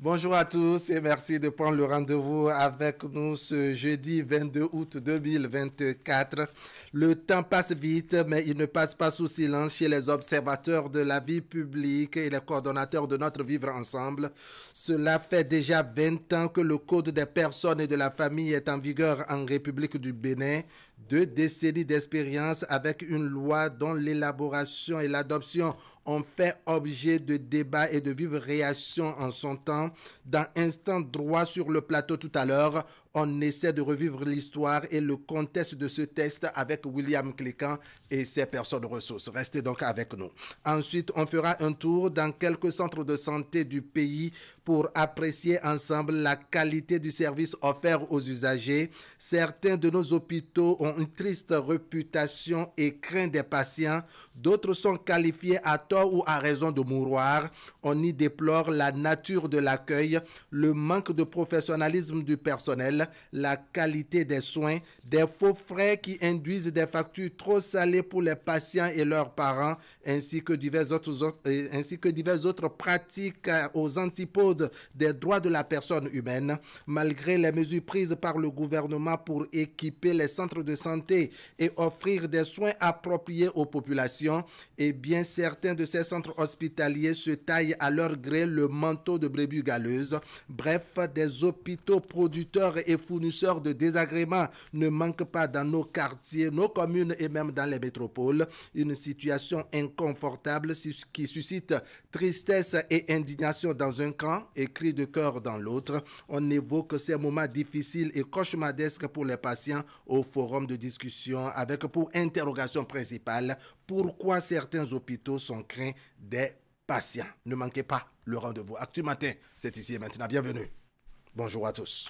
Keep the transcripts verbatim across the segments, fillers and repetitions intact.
Bonjour à tous et merci de prendre le rendez-vous avec nous ce jeudi vingt-deux août deux mille vingt-quatre. Le temps passe vite, mais il ne passe pas sous silence chez les observateurs de la vie publique et les coordonnateurs de notre vivre ensemble. Cela fait déjà vingt ans que le Code des personnes et de la famille est en vigueur en République du Bénin. Deux décennies d'expérience avec une loi dont l'élaboration et l'adoption ont fait objet de débats et de vives réactions en son temps. Dans Instant Droit sur le plateau tout à l'heure, on essaie de revivre l'histoire et le contexte de ce texte avec William Clécan et ses personnes ressources. Restez donc avec nous. Ensuite, on fera un tour dans quelques centres de santé du pays pour apprécier ensemble la qualité du service offert aux usagers. Certains de nos hôpitaux ont une triste réputation et craignent des patients. D'autres sont qualifiés à tort ou à raison de mouroirs. On y déplore la nature de l'accueil, le manque de professionnalisme du personnel, la qualité des soins, des faux frais qui induisent des factures trop salées pour les patients et leurs parents, ainsi que diverses autres, ainsi que diverses autres pratiques aux antipodes des droits de la personne humaine. Malgré les mesures prises par le gouvernement pour équiper les centres de santé et offrir des soins appropriés aux populations, eh bien certains de ces centres hospitaliers se taillent à leur gré le manteau de brebis galeuses. Bref, des hôpitaux producteurs et fournisseurs de désagréments ne manquent pas dans nos quartiers, nos communes et même dans les métropoles. Une situation inconfortable qui suscite tristesse et indignation dans un camp et cri de cœur dans l'autre. On évoque ces moments difficiles et cauchemardesques pour les patients au forum de discussion avec pour interrogation principale pourquoi certains hôpitaux sont craints des patients. Ne manquez pas le rendez-vous. Actu Matin, c'est ici et maintenant. Bienvenue. Bonjour à tous.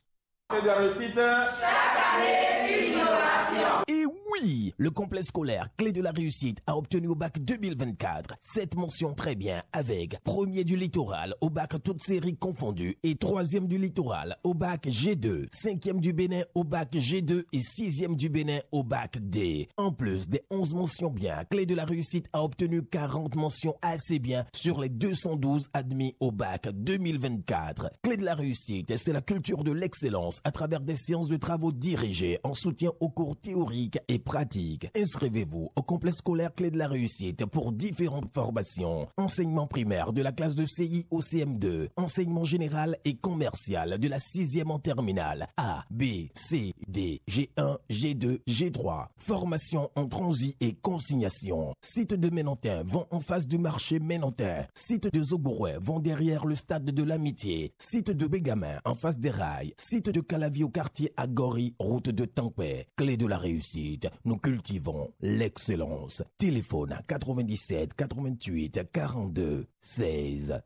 De la réussite. Chaque année, une innovation. Et oui, le complexe scolaire Clé de la réussite a obtenu au bac deux mille vingt-quatre cette mention très bien avec premier du littoral au bac toutes séries confondues et troisième du littoral au bac G deux, cinquième du Bénin au bac G deux et sixième du Bénin au bac D. En plus des onze mentions bien, Clé de la réussite a obtenu quarante mentions assez bien sur les deux cent douze admis au bac deux mille vingt-quatre. Clé de la réussite, c'est la culture de l'excellence à travers des séances de travaux dirigées en soutien aux cours théoriques et pratiques. Inscrivez-vous au complexe scolaire Clé de la réussite pour différentes formations. Enseignement primaire de la classe de C I au C M deux, enseignement général et commercial de la sixième en terminale A, B, C, D, G un, G deux, G trois. Formation en transit et consignation. Site de Ménantin vont en face du marché Ménantin. Site de Zogourouet vont derrière le stade de l'Amitié. Site de Bégamin en face des rails. Site de Calavi au quartier à Gori, route de Tampais. Clé de la réussite, nous cultivons l'excellence. Téléphone à quatre-vingt-dix-sept quatre-vingt-huit quarante-deux seize.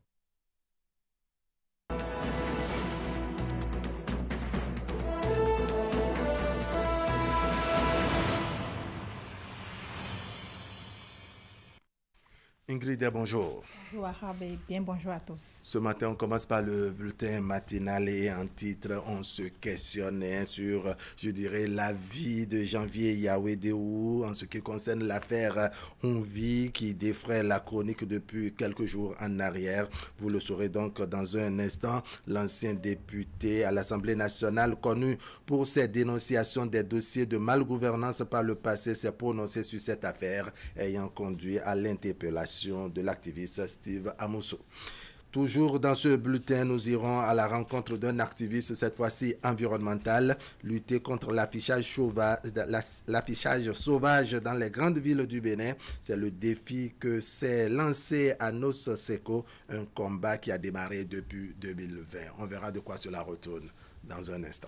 Ingrid, bonjour. Bonjour Ahab et bien bonjour à tous. Ce matin, on commence par le bulletin matinal et en titre, on se questionne sur, je dirais, la vie de Janvier Yawédéou en ce qui concerne l'affaire Honvi qui défraie la chronique depuis quelques jours en arrière. Vous le saurez donc dans un instant. L'ancien député à l'Assemblée nationale, connu pour ses dénonciations des dossiers de malgouvernance par le passé, s'est prononcé sur cette affaire ayant conduit à l'interpellation de l'activiste Steve Amosso. Toujours dans ce bulletin, nous irons à la rencontre d'un activiste, cette fois-ci environnemental, lutter contre l'affichage sauvage, l'affichage sauvage dans les grandes villes du Bénin. C'est le défi que s'est lancé à Nos Seco, un combat qui a démarré depuis deux mille vingt. On verra de quoi cela retourne dans un instant.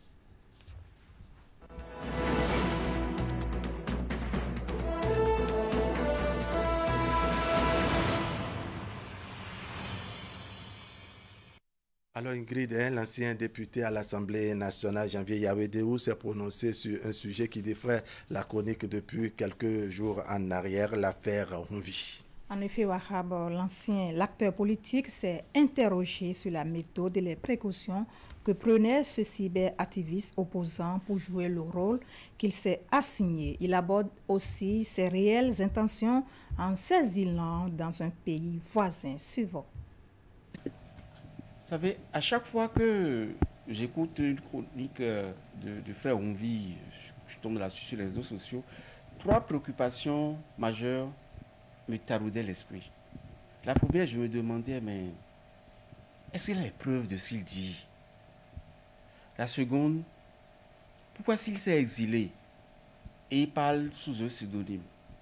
Alors Ingrid, hein, l'ancien député à l'Assemblée nationale, Janvier Yawédéou, s'est prononcé sur un sujet qui défraie la chronique depuis quelques jours en arrière, l'affaire Honvi. En effet, Wahab, l'ancien, l'acteur politique s'est interrogé sur la méthode et les précautions que prenait ce cyberactiviste opposant pour jouer le rôle qu'il s'est assigné. Il aborde aussi ses réelles intentions en s'exilant dans un pays voisin. Suivant. Vous savez, à chaque fois que j'écoute une chronique de, de frère Onvi, je, je tombe là-dessus sur les réseaux sociaux, trois préoccupations majeures me taraudaient l'esprit. La première, je me demandais, mais est-ce qu'il a les preuves de ce qu'il dit? La seconde, pourquoi s'il s'est exilé et il parle sous un pseudonyme?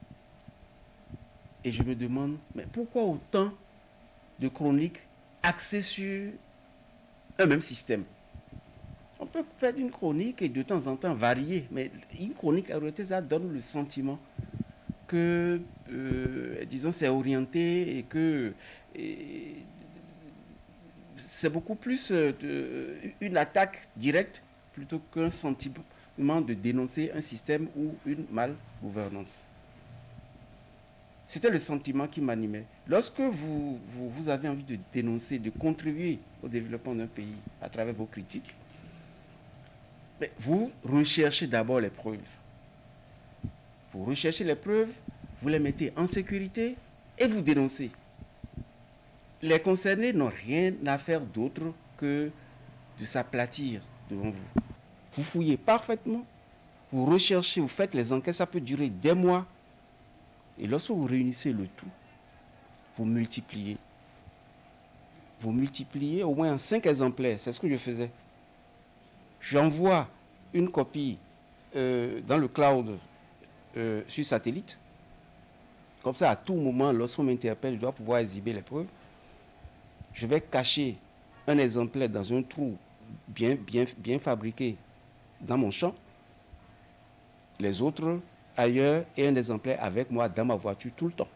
Et je me demande, mais pourquoi autant de chroniques axées sur un même système? On peut faire une chronique et de temps en temps varier, mais une chronique, en réalité, ça donne le sentiment que, euh, disons, c'est orienté et que et, c'est beaucoup plus euh, de, une attaque directe plutôt qu'un sentiment de dénoncer un système ou une mal-gouvernance. C'était le sentiment qui m'animait. Lorsque vous, vous, vous avez envie de dénoncer, de contribuer au développement d'un pays à travers vos critiques, mais vous recherchez d'abord les preuves. Vous recherchez les preuves, vous les mettez en sécurité et vous dénoncez. Les concernés n'ont rien à faire d'autre que de s'aplatir devant vous. Vous fouillez parfaitement, vous recherchez, vous faites les enquêtes, ça peut durer des mois. Et lorsque vous réunissez le tout, vous multipliez. Vous multipliez au moins en cinq exemplaires. C'est ce que je faisais. J'envoie une copie euh, dans le cloud euh, sur satellite. Comme ça, à tout moment, lorsqu'on m'interpelle, je dois pouvoir exhiber les preuves. Je vais cacher un exemplaire dans un trou bien, bien, bien fabriqué dans mon champ. Les autres ailleurs et un exemplaire avec moi dans ma voiture tout le temps.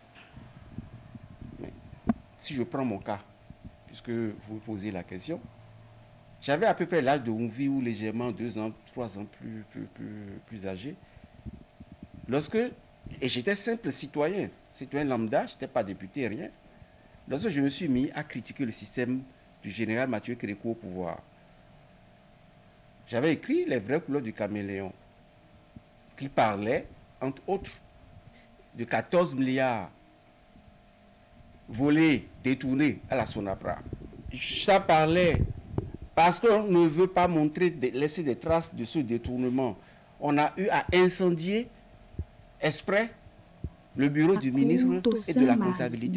Mais si je prends mon cas, puisque vous posez la question, j'avais à peu près l'âge de Onvi ou légèrement deux ans, trois ans plus, plus, plus, plus âgé. Lorsque, et j'étais simple citoyen, citoyen lambda, je n'étais pas député, rien. Lorsque je me suis mis à critiquer le système du général Mathieu Kérékou au pouvoir, j'avais écrit les vraies couleurs du caméléon, qui parlait, entre autres, de quatorze milliards volés, détournés à la Sonapra. Ça parlait, parce qu'on ne veut pas montrer, laisser des traces de ce détournement, on a eu à incendier exprès le bureau du ministre et de la comptabilité.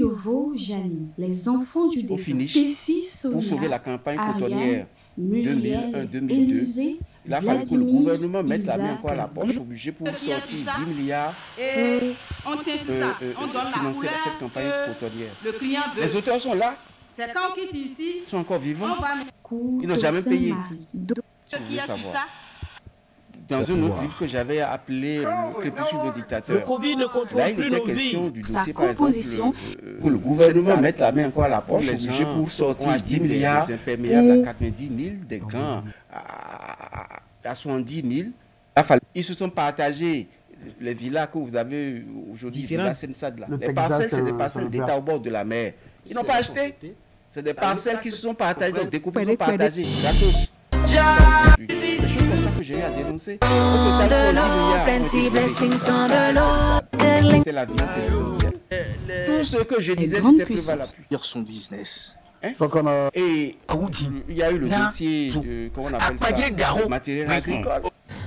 Les enfants du au finish, pour sauver la campagne cotonnière deux mille un deux mille deux, il a fallu que le gouvernement mette la main encore à la poche au budget pour sortir dix milliards et on tient euh, ça, euh, on donne la financer couleur cette campagne que cotonnière. le client veut. Les auteurs sont là, C'est quand on quitte ici, ils sont encore vivants, on va ils n'ont jamais payé. ce qu'il y a sur ça. Dans un autre livre que j'avais appelé Le crépuscule du dictateur, Le Covid ne là contrôle il plus était nos question vies. du Sa dossier, par composition. exemple, euh, que le gouvernement mette la main encore à la poche au budget pour sortir dix milliards, des imperméables à quatre-vingt-dix mille, des gants à, à soixante-dix mille. Ils se sont partagés les villas que vous avez aujourd'hui, villas Sensad, là. Les parcelles, c'est des parcelles d'État au bord de la mer. Ils n'ont pas acheté. C'est des parcelles qui se sont partagées, donc découpées, ils ont partagé. Gratos. Les choses comme ça que j'ai eu à dénoncer. Au total, soixante-dix milliards. C'était la vie présidentielle. Tout ce que je disais, c'était plus valable. Son business. Hein? Et il y a eu le dossier de, comment on appelle ça, matériel agricole.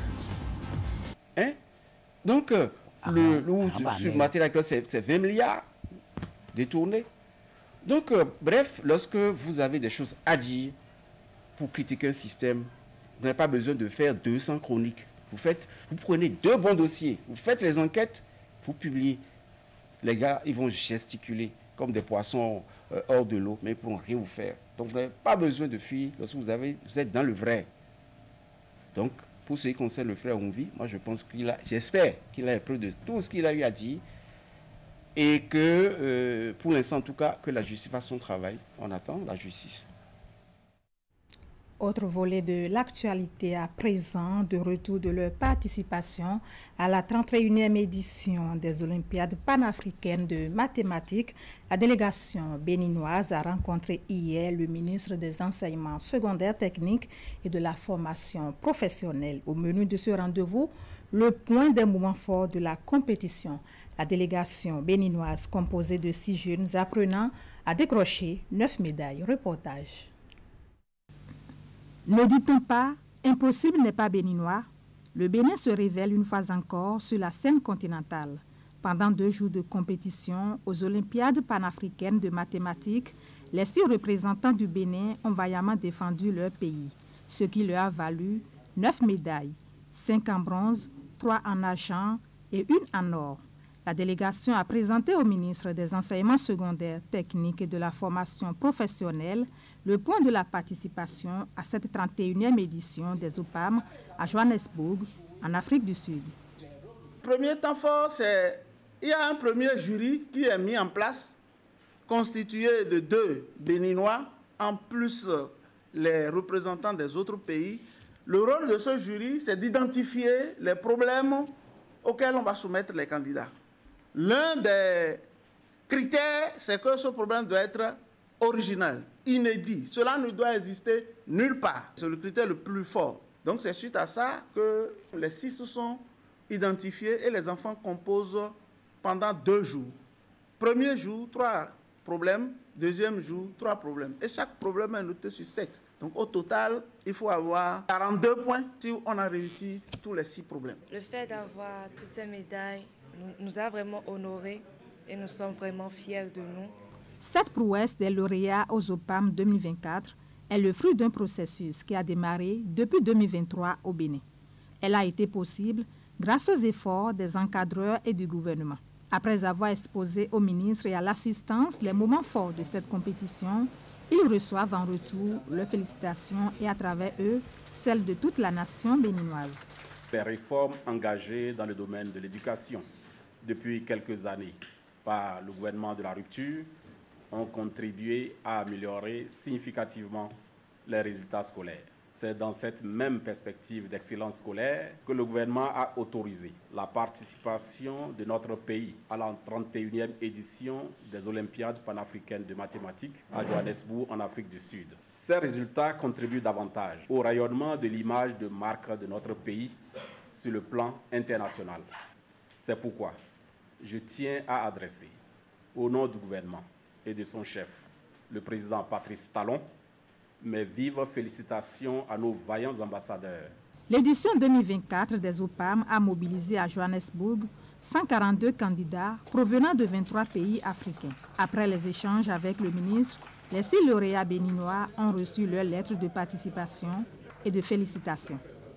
Hein? Donc, euh, le, le, le matériel agricole, c'est vingt milliards détournés. Donc, euh, bref, lorsque vous avez des choses à dire pour critiquer un système, vous n'avez pas besoin de faire deux cents chroniques. Vous, faites, vous prenez deux bons dossiers, vous faites les enquêtes, vous publiez. Les gars, ils vont gesticuler comme des poissons euh, hors de l'eau, mais ils ne pourront rien vous faire. Donc, vous n'avez pas besoin de fuir lorsque vous, avez, vous êtes dans le vrai. Donc, pour ce qui concerne le frère Onvi, moi, je pense qu'il a, j'espère qu'il a preuve de tout ce qu'il a eu à dire et que, euh, pour l'instant, en tout cas, que la justice fasse son travail. On attend la justice. Autre volet de l'actualité à présent, de retour de leur participation à la trente et unième édition des Olympiades panafricaines de mathématiques, la délégation béninoise a rencontré hier le ministre des Enseignements secondaires techniques et de la formation professionnelle. Au menu de ce rendez-vous, le point des moments forts de la compétition. La délégation béninoise composée de six jeunes apprenants a décroché neuf médailles. Reportage. Ne dit-on pas, impossible n'est pas béninois? Le Bénin se révèle une fois encore sur la scène continentale. Pendant deux jours de compétition aux Olympiades panafricaines de mathématiques, les six représentants du Bénin ont vaillamment défendu leur pays, ce qui leur a valu neuf médailles, cinq en bronze, trois en argent et une en or. La délégation a présenté au ministre des Enseignements secondaires, techniques et de la formation professionnelle le point de la participation à cette trente et unième édition des O P A M à Johannesburg, en Afrique du Sud. Le premier temps fort, c'est qu'il y a un premier jury qui est mis en place, constitué de deux Béninois, en plus les représentants des autres pays. Le rôle de ce jury, c'est d'identifier les problèmes auxquels on va soumettre les candidats. L'un des critères, c'est que ce problème doit être original, inédit. Cela ne doit exister nulle part. C'est le critère le plus fort. Donc c'est suite à ça que les six se sont identifiés et les enfants composent pendant deux jours. Premier jour, trois problèmes. Deuxième jour, trois problèmes. Et chaque problème est noté sur sept. Donc au total, il faut avoir quarante-deux points si on a réussi tous les six problèmes. Le fait d'avoir toutes ces médailles nous, nous a vraiment honorés et nous sommes vraiment fiers de nous. Cette prouesse des lauréats aux O P A M deux mille vingt-quatre est le fruit d'un processus qui a démarré depuis deux mille vingt-trois au Bénin. Elle a été possible grâce aux efforts des encadreurs et du gouvernement. Après avoir exposé au ministre et à l'assistance les moments forts de cette compétition, ils reçoivent en retour leurs félicitations et à travers eux, celles de toute la nation béninoise. Les réformes engagées dans le domaine de l'éducation depuis quelques années par le gouvernement de la rupture ont contribué à améliorer significativement les résultats scolaires. C'est dans cette même perspective d'excellence scolaire que le gouvernement a autorisé la participation de notre pays à la trente et unième édition des Olympiades panafricaines de mathématiques à Johannesburg, en Afrique du Sud. Ces résultats contribuent davantage au rayonnement de l'image de marque de notre pays sur le plan international. C'est pourquoi je tiens à adresser, au nom du gouvernement et de son chef, le président Patrice Talon, mes vives félicitations à nos vaillants ambassadeurs. L'édition deux mille vingt-quatre des O P A M a mobilisé à Johannesburg cent quarante-deux candidats provenant de vingt-trois pays africains. Après les échanges avec le ministre, les six lauréats béninois ont reçu leur lettre de participation et de félicitations.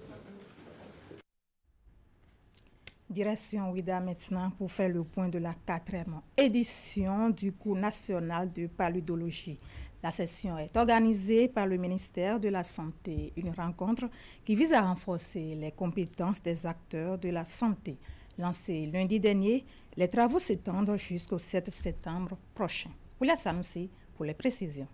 Direction Ouida maintenant pour faire le point de la quatrième édition du cours national de paludologie. La session est organisée par le ministère de la Santé, une rencontre qui vise à renforcer les compétences des acteurs de la santé. Lancée lundi dernier, les travaux s'étendent jusqu'au sept septembre prochain. Oulia Sanoussi pour les précisions.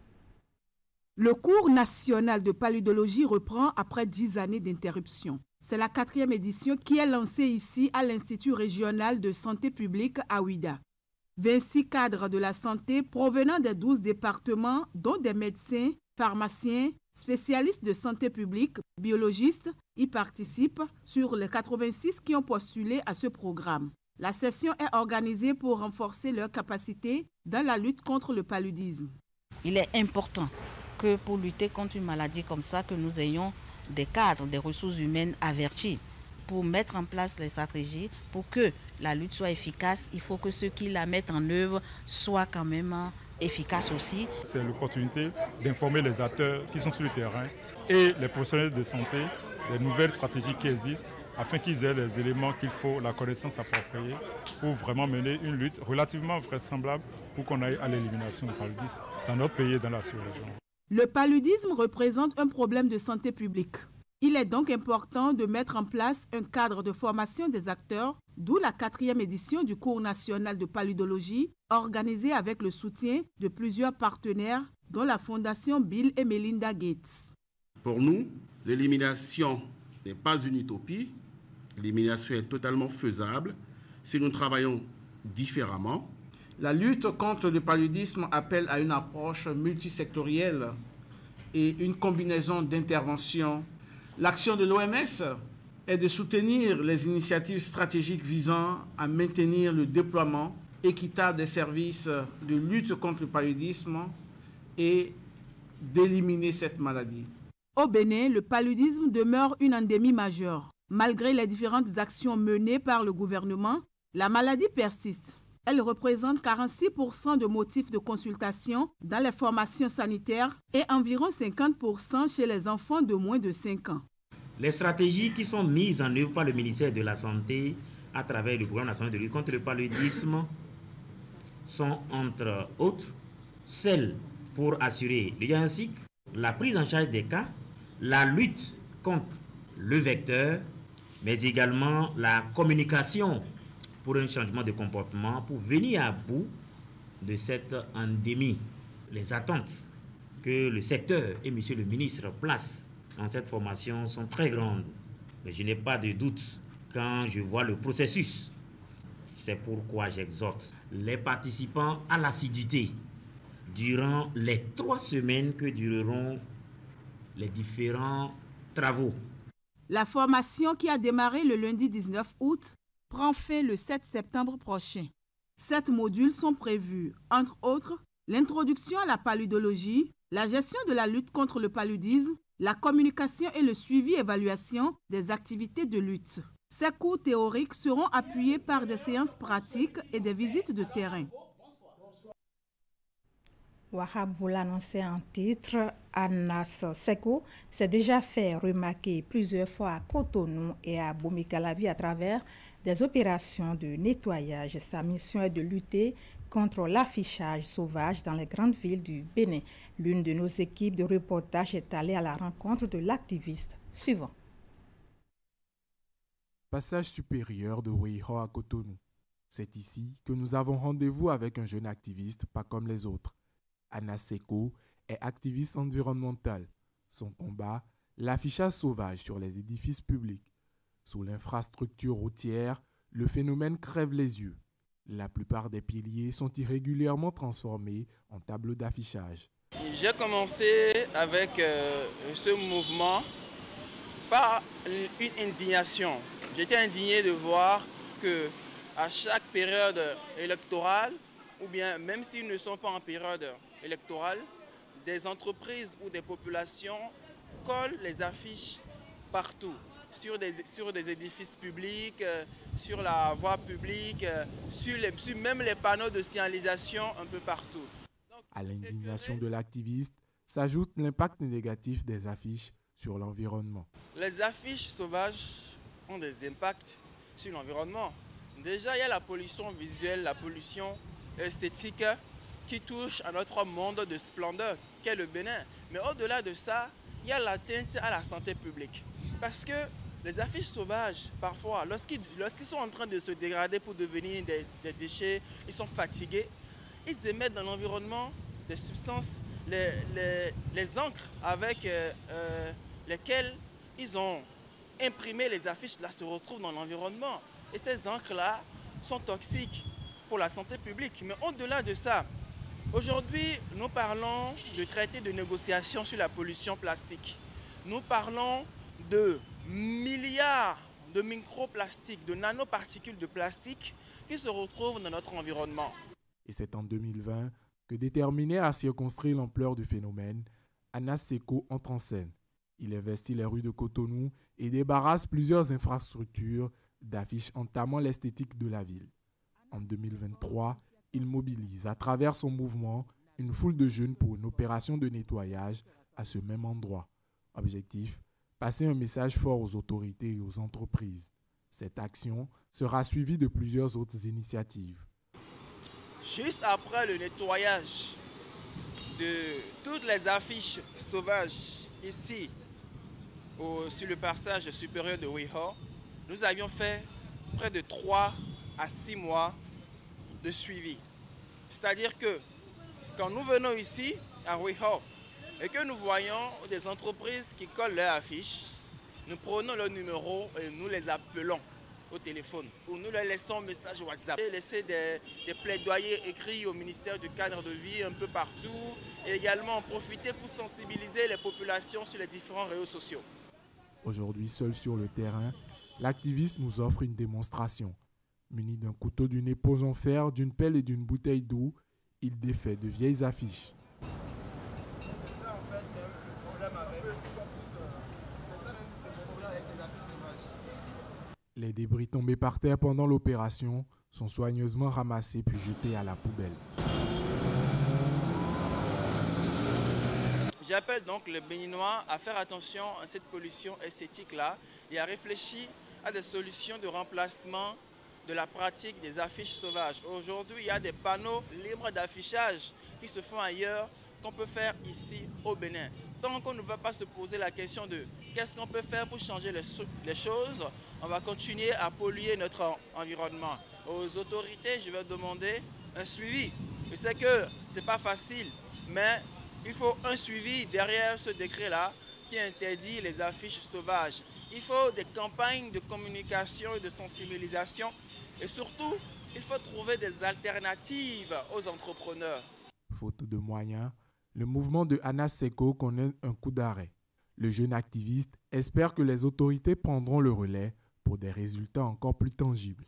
Le cours national de paludologie reprend après dix années d'interruption. C'est la quatrième édition qui est lancée ici à l'Institut régional de santé publique à Ouida. vingt-six cadres de la santé provenant des douze départements, dont des médecins, pharmaciens, spécialistes de santé publique, biologistes, y participent sur les quatre-vingt-six qui ont postulé à ce programme. La session est organisée pour renforcer leurs capacités dans la lutte contre le paludisme. Il est important que pour lutter contre une maladie comme ça, que nous ayons des cadres, des ressources humaines avertis. Pour mettre en place les stratégies, pour que la lutte soit efficace, il faut que ceux qui la mettent en œuvre soient quand même efficaces aussi. C'est l'opportunité d'informer les acteurs qui sont sur le terrain et les professionnels de santé des nouvelles stratégies qui existent afin qu'ils aient les éléments qu'il faut, la connaissance appropriée pour vraiment mener une lutte relativement vraisemblable pour qu'on aille à l'élimination du paludisme dans notre pays et dans la sous-région. Le paludisme représente un problème de santé publique. Il est donc important de mettre en place un cadre de formation des acteurs, d'où la quatrième édition du cours national de paludologie, organisée avec le soutien de plusieurs partenaires, dont la Fondation Bill et Melinda Gates. Pour nous, l'élimination n'est pas une utopie. L'élimination est totalement faisable si nous travaillons différemment. La lutte contre le paludisme appelle à une approche multisectorielle et une combinaison d'interventions. L'action de l'O M S est de soutenir les initiatives stratégiques visant à maintenir le déploiement équitable des services de lutte contre le paludisme et d'éliminer cette maladie. Au Bénin, le paludisme demeure une endémie majeure. Malgré les différentes actions menées par le gouvernement, la maladie persiste. Elle représente quarante-six pour cent de motifs de consultation dans les formations sanitaires et environ cinquante pour cent chez les enfants de moins de cinq ans. Les stratégies qui sont mises en œuvre par le ministère de la Santé à travers le programme national de lutte contre le paludisme sont entre autres celles pour assurer le diagnostic, la prise en charge des cas, la lutte contre le vecteur, mais également la communication pour un changement de comportement, pour venir à bout de cette endémie. Les attentes que le secteur et monsieur le ministre placent dans cette formation sont très grandes. Mais je n'ai pas de doute quand je vois le processus. C'est pourquoi j'exhorte les participants à l'assiduité durant les trois semaines que dureront les différents travaux. La formation qui a démarré le lundi dix-neuf août prend fin le sept septembre prochain. Sept modules sont prévus, entre autres, l'introduction à la paludologie, la gestion de la lutte contre le paludisme, la communication et le suivi-évaluation des activités de lutte. Ces cours théoriques seront appuyés par des séances pratiques et des visites de terrain. Wahab vous l'annonçait en titre, Anas Seko s'est déjà fait remarquer plusieurs fois à Cotonou et à Bomigalavi à travers des opérations de nettoyage. Sa mission est de lutter contre l'affichage sauvage dans les grandes villes du Bénin. L'une de nos équipes de reportage est allée à la rencontre de l'activiste suivant. Passage supérieur de Weiho à Cotonou. C'est ici que nous avons rendez-vous avec un jeune activiste pas comme les autres. Anas Seko est activiste environnemental. Son combat, l'affichage sauvage sur les édifices publics. Sous l'infrastructure routière, le phénomène crève les yeux. La plupart des piliers sont irrégulièrement transformés en tableaux d'affichage. J'ai commencé avec euh, ce mouvement par une indignation. J'étais indigné de voir que à chaque période électorale, ou bien même s'ils ne sont pas en période électorale, des entreprises ou des populations collent les affiches partout, sur des, sur des édifices publics, euh, sur la voie publique, euh, sur, les, sur même les panneaux de signalisation un peu partout. Donc, à l'indignation de l'activiste s'ajoute l'impact négatif des affiches sur l'environnement. Les affiches sauvages ont des impacts sur l'environnement. Déjà, il y a la pollution visuelle, la pollution esthétique qui touche à notre monde de splendeur qu'est le Bénin. Mais au-delà de ça, il y a l'atteinte à la santé publique. Parce que les affiches sauvages, parfois, lorsqu'ils lorsqu'ils sont en train de se dégrader pour devenir des, des déchets, ils sont fatigués, ils émettent dans l'environnement des substances, les, les, les encres avec euh, euh, lesquelles ils ont imprimé les affiches, là, se retrouvent dans l'environnement. Et ces encres-là sont toxiques pour la santé publique. Mais au-delà de ça, aujourd'hui, nous parlons de traité de négociation sur la pollution plastique. Nous parlons de milliards de microplastiques, de nanoparticules de plastique qui se retrouvent dans notre environnement. Et c'est en deux mille vingt que, déterminé à circonscrire l'ampleur du phénomène, Anas Seko entre en scène. Il investit les rues de Cotonou et débarrasse plusieurs infrastructures d'affiches entamant l'esthétique de la ville. En deux mille vingt-trois, il mobilise à travers son mouvement une foule de jeunes pour une opération de nettoyage à ce même endroit. Objectif, passer un message fort aux autorités et aux entreprises. Cette action sera suivie de plusieurs autres initiatives. Juste après le nettoyage de toutes les affiches sauvages ici, au, sur le passage supérieur de Weiho, nous avions fait près de trois à six mois de suivi. C'est-à-dire que quand nous venons ici à Weiho et que nous voyons des entreprises qui collent leurs affiches, nous prenons leur numéro et nous les appelons au téléphone ou nous leur laissons un message WhatsApp. Et laisser des, des plaidoyers écrits au ministère du cadre de vie un peu partout et également en profiter pour sensibiliser les populations sur les différents réseaux sociaux. Aujourd'hui, seul sur le terrain, l'activiste nous offre une démonstration. Muni d'un couteau, d'une éponge en fer, d'une pelle et d'une bouteille d'eau, il défait de vieilles affiches. C'est ça en fait le problème avec, c'est ça le problème avec les affiches sauvages. Les débris tombés par terre pendant l'opération sont soigneusement ramassés puis jetés à la poubelle. J'appelle donc les Béninois à faire attention à cette pollution esthétique-là et à réfléchir à des solutions de remplacement de la pratique des affiches sauvages. Aujourd'hui, il y a des panneaux libres d'affichage qui se font ailleurs qu'on peut faire ici au Bénin. Tant qu'on ne va pas se poser la question de qu'est-ce qu'on peut faire pour changer les, les choses, on va continuer à polluer notre environnement. Aux autorités, je vais demander un suivi. Je sais que ce n'est pas facile, mais il faut un suivi derrière ce décret-là qui interdit les affiches sauvages. Il faut des campagnes de communication et de sensibilisation et surtout, il faut trouver des alternatives aux entrepreneurs. Faute de moyens, le mouvement de Anas Seko connaît un coup d'arrêt. Le jeune activiste espère que les autorités prendront le relais pour des résultats encore plus tangibles.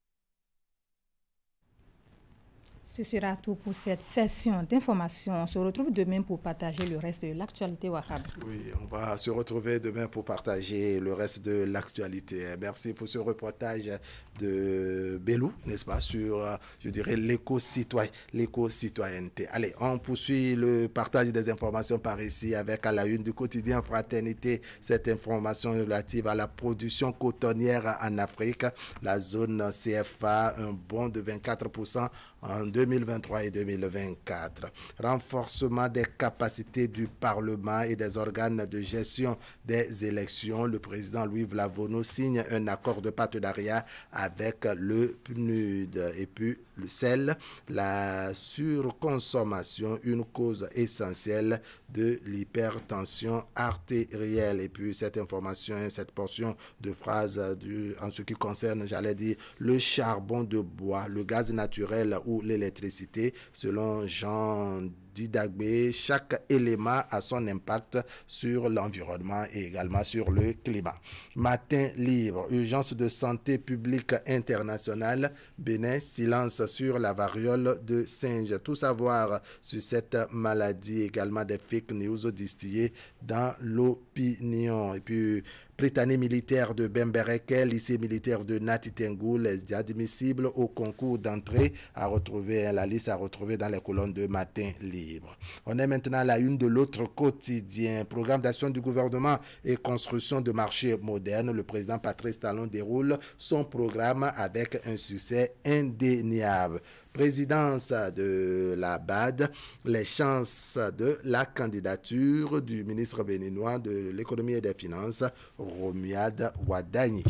Ce sera tout pour cette session d'information. On se retrouve demain pour partager le reste de l'actualité Wahab. Oui, on va se retrouver demain pour partager le reste de l'actualité. Merci pour ce reportage de Belou, n'est-ce pas, sur, je dirais, l'éco-citoyen, l'éco-citoyenneté. Allez, on poursuit le partage des informations par ici avec à la une du quotidien Fraternité, cette information relative à la production cotonnière en Afrique. La zone C F A, un bond de vingt-quatre pour cent en deux mille vingt-trois et deux mille vingt-quatre. Renforcement des capacités du Parlement et des organes de gestion des élections. Le président Louis Vlavono signe un accord de partenariat avec le P N U D. Et puis le sel, la surconsommation, une cause essentielle de l'hypertension artérielle. Et puis cette information, cette portion de phrase du, en ce qui concerne, j'allais dire, le charbon de bois, le gaz naturel ou l'électricité, selon Jean Didagbe, chaque élément a son impact sur l'environnement et également sur le climat. Matin libre, urgence de santé publique internationale, Bénin, silence sur la variole de singe. Tout savoir sur cette maladie, également des fake news distillées dans l'opinion. Et puis, Prytanée militaire de Bembereke, lycée militaire de Natitengou, les admissibles au concours d'entrée à retrouver, la liste à retrouver dans les colonnes de Matin Libre. On est maintenant à la une de l'autre quotidien. Programme d'action du gouvernement et construction de marchés modernes. Le président Patrice Talon déroule son programme avec un succès indéniable. Présidence de la B A D, les chances de la candidature du ministre béninois de l'économie et des finances, Romuald Wadani.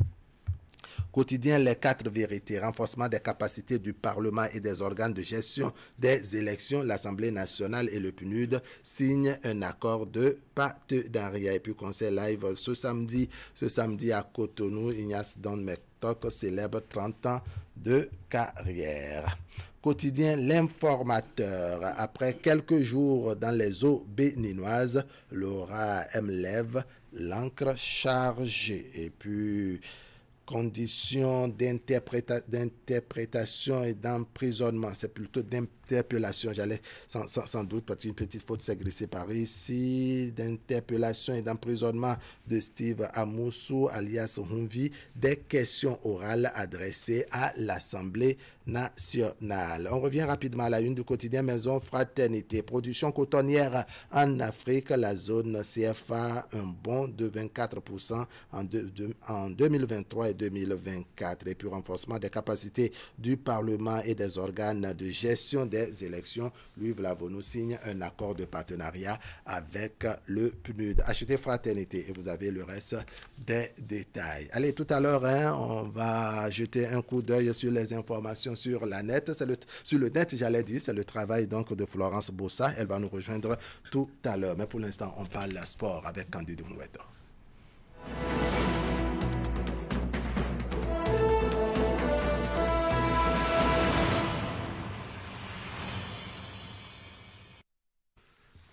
Quotidien Les Quatre Vérités, renforcement des capacités du Parlement et des organes de gestion des élections. L'Assemblée nationale et le P N U D signent un accord de partenariat. Et puis Conseil Live ce samedi, ce samedi à Cotonou, Ignace Don Mektok célèbre trente ans de carrière. Quotidien L'Informateur. Après quelques jours dans les eaux béninoises, Laura M. lève l'encre chargée. Et puis, conditions d'interpréta- d'interprétation et d'emprisonnement. C'est plutôt d'interpellation. J'allais sans, sans, sans doute, parce qu'une petite faute s'est glissée par ici. D'interpellation et d'emprisonnement de Steve Amoussou, alias Humvi. Des questions orales adressées à l'Assemblée nationale. On revient rapidement à la une du quotidien Maison Fraternité. Production cotonnière en Afrique. La zone C F A, un bond de vingt-quatre pour cent en, de, de, en deux mille vingt-trois et deux mille vingt-quatre. Et puis renforcement des capacités du Parlement et des organes de gestion des élections. Louis Vlavono signe un accord de partenariat avec le P N U D. Achetez Fraternité et vous avez le reste des détails. Allez, tout à l'heure, hein, on va jeter un coup d'œil sur les informations sur la net. C'est le, sur le net, j'allais dire, c'est le travail donc de Florence Bossa. Elle va nous rejoindre tout à l'heure. Mais pour l'instant, on parle sport avec Candide Moueto.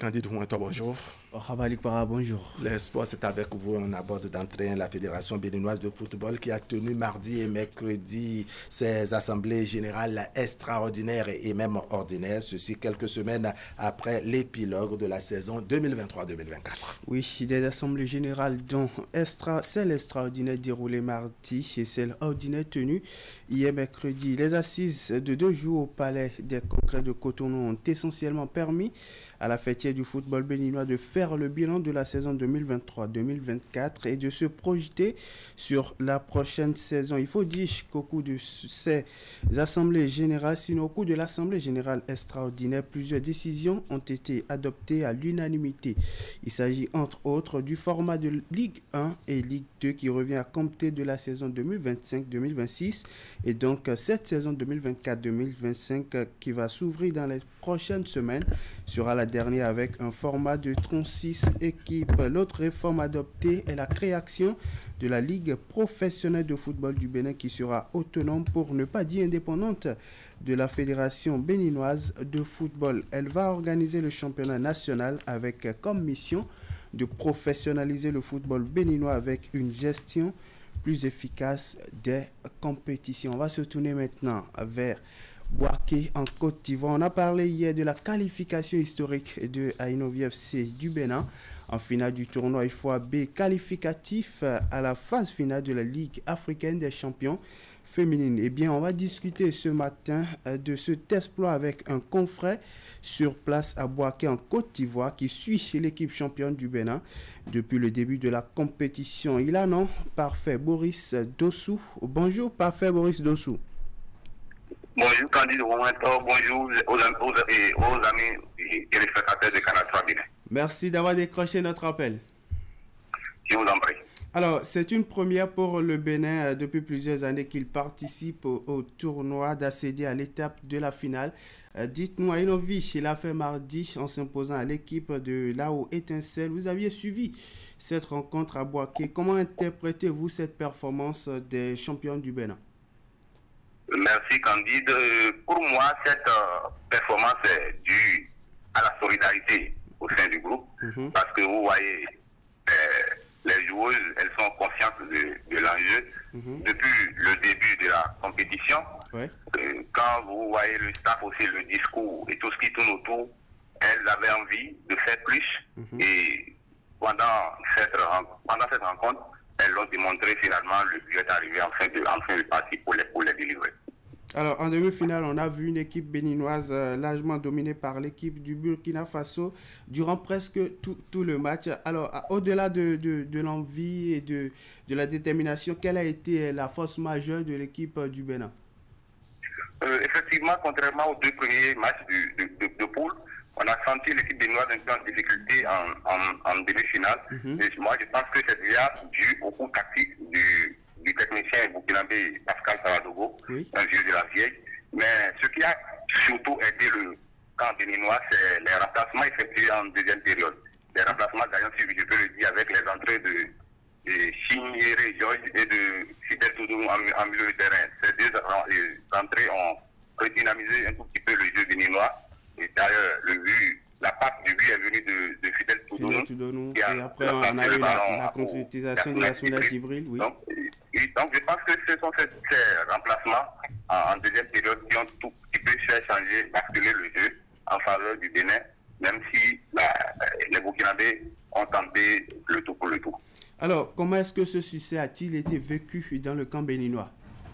Candide Ouinto, bonjour. Bonjour. Les sports, c'est avec vous. On aborde d'entrée la Fédération béninoise de football qui a tenu mardi et mercredi ses assemblées générales extraordinaires et même ordinaires. Ceci quelques semaines après l'épilogue de la saison deux mille vingt-trois deux mille vingt-quatre. Oui, des assemblées générales dont extra, celle extraordinaire déroulée mardi et celle ordinaire tenue hier mercredi. Les assises de deux jours au Palais des Congrès de Cotonou ont essentiellement permis à la fêtière du football béninois de faire le bilan de la saison deux mille vingt-trois deux mille vingt-quatre et de se projeter sur la prochaine saison. Il faut dire qu'au cours de ces assemblées générales, sinon au cours de l'assemblée générale extraordinaire, plusieurs décisions ont été adoptées à l'unanimité. Il s'agit entre autres du format de Ligue un et Ligue deux qui revient à compter de la saison deux mille vingt-cinq deux mille vingt-six et donc cette saison deux mille vingt-quatre deux mille vingt-cinq qui va s'ouvrir dans les prochaines semaines sera la dernière avec un format de trente-six équipes. L'autre réforme adoptée est la création de la Ligue professionnelle de football du Bénin qui sera autonome pour ne pas dire indépendante de la Fédération béninoise de football. Elle va organiser le championnat national avec comme mission de professionnaliser le football béninois avec une gestion plus efficace des compétitions. On va se tourner maintenant vers Bouaké en Côte d'Ivoire. On a parlé hier de la qualification historique de Aïnovi F C du Bénin en finale du tournoi F A B qualificatif à la phase finale de la Ligue africaine des champions féminines. Eh bien, on va discuter ce matin de cet exploit avec un confrère sur place à Bouaké en Côte d'Ivoire qui suit l'équipe championne du Bénin depuis le début de la compétition. Il a non parfait Boris Dossou. Bonjour parfait Boris Dossou. Bonjour Candide Ouinto, bonjour aux, aux, aux amis et téléspectateurs de Canal trois Bénin. Merci d'avoir décroché notre appel. Je vous en prie. Alors, c'est une première pour le Bénin euh, depuis plusieurs années qu'il participe au, au tournoi d'accéder à l'étape de la finale. Euh, Dites-nous, Aïnovi, il a fait mardi en s'imposant à l'équipe de Lao Étincelle. Vous aviez suivi cette rencontre à Bouaké. Comment interprétez-vous cette performance des champions du Bénin? Merci Candide. Pour moi, cette euh, performance est due à la solidarité au sein du groupe. Mm-hmm. Parce que vous voyez, euh, les joueuses, elles sont conscientes de, de l'enjeu. Mm-hmm. Depuis le début de la compétition, ouais. euh, quand vous voyez le staff aussi, le discours et tout ce qui tourne autour, elles avaient envie de faire plus. Mm-hmm. Et pendant cette, pendant cette rencontre, elles l'ont démontré finalement, le but est arrivé en fin de, en fin de partie pour les, pour les délivrer. Alors, en demi-finale, on a vu une équipe béninoise euh, largement dominée par l'équipe du Burkina Faso durant presque tout, tout le match. Alors, au-delà de, de, de l'envie et de, de la détermination, quelle a été la force majeure de l'équipe du Bénin? euh, Effectivement, contrairement aux deux premiers matchs du, de, de, de poule, on a senti l'équipe béninoise un peu en difficulté en, en, en demi-finale. Mm-hmm. Et moi, je pense que c'est déjà dû au coup tactique du, du technicien burkinabé Pascal Saladogo, oui. Un vieux de la vieille. Mais ce qui a surtout aidé le camp béninois, c'est les remplacements effectués en deuxième période. Les remplacements gagnants, si je peux le dire, avec les entrées de, de Chignéré Georges et de Fidel Toudou en, en milieu de terrain. Ces deux entrées ont redynamisé un tout petit peu le jeu béninois. Et d'ailleurs, le but, la passe du but est venue de, de Fidel Toudounou. Et après, on a eu la, la concrétisation de Yasmina Djibril. Oui. Donc, et, donc, je pense que ce sont ces, ces remplacements en, en deuxième période qui ont tout petit peu fait changer, basculer le jeu en faveur du Bénin, même si la, les Burkinabés ont tenté le tout pour le tout. Alors, comment est-ce que ce succès a-t-il été vécu dans le camp béninois?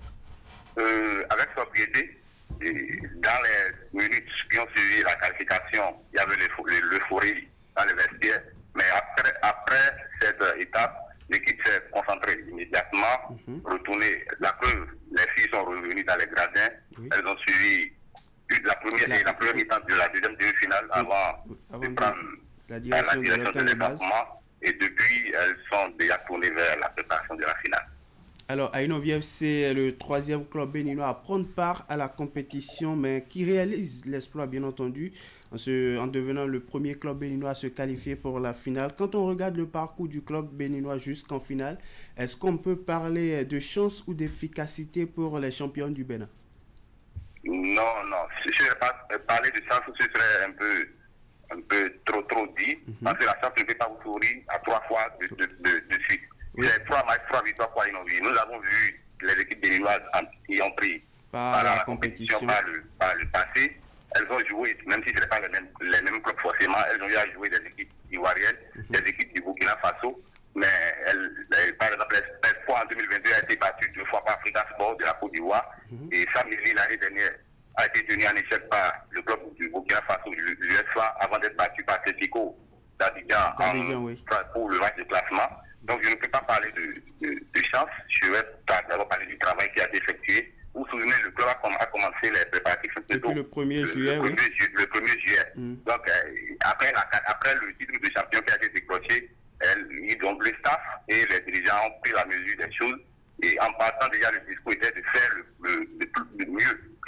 euh, Avec sobriété. Et dans les minutes qui ont suivi la qualification, il y avait l'euphorie dans les vestiaires. Mais après, après cette étape, l'équipe s'est concentrée immédiatement, mm-hmm. retournée. La preuve, les filles sont revenues dans les gradins. Oui. Elles ont suivi la première, la, la première mi-temps de la deuxième demi-finale oui. avant, avant de prendre la direction, la direction de, de l'événement. Et depuis, elles sont déjà tournées vers la préparation de la finale. Alors, Aïnovi F C est le troisième club béninois à prendre part à la compétition, mais qui réalise l'exploit, bien entendu, en, se, en devenant le premier club béninois à se qualifier pour la finale. Quand on regarde le parcours du club béninois jusqu'en finale, est-ce qu'on peut parler de chance ou d'efficacité pour les champions du Bénin? Non, non. Si je ne vais pas parler de chance, ce serait un peu un peu trop trop dit, mm-hmm. parce que la chance ne peut pas vous sourire à trois fois de, de, de, de suite. Oui. C'est trois matchs, trois victoires pour Aïnovi. Nous avons vu les équipes béninoises qui ont pris par, par la, la compétition, compétition par, le, par le passé. Elles ont joué, même si ce n'est pas les mêmes, les mêmes clubs forcément, elles ont eu à jouer des équipes ivoiriennes, mm-hmm. des équipes du Burkina Faso. Mais elle, elle, par exemple, l'Espoir en deux mille vingt-deux a été battue deux fois par Africa Sport de la Côte d'Ivoire. Mm-hmm. Et Samili l'année dernière a été tenu en échec par le club du Burkina Faso, l'U S F A, avant d'être battu par Tépico d'Abidjan oui. pour le match de classement. Donc je ne peux pas parler de, de, de chance, je vais d'abord parler du travail qui a été effectué. Vous vous souvenez, le club a, a commencé les préparatifs depuis le premier juillet. Le, oui. premier, ju le premier juillet. Mm. Donc euh, après, la, après le titre de champion qui a été décroché, elle, donc le staff et les dirigeants ont pris la mesure des choses. Et en partant déjà, le discours était de faire le, le, le, le mieux que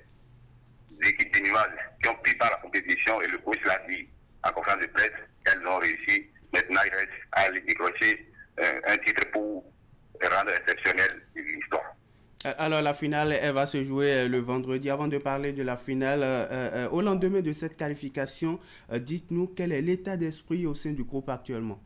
les équipes béninoises qui ont pris part à la compétition. Et le coach l'a dit en conférence de presse, elles ont réussi. Maintenant, il reste à aller décrocher euh, un titre pour rendre exceptionnel l'histoire. Alors la finale, elle va se jouer le vendredi. Avant de parler de la finale, euh, euh, au lendemain de cette qualification, euh, dites-nous quel est l'état d'esprit au sein du groupe actuellement.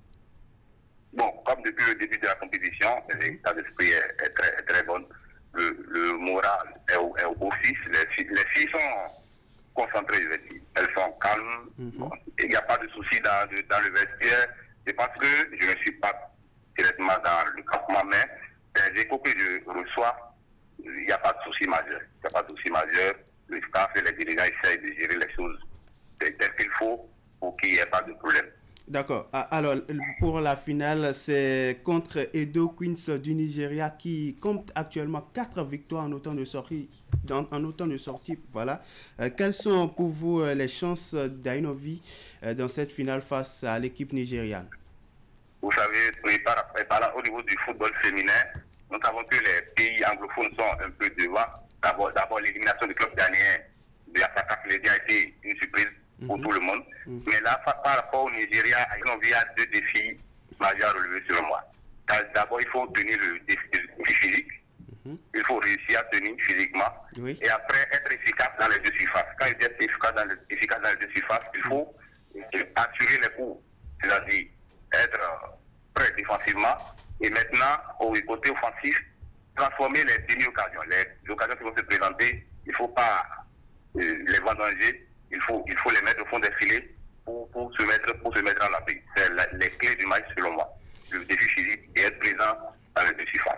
Bon, comme depuis le début de la compétition, l'état d'esprit est, est, très, est très bon. Le, le moral est au, est au beau fixe. Les, les filles sont concentrées, je vais dire. Elles sont calmes. Mm-hmm. Bon, il n'y a pas de souci dans, de, dans le vestiaire. C'est parce que je ne suis pas directement dans le campement, mais les échos que je reçois, il n'y a pas de souci majeur. Il n'y a pas de souci majeur. Le staff et les dirigeants essayent de gérer les choses telles qu'il faut pour qu'il n'y ait pas de problème. D'accord. Alors, pour la finale, c'est contre Edo Queens du Nigeria qui compte actuellement quatre victoires en autant de sorties. Dans, en autant de sorties, voilà. Euh, quelles sont pour vous euh, les chances d'Aïnovi euh, dans cette finale face à l'équipe nigériane? Vous savez, par, par, au niveau du football féminin, nous savons que les pays anglophones sont un peu devant. D'abord, l'élimination du club ghanéen de Asaka Filedi a été une surprise mm-hmm. pour tout le monde. Mm-hmm. Mais là, par rapport au Nigeria, il y a deux défis majeurs à relever selon moi. D'abord, il faut tenir le défi, le défi physique. Mm-hmm. Il faut réussir à tenir physiquement. Oui. Et après, être efficace dans les deux surfaces. Quand il est efficace dans, le, efficace dans les deux surfaces, il faut mm-hmm. assurer les coups. C'est-à-dire être prêt défensivement. Et maintenant, au côté offensif, transformer les demi-occasions. Les occasions qui vont se présenter, il ne faut pas euh, les vendanger, il faut, il faut les mettre au fond des filets pour, pour, se, mettre, pour se mettre en l'abri. C'est la, les clés du match selon moi. Le défi physique et être présent dans les deux surfaces.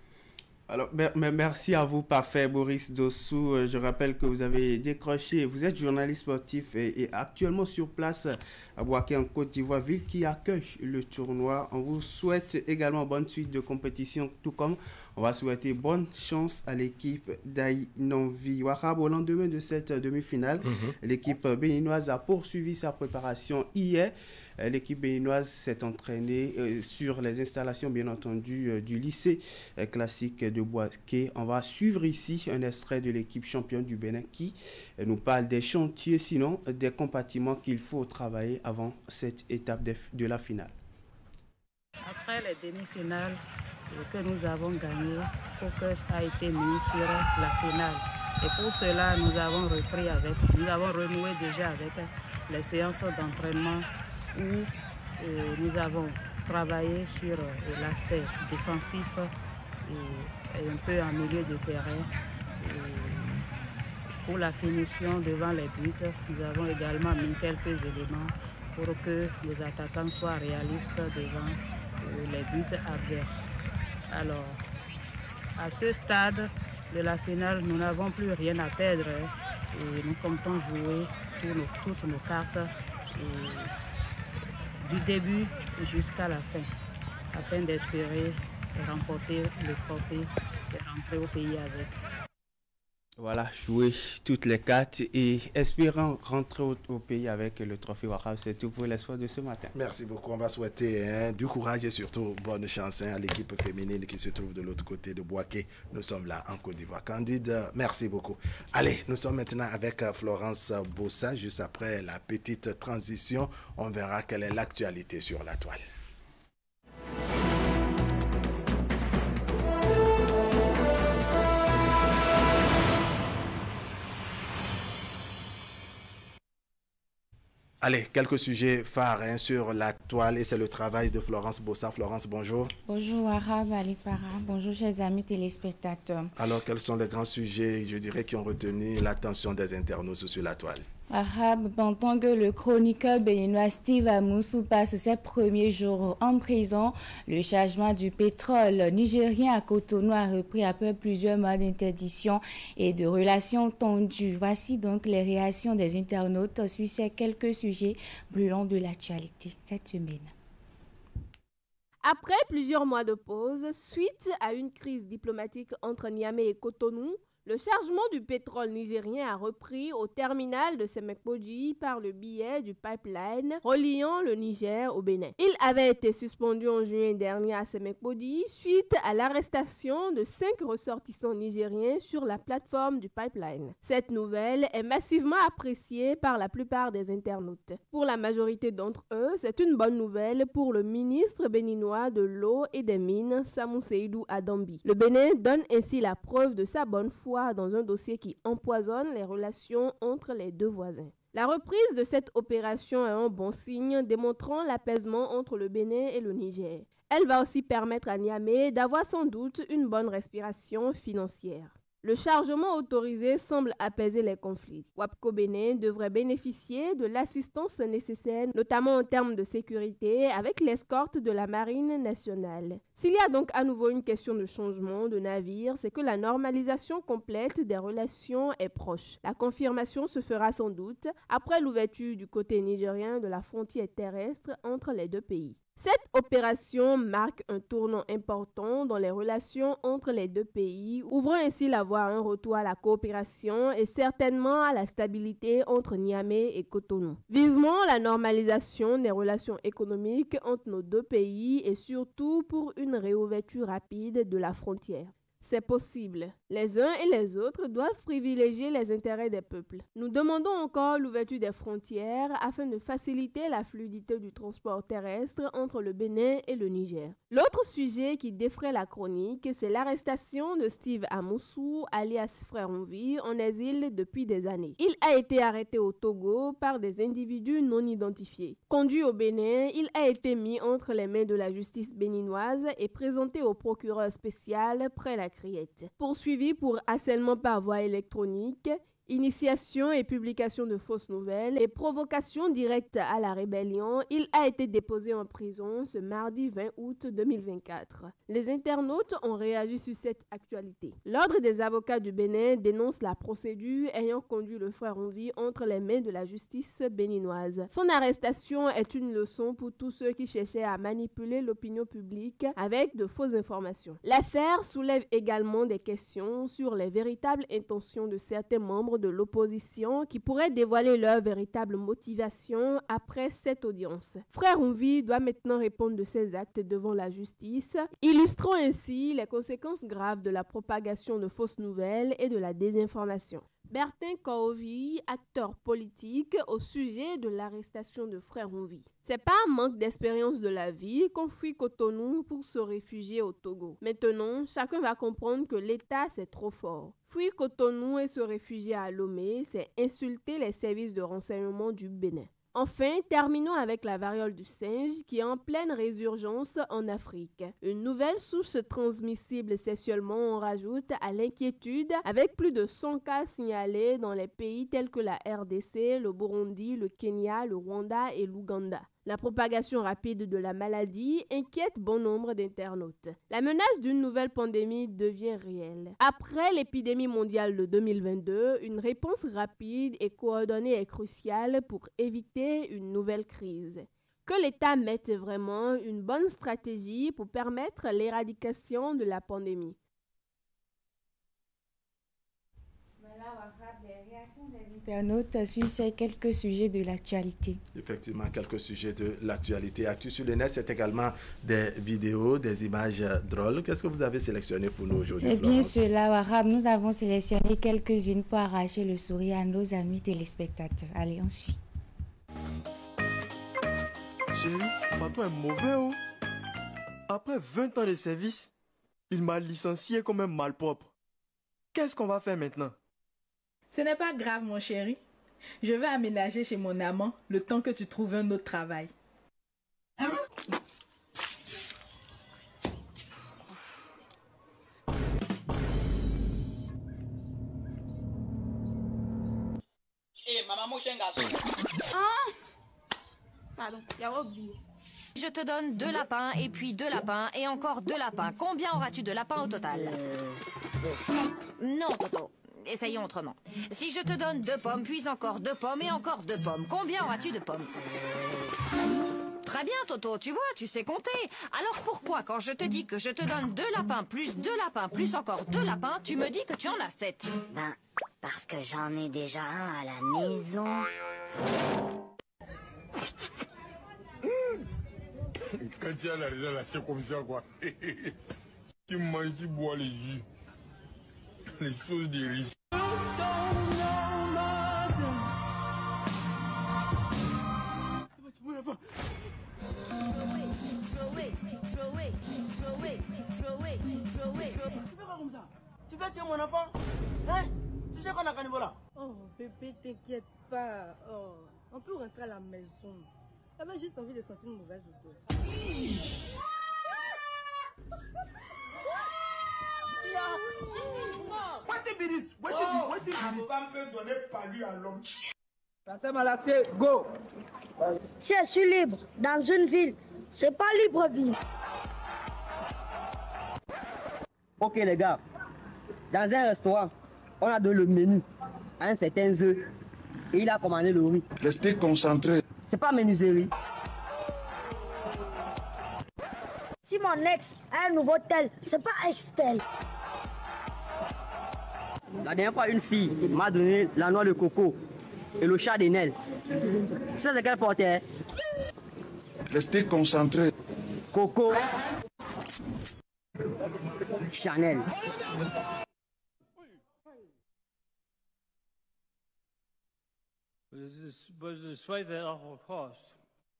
Alors, merci à vous, parfait, Boris Dossou. Je rappelle que vous avez décroché, vous êtes journaliste sportif et, et actuellement sur place à Bouaké en Côte d'Ivoire, ville qui accueille le tournoi. On vous souhaite également bonne suite de compétition, tout comme on va souhaiter bonne chance à l'équipe d'Aïnovi Ouarab. Au lendemain de cette demi-finale, mm-hmm. l'équipe béninoise a poursuivi sa préparation hier. L'équipe béninoise s'est entraînée euh, sur les installations, bien entendu, euh, du lycée euh, classique de Bouaké. On va suivre ici un extrait de l'équipe championne du Bénin qui euh, nous parle des chantiers, sinon euh, des compartiments qu'il faut travailler avant cette étape de, de la finale. Après les demi-finales que nous avons gagnées, focus a été mis sur la finale. Et pour cela, nous avons repris avec, nous avons renoué déjà avec les séances d'entraînement où euh, nous avons travaillé sur euh, l'aspect défensif et, et un peu en milieu de terrain. Et pour la finition devant les buts, nous avons également mis quelques éléments pour que les attaquants soient réalistes devant euh, les buts adverses. Alors, à ce stade de la finale, nous n'avons plus rien à perdre et nous comptons jouer tous nos, toutes nos cartes. Et, du début jusqu'à la fin, afin d'espérer remporter le trophée et rentrer au pays avec. Voilà, jouer toutes les cartes et espérant rentrer au, au pays avec le trophée Ouarab. C'est tout pour l'espoir de ce matin. Merci beaucoup. On va souhaiter hein, du courage et surtout bonne chance hein, à l'équipe féminine qui se trouve de l'autre côté de Bouaké. Nous sommes là en Côte d'Ivoire. Candide, merci beaucoup. Allez, nous sommes maintenant avec Florence Bossa. Juste après la petite transition, on verra quelle est l'actualité sur la toile. Allez, quelques sujets phares hein, sur la toile et c'est le travail de Florence Bossa. Florence, bonjour. Bonjour Arabe Ali Para, bonjour chers amis téléspectateurs. Alors, quels sont les grands sujets, je dirais, qui ont retenu l'attention des internautes sur la toile? Arabe, pendant que le chroniqueur béninois Steve Amoussou passe ses premiers jours en prison, le chargement du pétrole nigérien à Cotonou a repris après plusieurs mois d'interdiction et de relations tendues. Voici donc les réactions des internautes sur ces quelques sujets brûlants de l'actualité cette semaine. Après plusieurs mois de pause, suite à une crise diplomatique entre Niamey et Cotonou, le chargement du pétrole nigérien a repris au terminal de Semekpodji par le biais du pipeline reliant le Niger au Bénin. Il avait été suspendu en juin dernier à Semekpodji suite à l'arrestation de cinq ressortissants nigériens sur la plateforme du pipeline. Cette nouvelle est massivement appréciée par la plupart des internautes. Pour la majorité d'entre eux, c'est une bonne nouvelle pour le ministre béninois de l'eau et des mines, Samou Seydou Adambi. Le Bénin donne ainsi la preuve de sa bonne foi dans un dossier qui empoisonne les relations entre les deux voisins. La reprise de cette opération est un bon signe démontrant l'apaisement entre le Bénin et le Niger. Elle va aussi permettre à Niamey d'avoir sans doute une bonne respiration financière. Le chargement autorisé semble apaiser les conflits. WAPCO Bénin devrait bénéficier de l'assistance nécessaire, notamment en termes de sécurité, avec l'escorte de la Marine nationale. S'il y a donc à nouveau une question de changement de navire, c'est que la normalisation complète des relations est proche. La confirmation se fera sans doute après l'ouverture du côté nigérien de la frontière terrestre entre les deux pays. Cette opération marque un tournant important dans les relations entre les deux pays, ouvrant ainsi la voie à un retour à la coopération et certainement à la stabilité entre Niamey et Cotonou. Vivement la normalisation des relations économiques entre nos deux pays et surtout pour une réouverture rapide de la frontière. C'est possible. Les uns et les autres doivent privilégier les intérêts des peuples. Nous demandons encore l'ouverture des frontières afin de faciliter la fluidité du transport terrestre entre le Bénin et le Niger. L'autre sujet qui défraie la chronique, c'est l'arrestation de Steve Amoussou, alias Frère Onvi, en exil depuis des années. Il a été arrêté au Togo par des individus non identifiés. Conduit au Bénin, il a été mis entre les mains de la justice béninoise et présenté au procureur spécial près la Criette. Poursuivi pour harcèlement par voie électronique, initiation et publication de fausses nouvelles et provocation directe à la rébellion, il a été déposé en prison ce mardi vingt août deux mille vingt-quatre. Les internautes ont réagi sur cette actualité. L'Ordre des avocats du Bénin dénonce la procédure ayant conduit le frère Onvi entre les mains de la justice béninoise. Son arrestation est une leçon pour tous ceux qui cherchaient à manipuler l'opinion publique avec de fausses informations. L'affaire soulève également des questions sur les véritables intentions de certains membres de l'opposition qui pourraient dévoiler leur véritable motivation après cette audience. Frère Onvi doit maintenant répondre de ses actes devant la justice, illustrant ainsi les conséquences graves de la propagation de fausses nouvelles et de la désinformation. Bertin Kaovi, acteur politique, au sujet de l'arrestation de Frère Onvi. C'est pas un manque d'expérience de la vie qu'on fuit Cotonou pour se réfugier au Togo. Maintenant, chacun va comprendre que l'État c'est trop fort. Fuir Cotonou et se réfugier à Lomé, c'est insulter les services de renseignement du Bénin. Enfin, terminons avec la variole du singe qui est en pleine résurgence en Afrique. Une nouvelle souche transmissible sexuellement, on rajoute à l'inquiétude avec plus de cent cas signalés dans les pays tels que la R D C, le Burundi, le Kenya, le Rwanda et l'Ouganda. La propagation rapide de la maladie inquiète bon nombre d'internautes. La menace d'une nouvelle pandémie devient réelle. Après l'épidémie mondiale de deux mille vingt-deux, une réponse rapide et coordonnée est cruciale pour éviter une nouvelle crise. Que l'État mette vraiment une bonne stratégie pour permettre l'éradication de la pandémie. Les réactions des internautes sur ces quelques sujets de l'actualité. Effectivement, quelques sujets de l'actualité. Actu sur le net, c'est également des vidéos, des images drôles. Qu'est-ce que vous avez sélectionné pour nous aujourd'hui, C'est Florence? bien cela, Wahab. Nous avons sélectionné quelques-unes pour arracher le sourire à nos amis téléspectateurs. Allez, on suit. Chérie, papa est mauvais, oh. Après vingt ans de service, il m'a licencié comme un malpropre. Qu'est-ce qu'on va faire maintenant? Ce n'est pas grave, mon chéri. Je vais aménager chez mon amant le temps que tu trouves un autre travail. Ah! Pardon, il y a oublié. Je te donne deux lapins, et puis deux lapins, et encore deux lapins. Combien auras-tu de lapins au total? Non, Toto. Essayons autrement. Si je te donne deux pommes, puis encore deux pommes, et encore deux pommes, combien auras-tu de pommes? Très bien, Toto, tu vois, tu sais compter. Alors pourquoi, quand je te dis que je te donne deux lapins, plus deux lapins, plus encore deux lapins, tu me dis que tu en as sept? Ben, parce que j'en ai déjà un à la maison. Quand tu as l'argent là, c'est comme ça, quoi. Tu manges, tu bois les jus. Les choses des riches. Tu fais quoi comme ça? Tu veux tuer mon enfant? Hein? Tu sais qu'on a qu'un niveau là? Oh, bébé, t'inquiète pas. Oh, on peut rentrer à la maison. J'avais juste envie de sentir une mauvaise odeur. La femme peut donner palu à l'homme. Pensez malaxé, go! Si je suis libre dans une ville, c'est pas Libreville. Ok les gars, dans un restaurant, on a donné le menu à un certain œuf et il a commandé le riz. Restez concentrés. C'est pas menuiserie. Si mon ex a un nouveau tel, c'est pas ex-tel. La dernière fois, une fille m'a donné la noix de coco et le Chanel. Tu sais de quelle portée? Restez concentrés. Coco. Chanel. But despite that awful cost,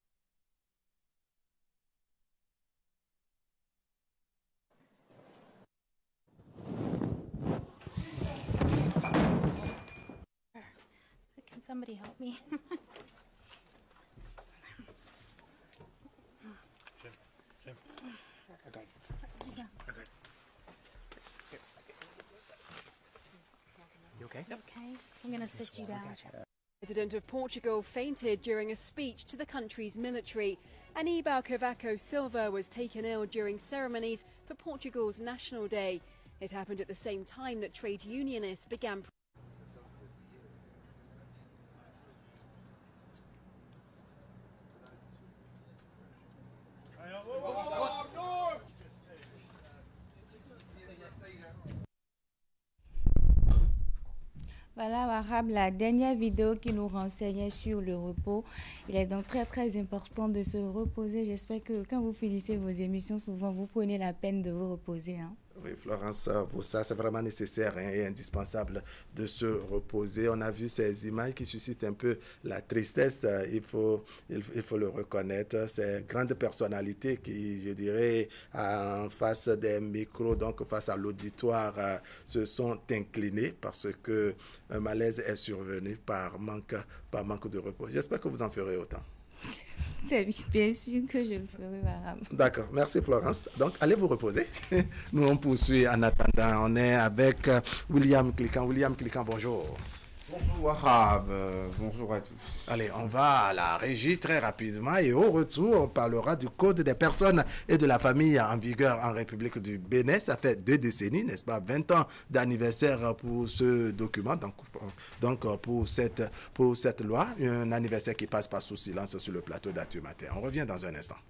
can somebody help me? Jim, Jim, I got it. Yeah. I got it. You okay? Okay, I'm gonna sit you down. President of Portugal fainted during a speech to the country's military. Aníbal Cavaco Silva was taken ill during ceremonies for Portugal's National Day. It happened at the same time that trade unionists began. Voilà, Wahab, la dernière vidéo qui nous renseignait sur le repos. Il est donc très, très important de se reposer. J'espère que quand vous finissez vos émissions, souvent, vous prenez la peine de vous reposer. Hein. Oui, Florence, pour ça, c'est vraiment nécessaire hein, et indispensable de se reposer. On a vu ces images qui suscitent un peu la tristesse. Il faut, il, il faut le reconnaître. Ces grandes personnalités qui, je dirais, en face des micros, donc face à l'auditoire, se sont inclinées parce que un malaise est survenu par manque, par manque de repos. J'espère que vous en ferez autant. C'est bien sûr que je le ferai, madame. D'accord, merci Florence. Donc, allez vous reposer. Nous, on poursuit en attendant. On est avec William Cliquant. William Cliquant, bonjour. Bonjour Wahab, euh, bonjour à tous. Allez, on va à la régie très rapidement et au retour, on parlera du Code des personnes et de la famille en vigueur en République du Bénin. Ça fait deux décennies, n'est-ce pas, vingt ans d'anniversaire pour ce document, donc, donc pour, cette, pour cette loi, un anniversaire qui passe pas sous silence sur le plateau d'Actu Matin. On revient dans un instant.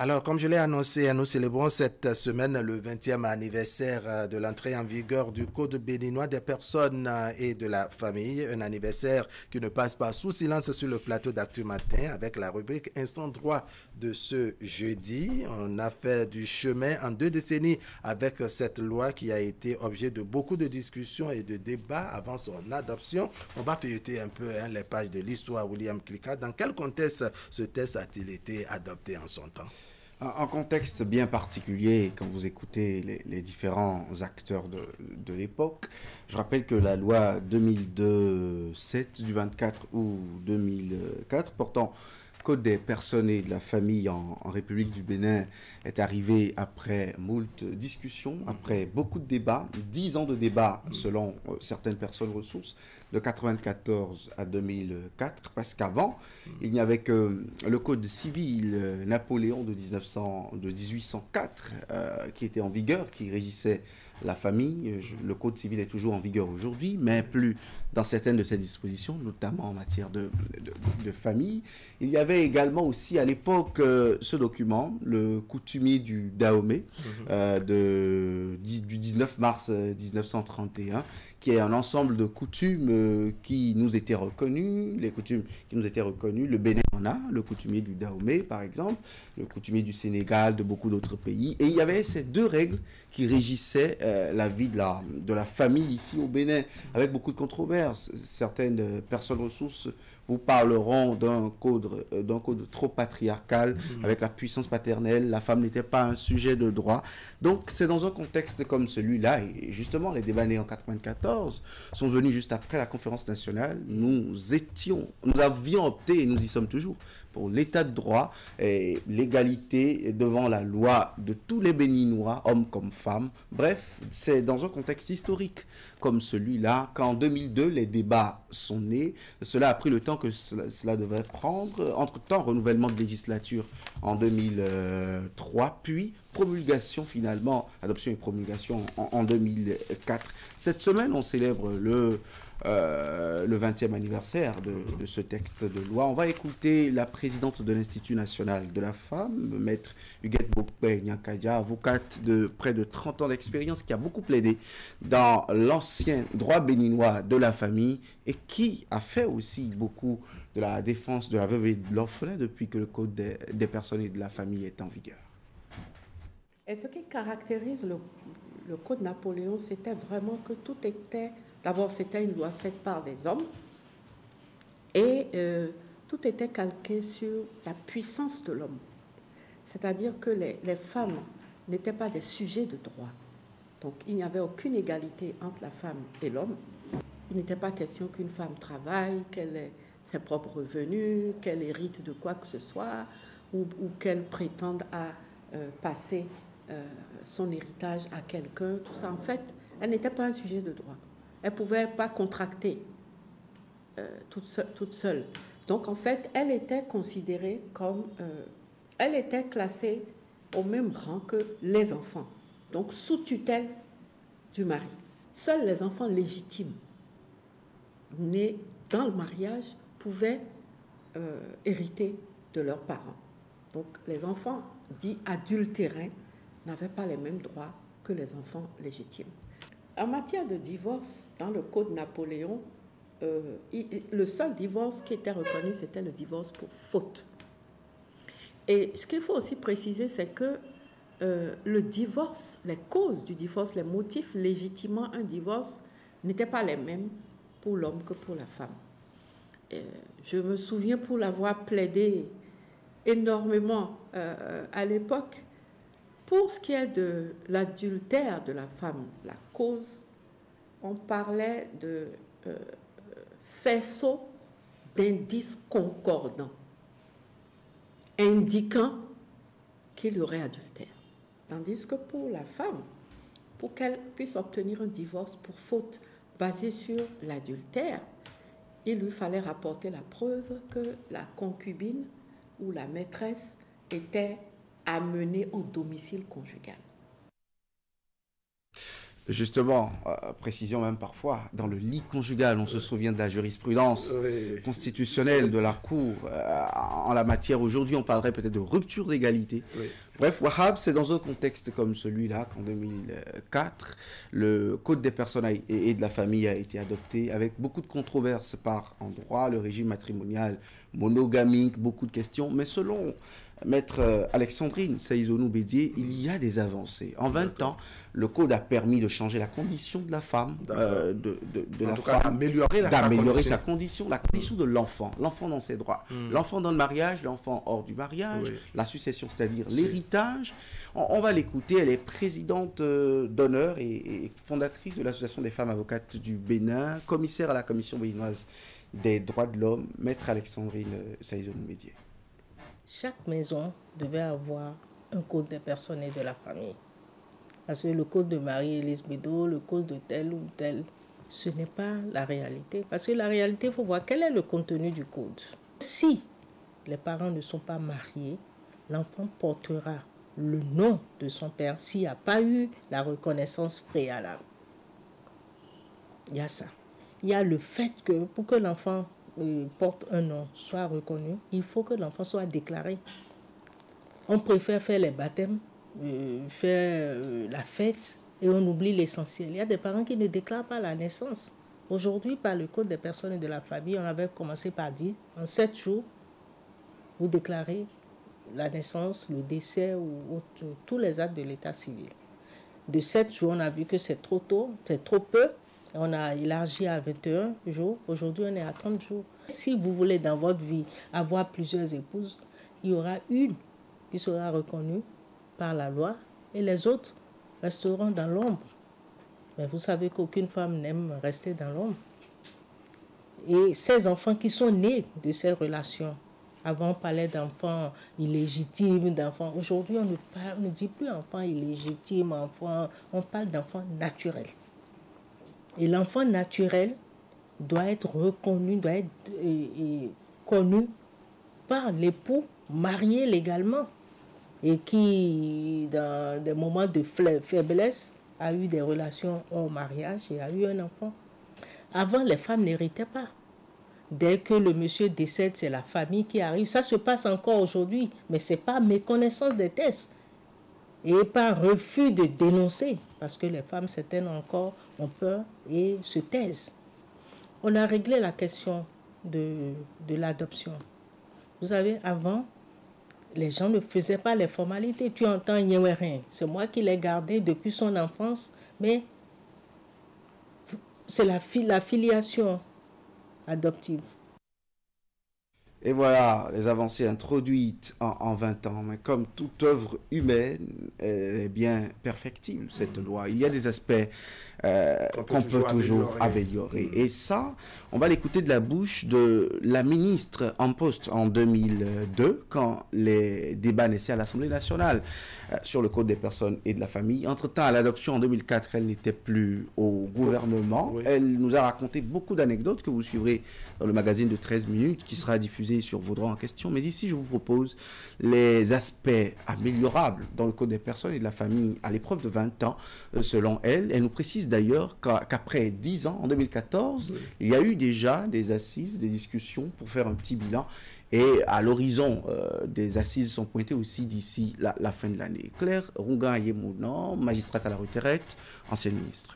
Alors, comme je l'ai annoncé, nous célébrons cette semaine le vingtième anniversaire de l'entrée en vigueur du Code béninois des personnes et de la famille. Un anniversaire qui ne passe pas sous silence sur le plateau d'Actu Matin avec la rubrique Instant Droit de ce jeudi. On a fait du chemin en deux décennies avec cette loi qui a été objet de beaucoup de discussions et de débats avant son adoption. On va feuilleter un peu hein, les pages de l'histoire. William Klika, dans quel contexte ce texte a-t-il été adopté en son temps? En contexte bien particulier, quand vous écoutez les, les différents acteurs de, de l'époque, je rappelle que la loi deux mille deux sept du vingt-quatre août deux mille quatre portant Code des personnes et de la famille en, en République du Bénin est arrivée après moult discussions, après beaucoup de débats, dix ans de débats selon euh, certaines personnes ressources, de quatre-vingt-quatorze à deux mille quatre, parce qu'avant, il n'y avait que le Code civil euh, Napoléon de, dix-neuf cents, de dix-huit cent quatre euh, qui était en vigueur, qui régissait la famille. Le Code civil est toujours en vigueur aujourd'hui, mais plus dans certaines de ses dispositions, notamment en matière de, de, de famille. Il y avait également aussi à l'époque euh, ce document, le coutumier du Dahomey, mmh. euh, de, du dix-neuf mars mille neuf cent trente et un, qui est un ensemble de coutumes euh, qui nous étaient reconnues, les coutumes qui nous étaient reconnues. Le Bénin en a, le coutumier du Dahomey par exemple, le coutumier du Sénégal, de beaucoup d'autres pays. Et il y avait ces deux règles qui régissaient euh, la vie de la, de la famille ici au Bénin, avec beaucoup de controverses. Certaines personnes ressources vous parleront d'un code, euh, d'un code trop patriarcal, mmh. avec la puissance paternelle. La femme n'était pas un sujet de droit. Donc c'est dans un contexte comme celui-là, et justement les débats nés en quatre-vingt-quatorze sont venus juste après la conférence nationale. Nous étions, nous avions opté, et nous y sommes toujours, pour l'état de droit et l'égalité devant la loi de tous les Béninois, hommes comme femmes. Bref, c'est dans un contexte historique comme celui-là qu'en deux mille deux, les débats sont nés. Cela a pris le temps que cela, cela devait prendre. Entre-temps, renouvellement de législature en deux mille trois, puis promulgation finalement, adoption et promulgation en, en deux mille quatre. Cette semaine, on célèbre le... Euh, le vingtième anniversaire de, de ce texte de loi. On va écouter la présidente de l'Institut national de la femme, maître Huguette Bokpe-Nyankadia, avocate de près de trente ans d'expérience, qui a beaucoup plaidé dans l'ancien droit béninois de la famille et qui a fait aussi beaucoup de la défense de la veuve et de l'orphelin depuis que le Code des, des personnes et de la famille est en vigueur. Et ce qui caractérise le, le Code Napoléon, c'était vraiment que tout était... D'abord, c'était une loi faite par des hommes et euh, tout était calqué sur la puissance de l'homme. C'est-à-dire que les, les femmes n'étaient pas des sujets de droit. Donc, il n'y avait aucune égalité entre la femme et l'homme. Il n'était pas question qu'une femme travaille, qu'elle ait ses propres revenus, qu'elle hérite de quoi que ce soit ou, ou qu'elle prétende à euh, passer euh, son héritage à quelqu'un. Tout ça, en fait, elle n'était pas un sujet de droit. Elle ne pouvait pas contracter euh, toute, seule, toute seule. Donc, en fait, elle était considérée comme... Euh, elle était classée au même rang que les enfants. Donc, sous tutelle du mari. Seuls les enfants légitimes nés dans le mariage pouvaient euh, hériter de leurs parents. Donc, les enfants dits adultérins n'avaient pas les mêmes droits que les enfants légitimes. En matière de divorce, dans le Code Napoléon, euh, il, le seul divorce qui était reconnu, c'était le divorce pour faute. Et ce qu'il faut aussi préciser, c'est que euh, le divorce, les causes du divorce, les motifs légitimant un divorce n'étaient pas les mêmes pour l'homme que pour la femme. Et je me souviens pour l'avoir plaidé énormément euh, à l'époque. Pour ce qui est de l'adultère de la femme, la cause, on parlait de euh, faisceau d'indices concordants, indiquant qu'il y aurait adultère. Tandis que pour la femme, pour qu'elle puisse obtenir un divorce pour faute basé sur l'adultère, il lui fallait rapporter la preuve que la concubine ou la maîtresse était amenée au domicile conjugal. Justement, euh, précision même parfois, dans le lit conjugal, on se souvient de la jurisprudence oui. constitutionnelle de la Cour euh, en la matière. Aujourd'hui, on parlerait peut-être de rupture d'égalité. Oui. Bref, Wahab, c'est dans un contexte comme celui-là qu'en deux mille quatre, le Code des personnes et de la famille a été adopté avec beaucoup de controverses par en droit, le régime matrimonial monogamique, beaucoup de questions, mais selon Maître Alexandrine Saïzonou Bédié, il y a des avancées. En vingt ans, le Code a permis de changer la condition de la femme, euh, de, de, de en la tout femme, cas, d'améliorer la d'améliorer sa sa condition, la condition de l'enfant, l'enfant dans ses droits, mm. l'enfant dans le mariage, l'enfant hors du mariage, oui. la succession, c'est-à-dire l'héritage. On, on va l'écouter, elle est présidente euh, d'honneur et, et fondatrice de l'Association des femmes avocates du Bénin, commissaire à la Commission béninoise des droits de l'homme, Maître Alexandrine Saïzonou Bédié. Chaque maison devait avoir un code des personnes et de la famille. Parce que le code de Marie-Élise Bédot, le code de tel ou tel, ce n'est pas la réalité. Parce que la réalité, il faut voir quel est le contenu du code. Si les parents ne sont pas mariés, l'enfant portera le nom de son père s'il n'y a pas eu la reconnaissance préalable. Il y a ça. Il y a le fait que pour que l'enfant euh, porte un nom, soit reconnu, il faut que l'enfant soit déclaré. On préfère faire les baptêmes, euh, faire euh, la fête et on oublie l'essentiel. Il y a des parents qui ne déclarent pas la naissance. Aujourd'hui, par le Code des personnes et de la famille, on avait commencé par dire, en sept jours, vous déclarez la naissance, le décès ou autre, tous les actes de l'état civil. De sept jours, on a vu que c'est trop tôt, c'est trop peu. On a élargi à vingt et un jours. Aujourd'hui, on est à trente jours. Si vous voulez dans votre vie avoir plusieurs épouses, il y aura une qui sera reconnue par la loi et les autres resteront dans l'ombre. Mais vous savez qu'aucune femme n'aime rester dans l'ombre. Et ces enfants qui sont nés de ces relations, avant on parlait d'enfants illégitimes, d'enfants. Aujourd'hui, on ne, parle, on ne dit plus enfants illégitimes, enfants, on parle d'enfants naturels. Et l'enfant naturel doit être reconnu, doit être et, et, connu par l'époux marié légalement et qui, dans des moments de faiblesse, a eu des relations hors mariage et a eu un enfant. Avant, les femmes n'héritaient pas. Dès que le monsieur décède, c'est la famille qui arrive. Ça se passe encore aujourd'hui, mais ce n'est pas méconnaissance des tests. Et par refus de dénoncer, parce que les femmes, certaines encore, ont peur et se taisent. On a réglé la question de, de l'adoption. Vous savez, avant, les gens ne faisaient pas les formalités. Tu entends, il n'y avait rien. C'est moi qui l'ai gardé depuis son enfance, mais c'est la, la filiation adoptive. Et voilà, les avancées introduites en, en vingt ans. Mais comme toute œuvre humaine, elle est bien perfectible, cette loi. Il y a des aspects euh, qu'on peut, peut toujours améliorer. améliorer. Et ça, on va l'écouter de la bouche de la ministre en poste en deux mille deux, quand les débats naissaient à l'Assemblée nationale euh, sur le Code des personnes et de la famille. Entre-temps, à l'adoption en deux mille quatre, elle n'était plus au gouvernement. Oui. Elle nous a raconté beaucoup d'anecdotes que vous suivrez dans le magazine de treize minutes, qui sera diffusé sur vos droits en question. Mais ici, je vous propose les aspects améliorables dans le Code des personnes et de la famille à l'épreuve de vingt ans, selon elle. Elle nous précise d'ailleurs qu'après dix ans, en deux mille quatorze, oui. il y a eu déjà des assises, des discussions pour faire un petit bilan. Et à l'horizon, euh, des assises sont pointées aussi d'ici la, la fin de l'année. Claire Rougan-Yemounan, magistrate à la retraite, ancienne ministre.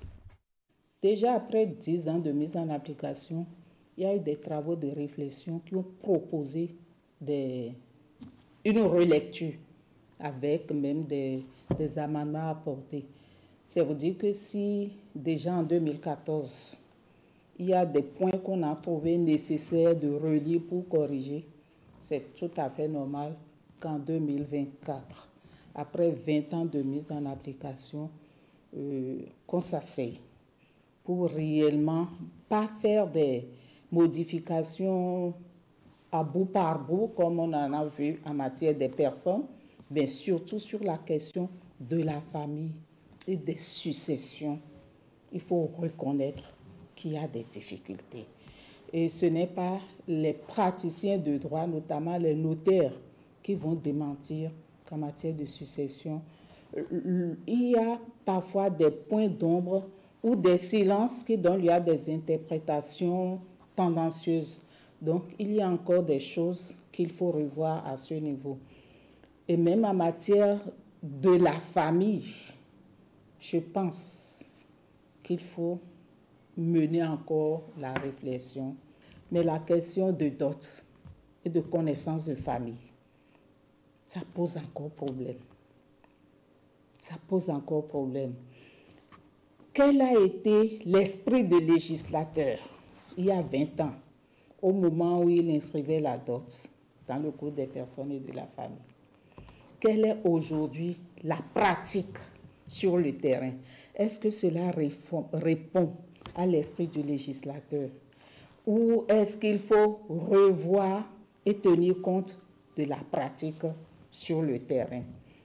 Déjà après dix ans de mise en application, il y a eu des travaux de réflexion qui ont proposé des, une relecture avec même des, des amendements apportés. C'est vous dire que si déjà en deux mille quatorze, il y a des points qu'on a trouvé nécessaires de relire pour corriger, c'est tout à fait normal qu'en deux mille vingt-quatre, après vingt ans de mise en application, euh, qu'on s'asseye pour réellement pas faire des modifications à bout par bout, comme on en a vu en matière des personnes, mais surtout sur la question de la famille et des successions. Il faut reconnaître qu'il y a des difficultés. Et ce n'est pas les praticiens de droit, notamment les notaires, qui vont démentir qu'en matière de succession, il y a parfois des points d'ombre ou des silences qui donnent lieu à des interprétations tendancieuses. Donc, il y a encore des choses qu'il faut revoir à ce niveau. Et même en matière de la famille, je pense qu'il faut mener encore la réflexion. Mais la question de dot et de connaissance de famille, ça pose encore problème. Ça pose encore problème. Quel a été l'esprit de législateur il y a vingt ans, au moment où il inscrivait la dot dans le code des personnes et de la famille? Quelle est aujourd'hui la pratique sur le terrain? Est-ce que cela répond à l'esprit du législateur? Ou est-ce qu'il faut revoir et tenir compte de la pratique sur le terrain?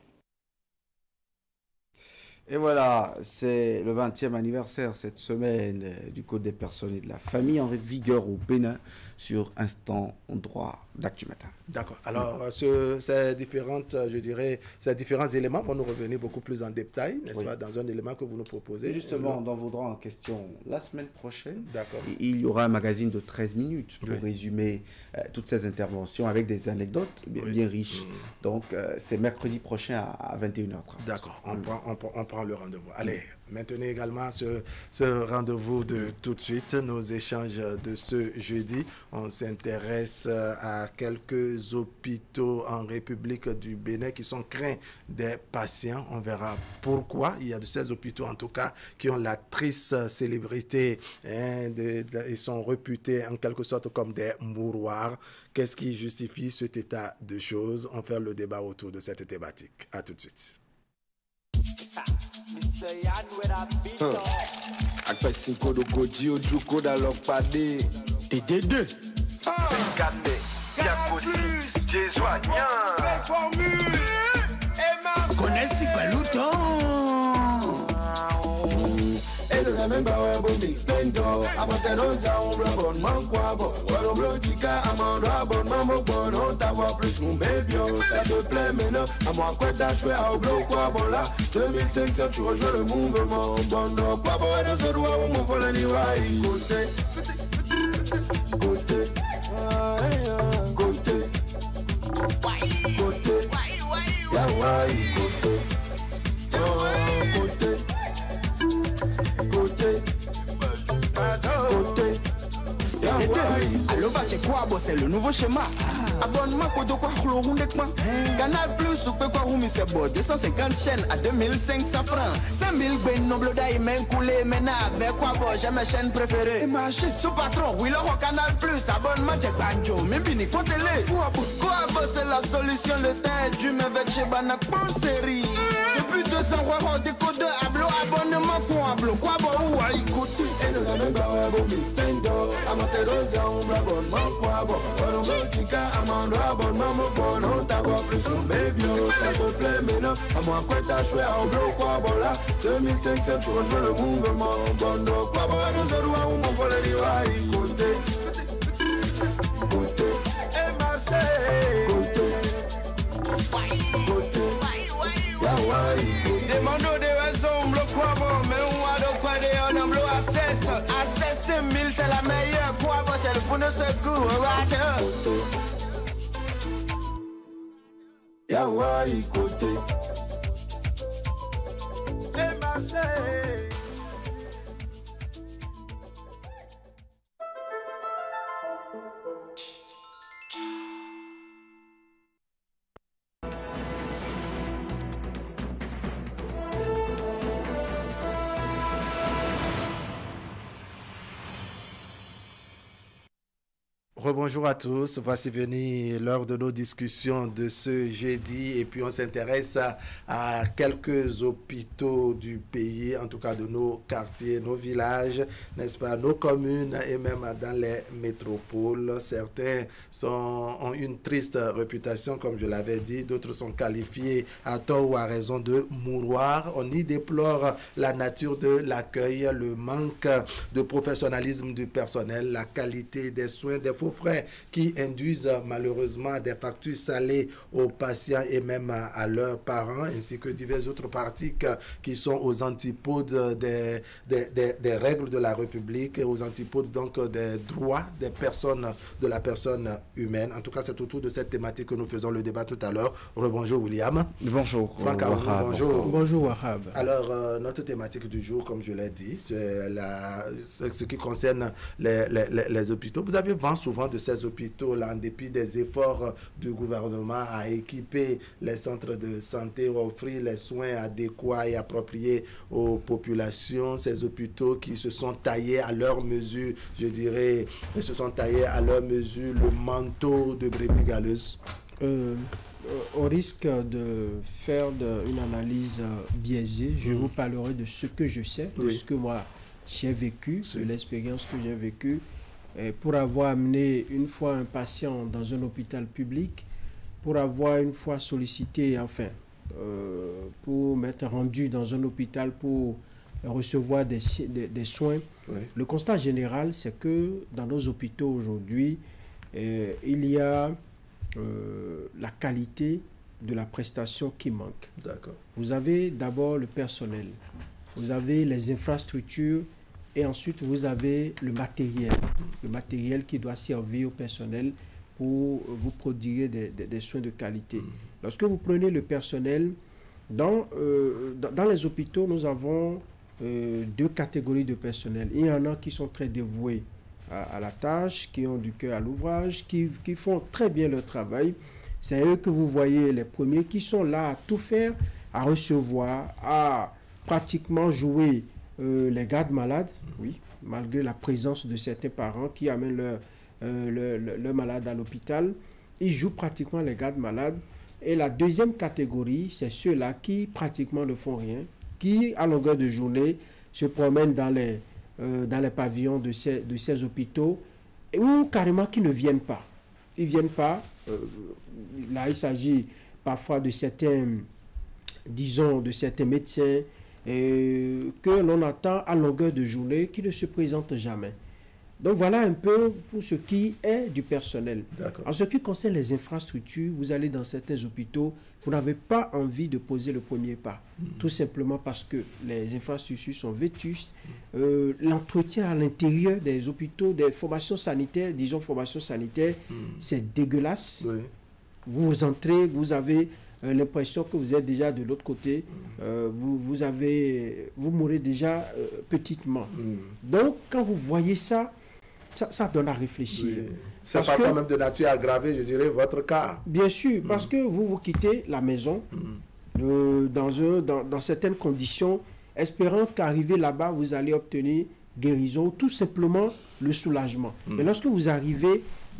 Et voilà, c'est le vingtième anniversaire cette semaine euh, du Code des personnes et de la famille en vigueur au Bénin sur Instant Droit d'Actu Matin. D'accord. Alors, euh, ce, ces, différentes, je dirais, ces différents éléments vont nous revenir beaucoup plus en détail, n'est-ce oui. pas, dans un élément que vous nous proposez. Justement, dans vos droits en question, la semaine prochaine, il y aura un magazine de treize minutes pour oui. résumer euh, toutes ces interventions avec des anecdotes bien, oui. bien riches. Mmh. Donc, euh, c'est mercredi prochain à, à vingt et une heures trente. D'accord. On, mmh. prend, on, on prend le rendez-vous. Allez, maintenez également ce, ce rendez-vous de tout de suite, nos échanges de ce jeudi. On s'intéresse à quelques hôpitaux en République du Bénin qui sont craints des patients. On verra pourquoi. Il y a de ces hôpitaux, en tout cas, qui ont la triste célébrité. Hein, de, de, ils sont réputés en quelque sorte comme des mouroirs. Qu'est-ce qui justifie cet état de choses? On fait le débat autour de cette thématique. À tout de suite. Akpa cinco do Koji o Juko da Lokpade T D deux Kate, Yakosi, Jésoignan Connais-tu Balouton Et le même bawe bomi Pendo, abate rosa, on blabon, man kwabo Waro blodika, amando abon, mambo bon On t'avoir plus mon baby, ça te plaît maintenant À moi quoi t'as joué à oblo kwabo là deux mille cinq cents, tu rejoins le mouvement Bondo, kwabo et de ce doigt, on m'en folle niwai Côté, côté, côté Côté, yawai, côté Côté Côté, côté, allo bache quoi, c'est le nouveau schéma. Abonnement pour de quoi chlorundekman. Canal Plus ou quoi roumi c'est beau. deux cent cinquante chaînes à deux mille cinq cents francs. cinq mille ben noble d'aïmen coulé. Maintenant avec quoi bon, j'ai ma chaîne préférée. Sous patron, oui le Canal Plus. Abonnement check banjo, même bini quoi télé. Quoi c'est la solution le tête. Du me avec chez Banak pour série. Depuis deux ans, on va décoder ablo abonnement pour ablo. Quoi bon ou à écouter. Et le même bawe bomi pendo. Amate rosa, on abonnement quoi bon. On va tika amando abonnement mon bon. On t'avoir plus mon baby. Ça te plaît maintenant. À moi quoi t'as joué à ablo quoi bon là. deux mille cinq cents, tu rejoins le mouvement. Bondo quoi bon à nous autres ou mon volet d'Iwa. Côté, côté, et marché. Côté, côté. Demando de raison, bloc quoi bon, mais on a de quoi de on a bloc access. Access mille c'est la meilleure quoi bon, c'est le pour nos secours, right? Yawai côté. Et marché. Rebonjour à tous, voici venu l'heure de nos discussions de ce jeudi et puis on s'intéresse à, à quelques hôpitaux du pays, en tout cas de nos quartiers, nos villages, n'est-ce pas, nos communes et même dans les métropoles. Certains sont, ont une triste réputation, comme je l'avais dit, d'autres sont qualifiés à tort ou à raison de mouroirs. On y déplore la nature de l'accueil, le manque de professionnalisme du personnel, la qualité des soins, des faux frais qui induisent malheureusement des factures salées aux patients et même à, à leurs parents, ainsi que diverses autres pratiques qui sont aux antipodes des, des, des, des règles de la République, aux antipodes donc des droits des personnes, de la personne humaine. En tout cas, c'est autour de cette thématique que nous faisons le débat tout à l'heure. Rebonjour William. Bonjour. Franck Aoun, bonjour. Bonjour Wahab. Alors, euh, notre thématique du jour, comme je l'ai dit, c'est la, ce qui concerne les, les, les, les hôpitaux. Vous avez vent souvent de ces hôpitaux-là, en dépit des efforts du gouvernement à équiper les centres de santé, à offrir les soins adéquats et appropriés aux populations. Ces hôpitaux qui se sont taillés à leur mesure, je dirais, ils se sont taillés à leur mesure le manteau de brebis galeuses. Euh, au risque de faire de, une analyse biaisée, je mmh. vous parlerai de ce que je sais, de oui. ce que moi j'ai vécu, de l'expérience que j'ai vécue. Et pour avoir amené une fois un patient dans un hôpital public, pour avoir une fois sollicité, enfin, euh, pour m'être rendu dans un hôpital pour recevoir des, des, des soins, oui. le constat général, c'est que dans nos hôpitaux aujourd'hui, euh, il y a Euh, la qualité de la prestation qui manque. D'accord. Vous avez d'abord le personnel, vous avez les infrastructures et ensuite vous avez le matériel, le matériel qui doit servir au personnel pour vous prodiguer des, des, des soins de qualité. Mmh. Lorsque vous prenez le personnel, dans, euh, dans, dans les hôpitaux, nous avons euh, deux catégories de personnel. Il y en a qui sont très dévoués à la tâche, qui ont du cœur à l'ouvrage, qui, qui font très bien leur travail. C'est eux que vous voyez les premiers qui sont là à tout faire, à recevoir, à pratiquement jouer euh, les gardes malades, oui, malgré la présence de certains parents qui amènent leur, euh, leur, leur, leur malade à l'hôpital. Ils jouent pratiquement les gardes malades. Et la deuxième catégorie, c'est ceux-là qui pratiquement ne font rien, qui à longueur de journée se promènent dans les Euh, dans les pavillons de ces, de ces hôpitaux, ou carrément qui ne viennent pas. Ils ne viennent pas. Euh, là, il s'agit parfois de certains, disons, de certains médecins euh, que l'on attend à longueur de journée, qui ne se présentent jamais. Donc voilà un peu pour ce qui est du personnel. En ce qui concerne les infrastructures, vous allez dans certains hôpitaux, vous n'avez pas envie de poser le premier pas. Mmh. Tout simplement parce que les infrastructures sont vétustes. Mmh. Euh, l'entretien à l'intérieur des hôpitaux, des formations sanitaires, disons formations sanitaires, mmh. c'est dégueulasse. Oui. Vous entrez, vous avez euh, l'impression que vous êtes déjà de l'autre côté. Mmh. Euh, vous, vous, avez, vous mourrez déjà euh, petitement. Mmh. Donc, quand vous voyez ça, Ça, ça donne à réfléchir. Oui. C'est parfois que, même de nature aggravée, je dirais, votre cas. Bien sûr, mmh. parce que vous, vous quittez la maison mmh. euh, dans, un, dans, dans certaines conditions, espérant qu'arrivé là-bas, vous allez obtenir guérison, tout simplement le soulagement. Mmh. Mais lorsque vous arrivez,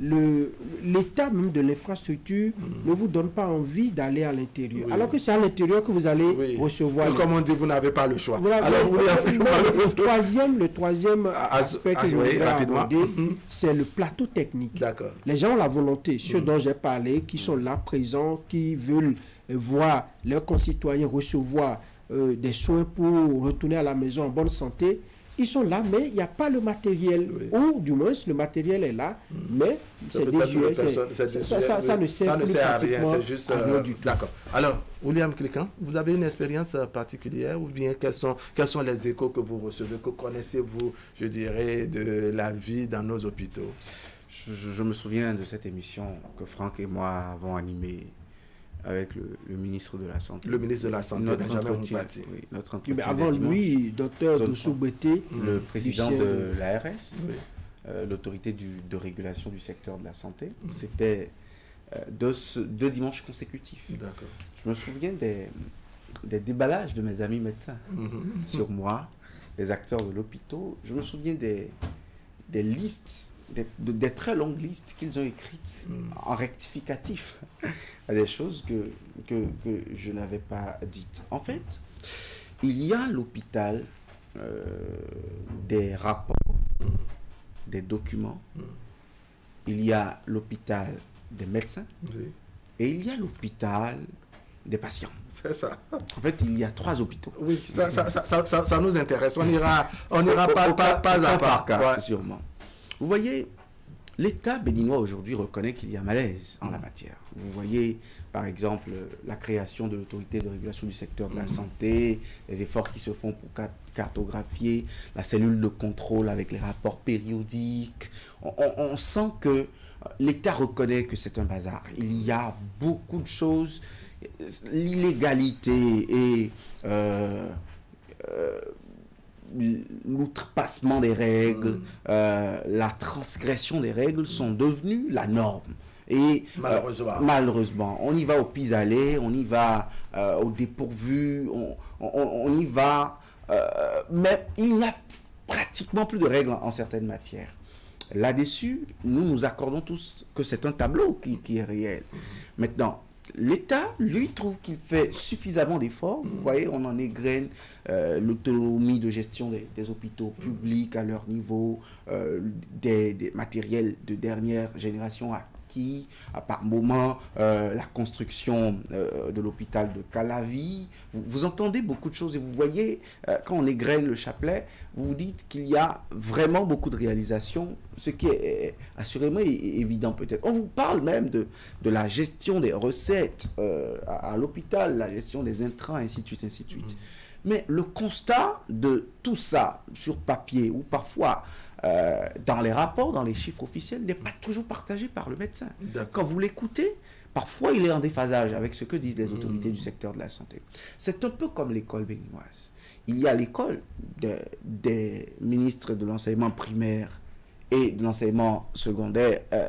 l'état même de l'infrastructure mmh. ne vous donne pas envie d'aller à l'intérieur. Oui. Alors que c'est à l'intérieur que vous allez oui. recevoir. Et comme on dit, vous n'avez pas le choix. Voilà, alors, le, le, le, le, troisième, le troisième aspect que je voudrais aborder, mmh. c'est le plateau technique. Les gens ont la volonté, ceux mmh. dont j'ai parlé, qui sont là présents, qui veulent voir leurs concitoyens recevoir euh, des soins pour retourner à la maison en bonne santé. Ils sont là, mais il n'y a pas le matériel. Oui. Ou du moins, le matériel est là, mmh. mais c'est désuet. Ça, ça, ça ne sert, ça ne sert à rien, c'est juste... Euh, D'accord. Alors, William Cliquant, vous avez une expérience particulière ou bien quels sont, quels sont les échos que vous recevez? Que connaissez-vous, je dirais, de la vie dans nos hôpitaux? je, je, je me souviens de cette émission que Franck et moi avons animée avec le, le ministre de la Santé. Le ministre de la Santé, notre entretien, oui, notre entretien. Mais avant lui, docteur Doussou-Bété, le président de l'A R S, oui. euh, l'autorité de régulation du secteur de la santé. Mmh. C'était euh, deux, deux dimanches consécutifs. D'accord. Je me souviens des, des déballages de mes amis médecins mmh. sur moi, les acteurs de l'hôpital. Je me souviens des, des listes, des, de, des très longues listes qu'ils ont écrites mmh. en rectificatif à des choses que, que, que je n'avais pas dites. En fait, il y a à l'hôpital euh, des rapports, mmh. des documents. Mmh. Il y a l'hôpital des médecins oui. et il y a l'hôpital des patients. C'est ça. En fait, il y a trois hôpitaux. Oui, ça, ça, ça, ça, ça, ça nous intéresse. On ira, on ira pas, pas, pas à part, pas, sûrement. Vous voyez, l'État béninois aujourd'hui reconnaît qu'il y a malaise en la matière. Vous voyez, par exemple, la création de l'autorité de régulation du secteur de la santé, les efforts qui se font pour cartographier, la cellule de contrôle avec les rapports périodiques. On, on, on sent que l'État reconnaît que c'est un bazar. Il y a beaucoup de choses, l'illégalité et euh, euh, l'outrepassement des règles, euh, la transgression des règles sont devenues la norme. Et malheureusement, euh, malheureusement on y va au pis-aller, on y va euh, au dépourvu, on, on, on y va, euh, mais il n'y a pratiquement plus de règles en, en certaines matières. Là-dessus, nous nous accordons tous que c'est un tableau qui, qui est réel. Maintenant, l'État, lui, trouve qu'il fait suffisamment d'efforts. Vous voyez, on en égrène euh, l'autonomie de gestion des, des hôpitaux publics à leur niveau, euh, des, des matériels de dernière génération acquis, à par moment, euh, la construction euh, de l'hôpital de Calavi. Vous, vous entendez beaucoup de choses et vous voyez, euh, quand on égrène le chapelet, vous vous dites qu'il y a vraiment beaucoup de réalisations, ce qui est, est assurément est, est évident peut-être. On vous parle même de, de la gestion des recettes euh, à, à l'hôpital, la gestion des intrants, ainsi de suite, ainsi de suite. Mmh. Mais le constat de tout ça sur papier, ou parfois euh, dans les rapports, dans les chiffres officiels, n'est pas toujours partagé par le médecin. Quand vous l'écoutez, parfois il est en déphasage avec ce que disent les autorités mmh. du secteur de la santé. C'est un peu comme l'école béninoise. Il y a l'école de, des ministres de l'enseignement primaire et de l'enseignement secondaire euh,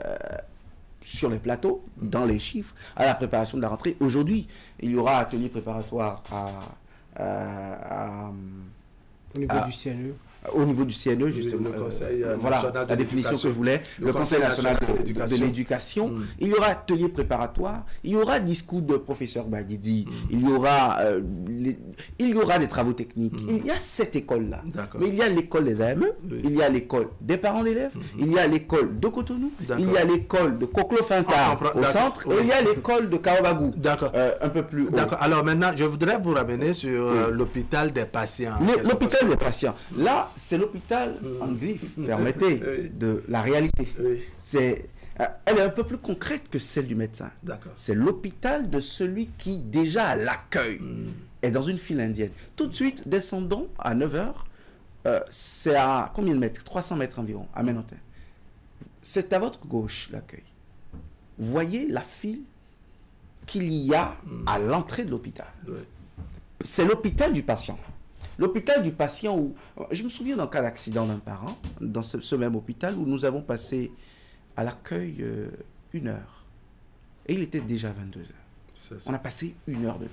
sur les plateaux, dans les chiffres, à la préparation de la rentrée. Aujourd'hui, il y aura atelier préparatoire à, à, à, au niveau à, du C N E. Au niveau du C N E, justement, le conseil, euh, voilà la définition que je voulais, le, le Conseil national de l'éducation. Mmh. Il y aura atelier préparatoire, il y aura discours de professeur Bagidi, mmh. il y aura euh, les, il y aura des travaux techniques. Mmh. Il y a cette école-là. Mais il y a l'école des A M E, oui. il y a l'école des parents d'élèves, mmh. il y a l'école de Cotonou, il y a l'école de Coclo-Fintar ah, au centre, oui. et il y a l'école de Kaobagou, euh, un peu plus haut. D'accord. Alors maintenant, je voudrais vous ramener sur euh, oui. l'hôpital des patients. L'hôpital des patients. Là, c'est l'hôpital mmh. en griffe, permettez, oui. de la réalité. Oui. C'est, euh, elle est un peu plus concrète que celle du médecin. C'est l'hôpital de celui qui, déjà à l'accueil, mmh. est dans une file indienne. Tout de suite, descendons à neuf heures, euh, c'est à combien de mètres? trois cents mètres environ, à Ménotin. C'est à votre gauche, l'accueil. Voyez la file qu'il y a mmh. à l'entrée de l'hôpital. Oui. C'est l'hôpital du patient. L'hôpital du patient où... Je me souviens d'un cas d'accident d'un parent, dans ce, ce même hôpital, où nous avons passé à l'accueil euh, une heure. Et il était déjà vingt-deux heures. On a passé une heure dedans.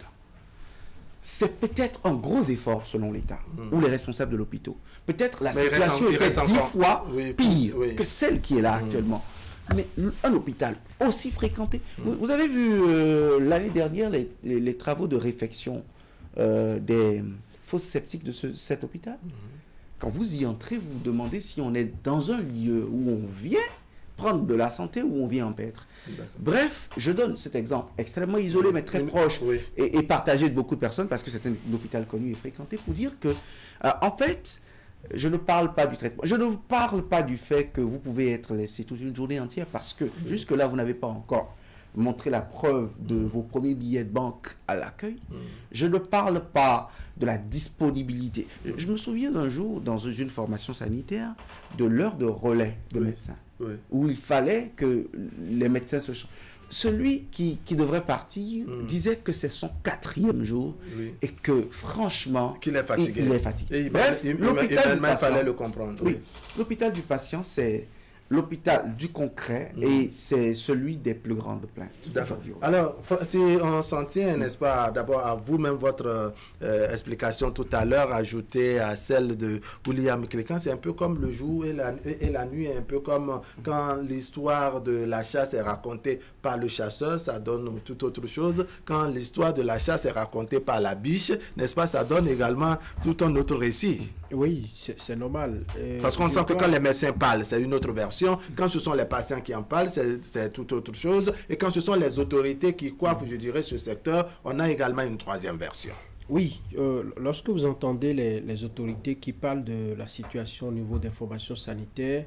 C'est peut-être un gros effort selon l'État, mmh. ou les responsables de l'hôpitaux. Peut-être la Mais situation est dix fois oui, pire oui. que celle qui est là mmh. actuellement. Mais un hôpital aussi fréquenté... Mmh. Vous, vous avez vu euh, l'année dernière les, les, les travaux de réfection euh, des... fosses septiques de ce, cet hôpital. Mmh. Quand vous y entrez, vous vous demandez si on est dans un lieu où on vient prendre de la santé ou on vient en paître. Bref, je donne cet exemple extrêmement isolé, mais très proche oui. et, et partagé de beaucoup de personnes parce que c'est un, un hôpital connu et fréquenté pour dire que, euh, en fait, je ne parle pas du traitement. Je ne vous parle pas du fait que vous pouvez être laissé toute une journée entière parce que mmh. jusque-là, vous n'avez pas encore montrer la preuve de vos premiers billets de banque à l'accueil. Mmh. Je ne parle pas de la disponibilité. Je me souviens d'un jour, dans une formation sanitaire, de l'heure de relais de oui. médecins, oui. où il fallait que les médecins se changent. Celui qui, qui devrait partir mmh. disait que c'est son quatrième jour oui. et que, franchement, qu'il est fatigué. Il, il est fatigué. Et il, Bref, l'hôpital du patient, fallait le comprendre. Oui. Oui. L'hôpital du patient, c'est l'hôpital du concret mmh. et c'est celui des plus grandes plaintes d'aujourd'hui. Alors, si on s'en tient, n'est-ce pas, d'abord à vous-même, votre euh, explication tout à l'heure, ajoutée à celle de William Clécan, c'est un peu comme le jour et la, et la nuit, un peu comme quand l'histoire de la chasse est racontée par le chasseur, ça donne tout autre chose. Quand l'histoire de la chasse est racontée par la biche, n'est-ce pas, ça donne également tout un autre récit. Oui, c'est normal. Euh, Parce qu'on sent que quand les médecins parlent, c'est une autre version. Quand ce sont les patients qui en parlent, c'est tout autre chose. Et quand ce sont les autorités qui coiffent, je dirais, ce secteur, on a également une troisième version. Oui, euh, lorsque vous entendez les, les autorités qui parlent de la situation au niveau des formations sanitaires,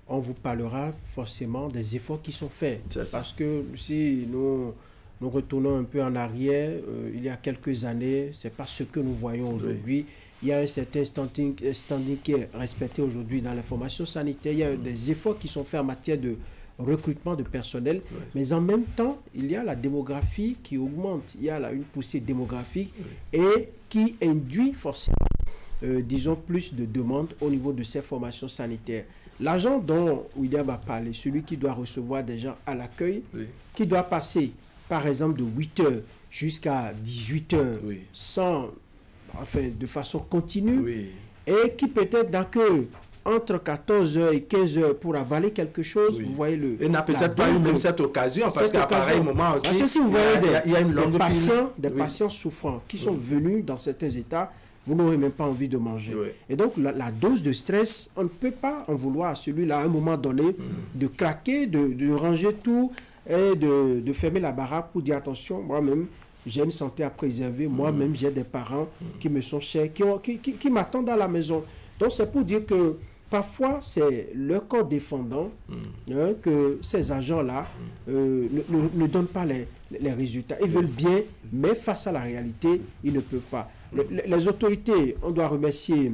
on vous parlera forcément des efforts qui sont faits. Parce que si nous, nous retournons un peu en arrière, euh, il y a quelques années, ce n'est pas ce que nous voyons aujourd'hui. Oui. Il y a un certain standing, standing qui est respecté aujourd'hui dans l'information sanitaire. Il y a mmh. des efforts qui sont faits en matière de recrutement de personnel. Oui. Mais en même temps, il y a la démographie qui augmente. Il y a là une poussée démographique oui. et qui induit forcément, euh, disons, plus de demandes au niveau de ces formations sanitaires. L'agent dont William a parlé, celui qui doit recevoir des gens à l'accueil, oui. qui doit passer, par exemple, de huit heures jusqu'à dix-huit heures, oui. sans... enfin, de façon continue, oui. et qui peut-être d'accueil entre quatorze heures et quinze heures pour avaler quelque chose, oui. vous voyez le... Et n'a peut-être pas eu même cette occasion, parce qu'à pareil moment aussi, parce que si vous voyez il y a, des, il y a une longue des, patients, des oui. patients souffrants qui sont oui. venus dans certains états, vous n'aurez même pas envie de manger. Oui. Et donc, la, la dose de stress, on ne peut pas en vouloir à celui-là, à un moment donné, mm. de craquer, de, de ranger tout et de, de fermer la baraque pour dire attention, moi-même, j'ai une santé à préserver. Moi-même, mmh. j'ai des parents mmh. qui me sont chers, qui, ont, qui, qui, qui m'attendent à la maison. Donc, c'est pour dire que parfois, c'est le corps défendant mmh. hein, que ces agents-là mmh. euh, ne, ne, ne donnent pas les, les résultats. Ils mmh. veulent bien, mais face à la réalité, ils ne peuvent pas. Mmh. Les, les autorités, on doit remercier...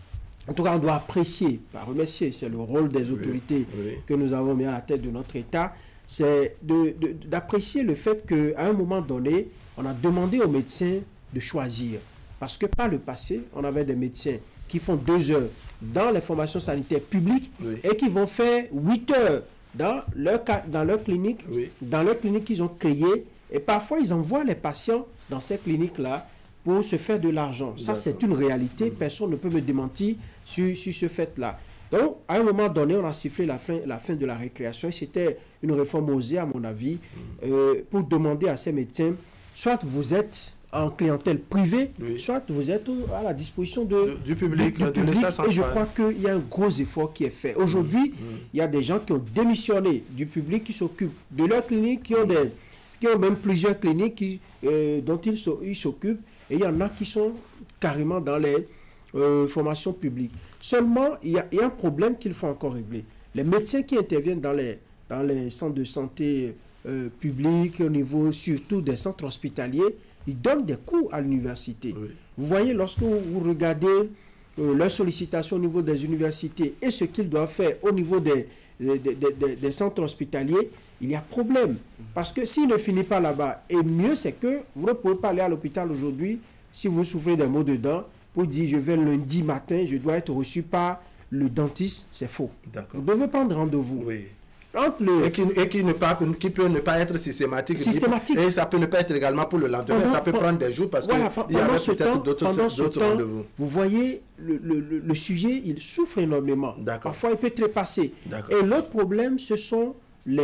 En tout cas, on doit apprécier, pas remercier, c'est le rôle des autorités oui. Oui. que nous avons mis à la tête de notre État, c'est de, de, d'apprécier le fait qu'à un moment donné, on a demandé aux médecins de choisir. Parce que par le passé, on avait des médecins qui font deux heures dans les formations sanitaires publiques oui. et qui vont faire huit heures dans leur, dans leur clinique, oui. dans leur clinique qu'ils ont créée. Et parfois, ils envoient les patients dans ces cliniques-là pour se faire de l'argent. Ça, c'est une réalité. Mmh. Personne ne peut me démentir sur, sur ce fait-là. Donc, à un moment donné, on a sifflé la fin, la fin de la récréation. Et c'était une réforme osée, à mon avis, mmh. euh, pour demander à ces médecins, soit vous êtes en clientèle privée, oui. soit vous êtes à la disposition de, du, du public. Du, du de public l'État et je crois qu'il y a un gros effort qui est fait. Aujourd'hui, mmh. il y a des gens qui ont démissionné du public, qui s'occupent de leur clinique, qui ont, des, qui ont même plusieurs cliniques qui, euh, dont ils, so, ils s'occupent. Et il y en a qui sont carrément dans les euh, formations publiques. Seulement, il y, a, il y a un problème qu'il faut encore régler. Les médecins qui interviennent dans les, dans les centres de santé euh, publics, au niveau surtout des centres hospitaliers, ils donnent des cours à l'université. Oui. Vous voyez, lorsque vous, vous regardez euh, leurs sollicitations au niveau des universités et ce qu'ils doivent faire au niveau des, des, des, des, des centres hospitaliers, il y a problème. Parce que s'il ne finit pas là-bas, et mieux c'est que vous ne pouvez pas aller à l'hôpital aujourd'hui si vous souffrez d'un maux de dents pour dire je vais lundi matin, je dois être reçu par le dentiste, c'est faux. Vous devez prendre rendez-vous. Oui. Le... Et, qui, et qui, ne pas, qui peut ne pas être systématique. systématique. Et ça peut ne pas être également pour le lendemain. Pendant, ça peut prendre des jours parce voilà, qu'il y a peut-être d'autres rendez-vous. Vous voyez, le, le, le sujet, il souffre énormément. Parfois, il peut trépasser. Et l'autre problème, ce sont les,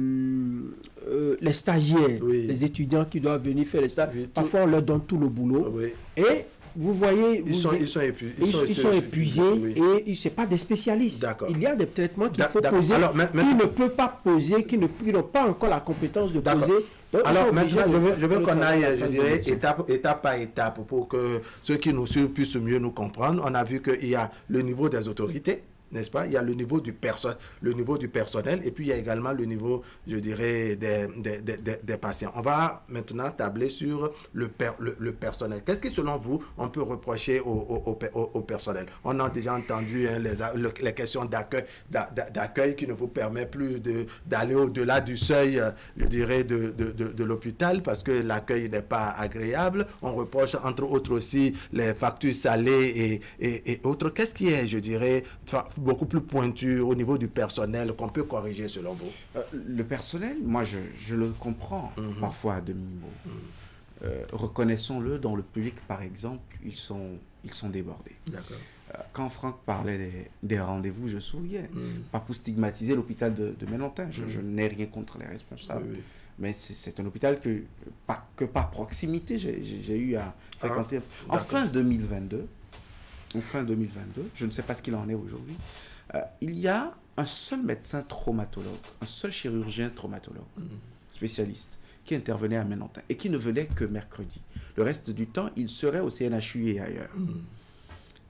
euh, les stagiaires, oui. les étudiants qui doivent venir faire les stages. Oui, Parfois, on leur donne tout le boulot. Oui. Et vous voyez, ils, vous sont, ils sont épuisés. Ils, ils, ils sont épuisés oui. et ce n'est pas des spécialistes. Il y a des traitements qu'il faut poser, alors, mais, qui ne peuvent pas poser, qui n'ont pas encore la compétence de poser. Donc, alors maintenant, je veux, je veux qu'on aille, je dirais, étape, étape par étape pour que ceux qui nous suivent puissent mieux nous comprendre. On a vu qu'il y a le niveau des autorités, n'est-ce pas? Il y a le niveau du perso le niveau du personnel et puis il y a également le niveau, je dirais, des, des, des, des, des patients. On va maintenant tabler sur le, per, le, le personnel. Qu'est-ce que, selon vous, on peut reprocher au, au, au, au personnel? On a déjà entendu hein, les, les questions d'accueil d'accueil qui ne vous permet plus d'aller au-delà du seuil, je dirais, de, de, de, de l'hôpital parce que l'accueil n'est pas agréable. On reproche, entre autres aussi, les factures salées et, et, et autres. Qu'est-ce qui est, je dirais, beaucoup plus pointu au niveau du personnel qu'on peut corriger selon vous? euh, Le personnel, moi je, je le comprends mm-hmm. parfois à demi-mot. Mm-hmm. euh, Reconnaissons-le, dans le public par exemple, ils sont, ils sont débordés. D'accord. Euh, quand Franck parlait des, des rendez-vous, je me souviens, mm-hmm. pas pour stigmatiser l'hôpital de, de Menontin, je, mm-hmm. je n'ai rien contre les responsables. Oui, oui. Mais c'est un hôpital que, pas, que par proximité j'ai eu à fréquenter. Ah, en fin deux mille vingt-deux, ou fin deux mille vingt-deux, je ne sais pas ce qu'il en est aujourd'hui, euh, il y a un seul médecin traumatologue, un seul chirurgien traumatologue, mmh. spécialiste, qui intervenait à Menontin et qui ne venait que mercredi. Le reste du temps, il serait au C N H U et ailleurs. Mmh.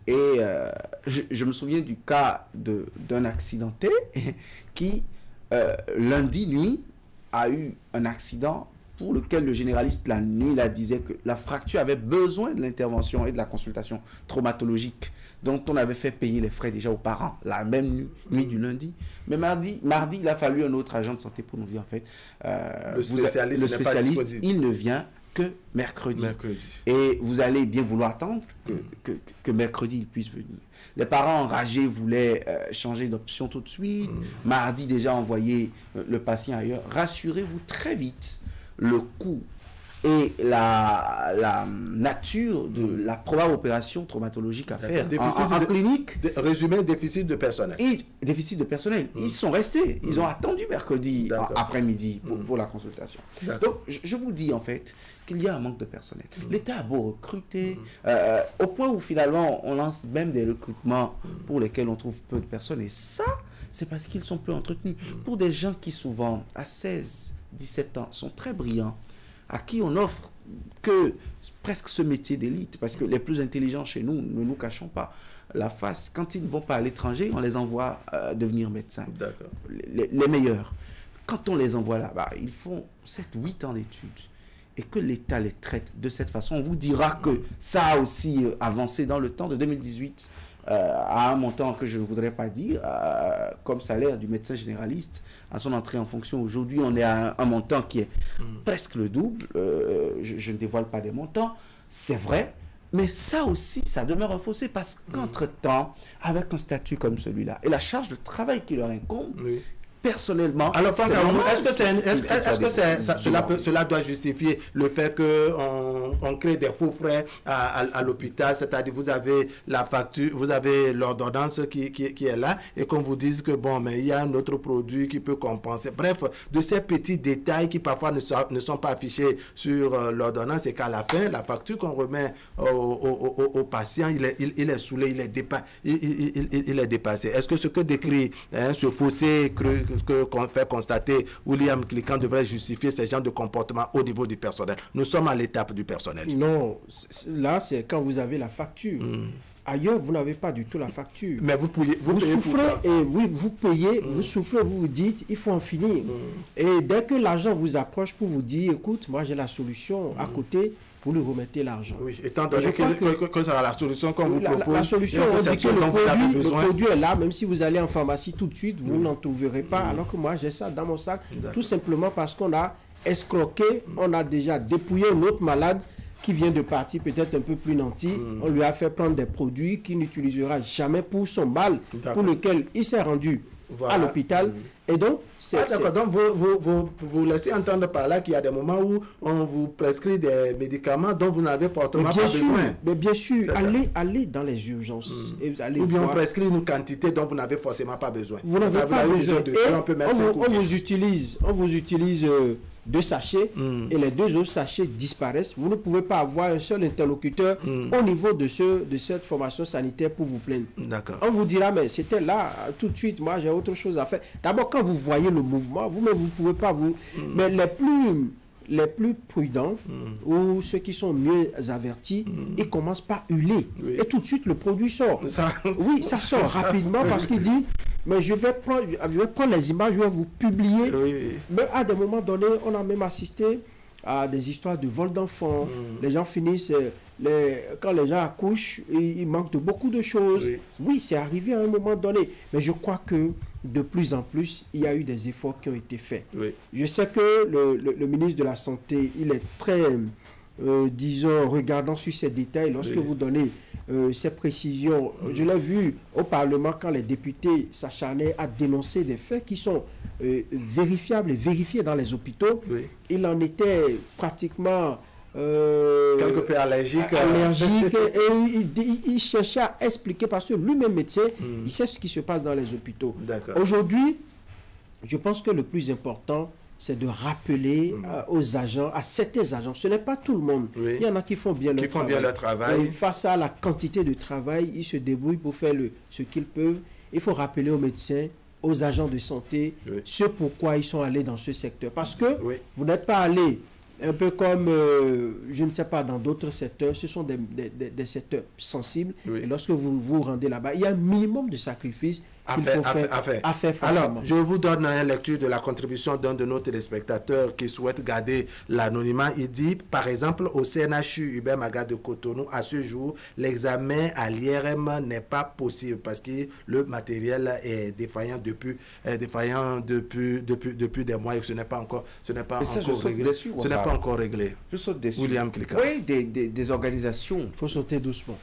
Et euh, je, je me souviens du cas d'un accidenté qui, euh, lundi nuit, a eu un accident pour lequel le généraliste la nuit la disait que la fracture avait besoin de l'intervention et de la consultation traumatologique dont on avait fait payer les frais déjà aux parents la même nuit, nuit du lundi. Mais mardi, mardi, il a fallu un autre agent de santé pour nous dire en fait, euh, le spécialiste, vous, le spécialiste il ne vient que mercredi. mercredi. Et vous allez bien vouloir attendre que, mm. que, que mercredi il puisse venir. Les parents enragés voulaient euh, changer d'option tout de suite. Mm. Mardi déjà envoyer euh, le patient ailleurs. Rassurez-vous très vite, le coût et la, la nature de la probable opération traumatologique à faire déficit en, en, en de, clinique. De, résumé, déficit de personnel. Et, déficit de personnel. Mmh. Ils sont restés. Ils mmh. ont attendu mercredi après-midi pour, mmh. pour la consultation. Donc, je, je vous dis en fait qu'il y a un manque de personnel. Mmh. L'État a beau recruter, mmh. euh, au point où finalement on lance même des recrutements mmh. pour lesquels on trouve peu de personnes. Et ça, c'est parce qu'ils sont peu entretenus. Mmh. Pour des gens qui souvent, à seize, dix-sept ans, sont très brillants, à qui on offre que presque ce métier d'élite, parce que les plus intelligents chez nous, ne nous cachons pas la face, quand ils ne vont pas à l'étranger, on les envoie euh, devenir médecins. Les, les meilleurs. Quand on les envoie là-bas, ils font sept huit ans d'études, et que l'État les traite de cette façon, on vous dira que ça a aussi euh, avancé dans le temps de deux mille dix-huit, euh, à un montant que je ne voudrais pas dire, euh, comme salaire du médecin généraliste, à son entrée en fonction. Aujourd'hui, on est à un, un montant qui est mmh. presque le double. Euh, je, je ne dévoile pas des montants, c'est vrai. Mais ça aussi, ça demeure un fossé parce qu'entre-temps, avec un statut comme celui-là et la charge de travail qui leur incombe, oui. personnellement... Alors, est-ce que, c'est, est-ce, est-ce que c'est, ça, cela, peut, cela doit justifier le fait qu'on on crée des faux frais à, à, à l'hôpital, c'est-à-dire vous avez la facture, vous avez l'ordonnance qui, qui, qui est là et qu'on vous dise que bon, mais il y a un autre produit qui peut compenser. Bref, de ces petits détails qui parfois ne sont, ne sont pas affichés sur euh, l'ordonnance et qu'à la fin, la facture qu'on remet au, au, au, au patient, il est, il, il est saoulé, il est, dépa, il, il, il, il est dépassé. Est-ce que ce que décrit hein, ce fossé cru, que qu'on fait constater William Klikan devrait justifier ces genres de comportements au niveau du personnel? Nous sommes à l'étape du personnel. Non, là c'est quand vous avez la facture. Mm. Ailleurs, vous n'avez pas du tout la facture. Mais vous, payez, vous, vous payez souffrez et vous, vous payez, mm. vous souffrez, vous vous dites, il faut en finir. Mm. Et dès que l'argent vous approche pour vous dire, écoute, moi j'ai la solution mm. à côté, vous lui remettez l'argent. Oui, étant donné que, que, que, que ça a la solution qu'on vous la, propose. La, la solution, on dit que le produit, le produit est là, même si vous allez en pharmacie tout de suite, vous mm. n'en trouverez pas, mm. alors que moi j'ai ça dans mon sac, tout simplement parce qu'on a escroqué, mm. on a déjà dépouillé un autre malade qui vient de partir peut-être un peu plus nanti, mm. on lui a fait prendre des produits qu'il n'utilisera jamais pour son mal, pour lequel il s'est rendu voilà. à l'hôpital. Mm. Et donc, c'est... Ah, d'accord, donc vous, vous, vous, vous laissez entendre par là qu'il y a des moments où on vous prescrit des médicaments dont vous n'avez fortement pas sûr, besoin. Mais bien sûr, allez, allez dans les urgences. Mm. Et vous allez Ou bien voir... on prescrit une quantité dont vous n'avez forcément pas besoin. Vous n'avez pas besoin. De et on peut mettre on, vous, on vous utilise, on vous utilise euh, deux sachets mm. et les deux autres sachets disparaissent. Vous ne pouvez pas avoir un seul interlocuteur mm. au niveau de, ce, de cette formation sanitaire pour vous plaindre. D'accord. On vous dira, mais c'était là, tout de suite, moi j'ai autre chose à faire. D'abord, quand vous voyez le mouvement, vous-même, vous ne pouvez pas vous... Mm. Mais les plus... les plus prudents mm. ou ceux qui sont mieux avertis, mm. ils commencent par hurler. Oui. Et tout de suite, le produit sort. Ça, oui, ça sort ça, rapidement ça, parce qu'il dit, mais je vais, prendre, je vais prendre les images, je vais vous publier. Oui, oui. Mais à des moments donnés, on a même assisté à des histoires de vol d'enfants. Mm. Les gens finissent, les, quand les gens accouchent, ils, ils manquent de beaucoup de choses. Oui, oui c'est arrivé à un moment donné. Mais je crois que de plus en plus, il y a eu des efforts qui ont été faits. Oui. Je sais que le, le, le ministre de la Santé, il est très, euh, disons, regardant sur ces détails. Lorsque oui. vous donnez euh, ces précisions, oui. je l'ai vu au Parlement quand les députés s'acharnaient à dénoncer des faits qui sont euh, vérifiables et vérifiés dans les hôpitaux. Oui. Il en était pratiquement... Euh, quelque peu allergique, allergique et il, il, il cherchait à expliquer parce que lui-même médecin, mm. il sait ce qui se passe dans les hôpitaux. Aujourd'hui, je pense que le plus important, c'est de rappeler mm. euh, aux agents, à certains agents, ce n'est pas tout le monde. Oui. Il y en a qui font bien qui leur font travail. Bien leur travail. Et face à la quantité de travail, ils se débrouillent pour faire le, ce qu'ils peuvent. Il faut rappeler aux médecins, aux agents de santé, oui. ce pourquoi ils sont allés dans ce secteur. Parce que oui. vous n'êtes pas allé Un peu comme, euh, je ne sais pas, dans d'autres secteurs, ce sont des, des, des, des secteurs sensibles. Oui. Et lorsque vous vous rendez là-bas, il y a un minimum de sacrifices qu'il faut faire, à faire. À faire Alors, je vous donne une lecture de la contribution d'un de nos téléspectateurs qui souhaite garder l'anonymat. Il dit, par exemple, au C N H U Hubert Maga de Cotonou, à ce jour, l'examen à l'I R M n'est pas possible parce que le matériel est défaillant depuis, est défaillant depuis, depuis, depuis des mois et que ce n'est pas encore, ce n'est pas ça, encore réglé. Dessus, ce n'est pas encore réglé. Je saute dessus. William Klika. Oui, des, des, des organisations. Il faut sauter doucement.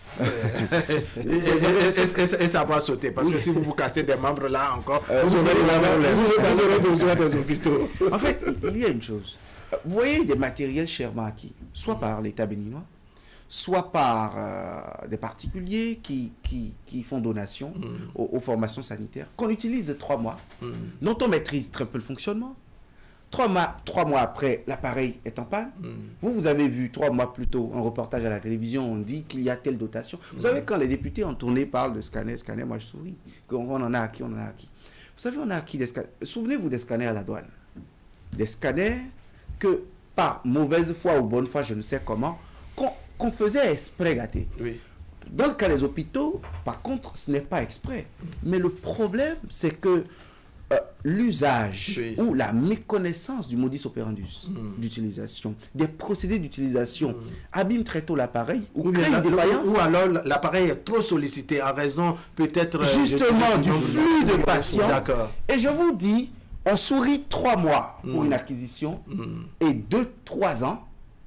et, et, et, et, et ça va sauter parce oui. que si vous vous cassez des membres là encore, euh, vous, vous, vous aurez besoin des hôpitaux. En fait, il y a une chose. Vous voyez des matériels chèrement acquis, soit par l'État béninois, soit par euh, des particuliers qui, qui, qui font donation mm. aux, aux formations sanitaires, qu'on utilise trois mois, mm. dont on maîtrise très peu le fonctionnement. Trois mois, trois mois après, l'appareil est en panne. Mm. Vous, vous avez vu trois mois plus tôt un reportage à la télévision, on dit qu'il y a telle dotation. Vous mm. savez, quand les députés en tournée parlent de scanner, scanner, moi je souris. Qu'on en a acquis, on en a acquis. Vous savez, on a acquis des scanners. Souvenez-vous des scanners à la douane. Des scanners que, par mauvaise foi ou bonne foi, je ne sais comment, qu'on qu'on faisait exprès gâter. Oui. Dans le cas des hôpitaux, par contre, ce n'est pas exprès. Mais le problème, c'est que Euh, l'usage oui. ou la méconnaissance du modus operandi mm. d'utilisation, des procédés d'utilisation, mm. abîme très tôt l'appareil ou, ou, ou alors l'appareil est trop sollicité en raison peut-être justement du flux de patients. Et je vous dis, on sourit trois mois mm. pour une acquisition mm. et deux, trois ans,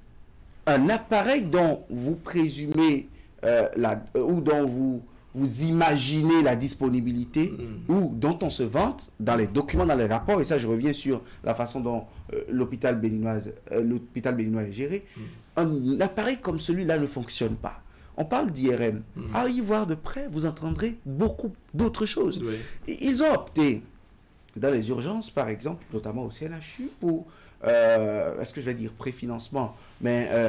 un appareil dont vous présumez euh, la, euh, ou dont vous vous imaginez la disponibilité mm. ou dont on se vante dans les documents, dans les rapports, et ça je reviens sur la façon dont euh, l'hôpital béninois, euh, l'hôpital béninois est géré, mm. un appareil comme celui-là ne fonctionne pas. On parle d'I R M. Mm. À y voir de près, vous entendrez beaucoup d'autres choses. Oui. Ils ont opté dans les urgences, par exemple, notamment au C N H U, pour Euh, est-ce que je vais dire préfinancement, mais euh,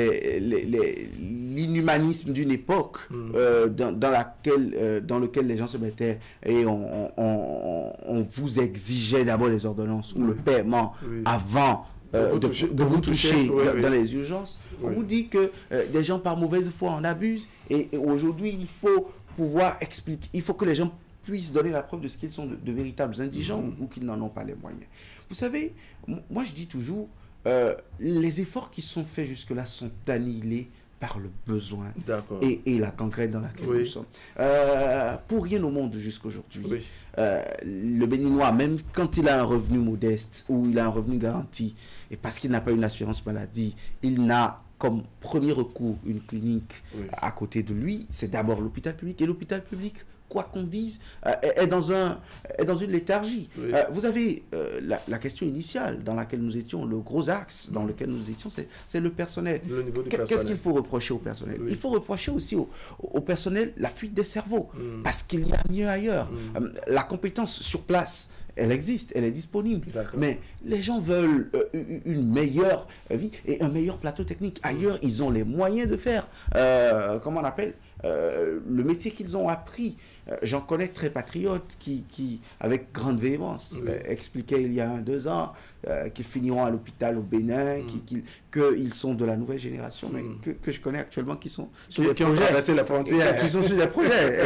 l'inhumanisme d'une époque mm. euh, dans, dans, laquelle, euh, dans lequel les gens se mettaient et on, on, on vous exigeait d'abord les ordonnances mm. ou le paiement oui. avant euh, de vous toucher, de, de vous toucher, toucher oui, dans, oui. dans les urgences. Oui. On vous dit que euh, des gens par mauvaise foi en abusent et, et aujourd'hui il faut pouvoir expliquer, il faut que les gens puissent donner la preuve de ce qu'ils sont de, de véritables indigents mm. ou, ou qu'ils n'en ont pas les moyens. Vous savez, moi je dis toujours, euh, les efforts qui sont faits jusque-là sont annihilés par le besoin et, et la gangrène dans laquelle oui. nous sommes. Euh, pour rien au monde jusqu'aujourd'hui, oui. euh, le Béninois, même quand il a un revenu modeste ou il a un revenu garanti, et parce qu'il n'a pas une assurance maladie, il n'a comme premier recours une clinique oui. à côté de lui, c'est d'abord l'hôpital public. Et l'hôpital public, quoi qu'on dise, euh, est, dans un, est dans une léthargie. Oui. Euh, vous avez euh, la, la question initiale dans laquelle nous étions, le gros axe dans lequel nous étions, c'est le personnel. Le niveau du Qu'est-ce personnel. qu'il faut reprocher au personnel? Oui. Il faut reprocher aussi au, au personnel la fuite des cerveaux, mm. parce qu'il y a mieux ailleurs. Mm. Euh, la compétence sur place, elle existe, elle est disponible. Mais les gens veulent euh, une meilleure vie et un meilleur plateau technique. Ailleurs, mmh. ils ont les moyens de faire, euh, comment on appelle, euh, le métier qu'ils ont appris. Euh, J'en connais très patriotes qui, qui avec grande véhémence, oui. euh, expliquaient il y a un, deux ans euh, qu'ils finiront à l'hôpital au Bénin, mmh. qu'ils qu'ils sont de la nouvelle génération, mais mmh. que, que je connais actuellement qui sont sur qui, des qui projets. ont traversé la frontière. Qui sont sur des projets.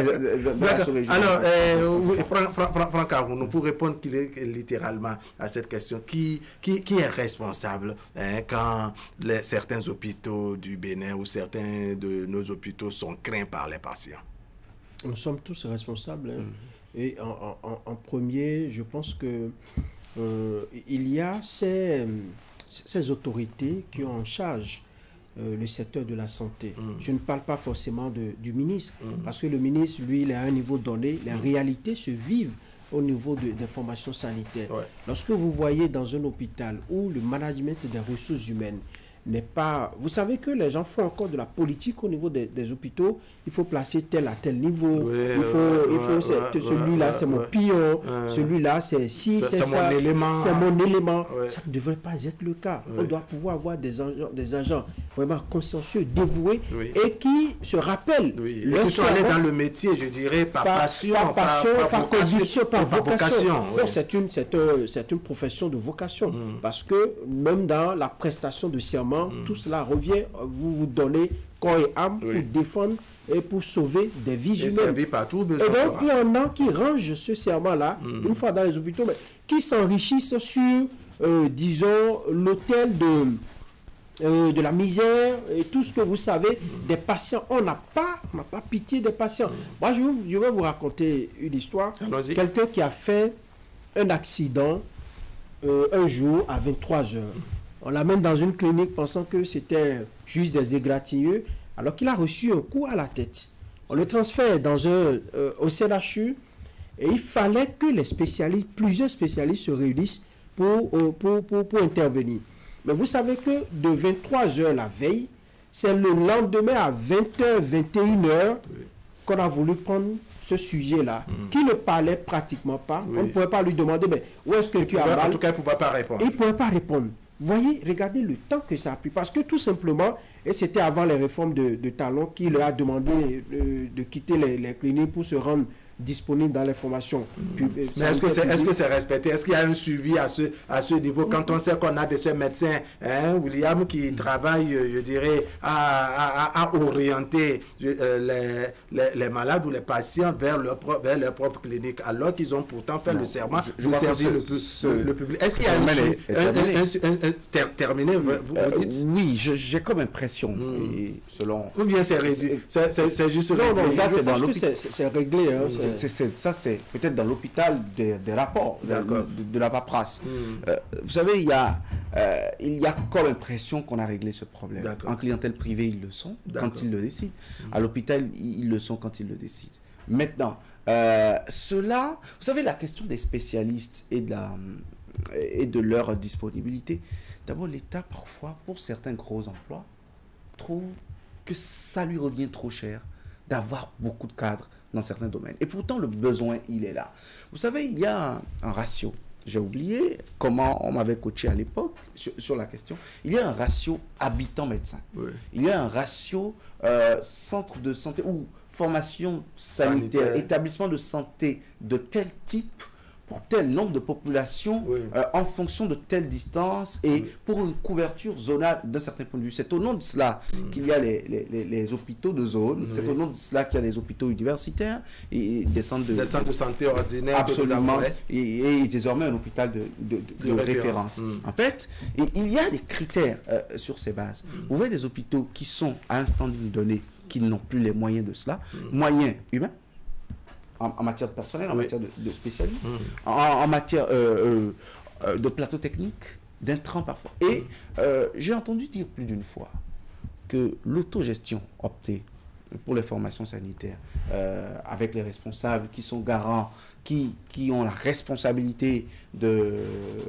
Alors, euh, Franck, Franck, Franck Arounou, pour répondre littéralement à cette question, qui, qui, qui est responsable hein, quand les, certains hôpitaux du Bénin ou certains de nos hôpitaux sont craints par les patients? Nous sommes tous responsables. Hein. Mmh. Et en, en, en premier, je pense que euh, il y a ces, ces autorités qui ont en charge euh, le secteur de la santé. Mmh. Je ne parle pas forcément de, du ministre, mmh. parce que le ministre, lui, il est à un niveau donné. Les mmh. réalités se vivent au niveau de, des formations sanitaires. Ouais. Lorsque vous voyez dans un hôpital où le management des ressources humaines n'est pas... Vous savez que les gens font encore de la politique au niveau des, des hôpitaux. Il faut placer tel à tel niveau. Oui, il faut, ouais, il faut ouais, celui-là, ouais, c'est ouais, mon pion. Ouais. Celui-là, c'est si, c'est ça. C'est mon élément. C'est mon élément. Ouais. Ça ne devrait pas être le cas. Ouais. On doit pouvoir avoir des agents, des agents vraiment consciencieux, dévoués, oui. et qui se rappellent. Oui. Et qui sont allés dans le métier, je dirais, par, par passion, par, passion, par, par, par conviction, par, par vocation. vocation. Oui. C'est une, c'est une profession de vocation. Mm. Parce que même dans la prestation de serment, Mm. tout cela revient, vous vous donnez corps et âme oui. pour défendre et pour sauver des vies et humaines. Partout, et donc, il y en a qui rangent ce serment-là, mm. une fois dans les hôpitaux, mais qui s'enrichissent sur, euh, disons, l'autel de, euh, de la misère et tout ce que vous savez mm. des patients. On n'a pas, on n'a pas pitié des patients. Mm. Moi, je vais, je vais vous raconter une histoire. Quelqu'un qui a fait un accident euh, un jour à vingt-trois heures. On l'amène dans une clinique pensant que c'était juste des égratignures, alors qu'il a reçu un coup à la tête. On le transfère dans un, euh, au C H U et il fallait que les spécialistes, plusieurs spécialistes se réunissent pour, euh, pour, pour, pour intervenir. Mais vous savez que de vingt-trois heures la veille, c'est le lendemain à vingt heures, vingt et une heures qu'on a voulu prendre ce sujet-là, mmh. qui ne parlait pratiquement pas. Oui. On ne pouvait pas lui demander, mais où est-ce que il tu pouvait, as mal? En tout cas, il ne pouvait pas répondre. Il ne pouvait pas répondre. Voyez, regardez le temps que ça a pris. Parce que tout simplement, et c'était avant les réformes de, de Talon, qui leur a demandé de, de quitter les, les cliniques pour se rendre disponible dans les formations. Mmh. Mais est-ce que c'est est -ce c'est respecté? Est-ce qu'il y a un suivi à ce, à ce niveau? Mmh. Quand on sait qu'on a des médecins, hein, William, qui mmh. travaillent, je dirais, à, à, à orienter euh, les, les, les malades ou les patients vers leur, pro, vers leur propre clinique, alors qu'ils ont pourtant fait non, le serment je, je de servir le, ce, le public. Est-ce qu'il y a un suivi terminé? Vous, vous euh, dites? Oui, j'ai comme impression, mmh. et selon... Ou bien c'est réduit? C'est juste non, non, ça c'est dans l'hôpital. C'est réglé, hein, c'est, c'est, ça, c'est peut-être dans l'hôpital des, des rapports, de, de, de la paperasse. Mm. Euh, vous savez, il y a, euh, il y a comme impression qu'on a réglé ce problème. En clientèle privée, ils le sont quand ils le décident. Mm. À l'hôpital, ils le sont quand ils le décident. Maintenant, euh, cela, vous savez, la question des spécialistes et de, la, et de leur disponibilité. D'abord, l'État, parfois, pour certains gros emplois, trouve que ça lui revient trop cher d'avoir beaucoup de cadres dans certains domaines. Et pourtant, le besoin, il est là. Vous savez, il y a un, un ratio. J'ai oublié comment on m'avait coaché à l'époque sur, sur la question. Il y a un ratio habitant-médecin. Oui. Il y a un ratio euh, centre de santé ou formation sanitaire, sanitaire, établissement de santé de tel type pour tel nombre de populations, oui. euh, en fonction de telle distance et oui. pour une couverture zonale d'un certain point de vue. C'est au nom de cela mmh. qu'il y a les, les, les hôpitaux de zone, oui. c'est au nom de cela qu'il y a les hôpitaux universitaires et des centres de, des centres de santé ordinaires. Absolument. Et, et désormais un hôpital de, de, de, de, de référence. référence. Mmh. En fait, et, il y a des critères euh, sur ces bases. Mmh. Vous voyez des hôpitaux qui sont à un standing donné, qui n'ont plus les moyens de cela, mmh. moyens humains, En, en matière de personnel, en oui. matière de, de spécialistes, mmh. en, en matière euh, euh, de plateau technique, d'intrants parfois. Et euh, j'ai entendu dire plus d'une fois que l'autogestion optée pour les formations sanitaires, euh, avec les responsables qui sont garants, qui, qui ont la responsabilité de...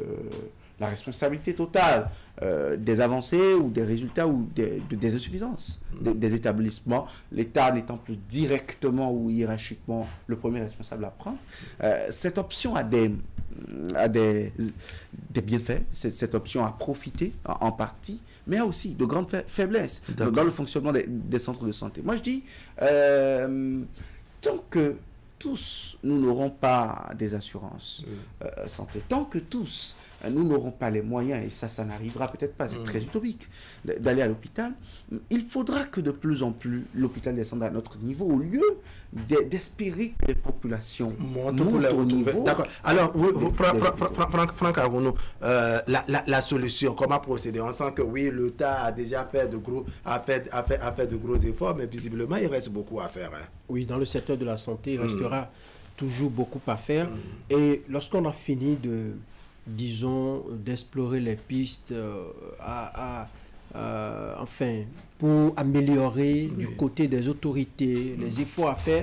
la responsabilité totale euh, des avancées ou des résultats ou des, de, des insuffisances mmh. des, des établissements, l'État n'étant plus directement ou hiérarchiquement le premier responsable à prendre. Euh, cette option a des, a des, des bienfaits, cette option a profité en, en partie, mais a aussi de grandes fa faiblesses dans, dans le fonctionnement des, des centres de santé. Moi je dis, euh, tant que tous, nous n'aurons pas des assurances mmh. euh, santé. Tant que tous, nous n'aurons pas les moyens, et ça, ça n'arrivera peut-être pas, c'est mmh. très utopique, d'aller à l'hôpital, il faudra que de plus en plus l'hôpital descende à notre niveau, au lieu d'espérer que les populations montent au niveau. D'accord. Alors, vous, vous, Franck Franck, Franck, Franck Arounou, euh, la, la, la solution, comment procéder? On sent que oui, l'État a déjà fait de gros, a fait, a fait, a fait de gros efforts, mais visiblement, il reste beaucoup à faire. Hein. Oui, dans le secteur de la santé, il restera mmh. toujours beaucoup à faire. Mmh. Et lorsqu'on a fini de, disons, d'explorer les pistes euh, à, à euh, enfin, pour améliorer oui. du côté des autorités, mmh. les efforts à faire,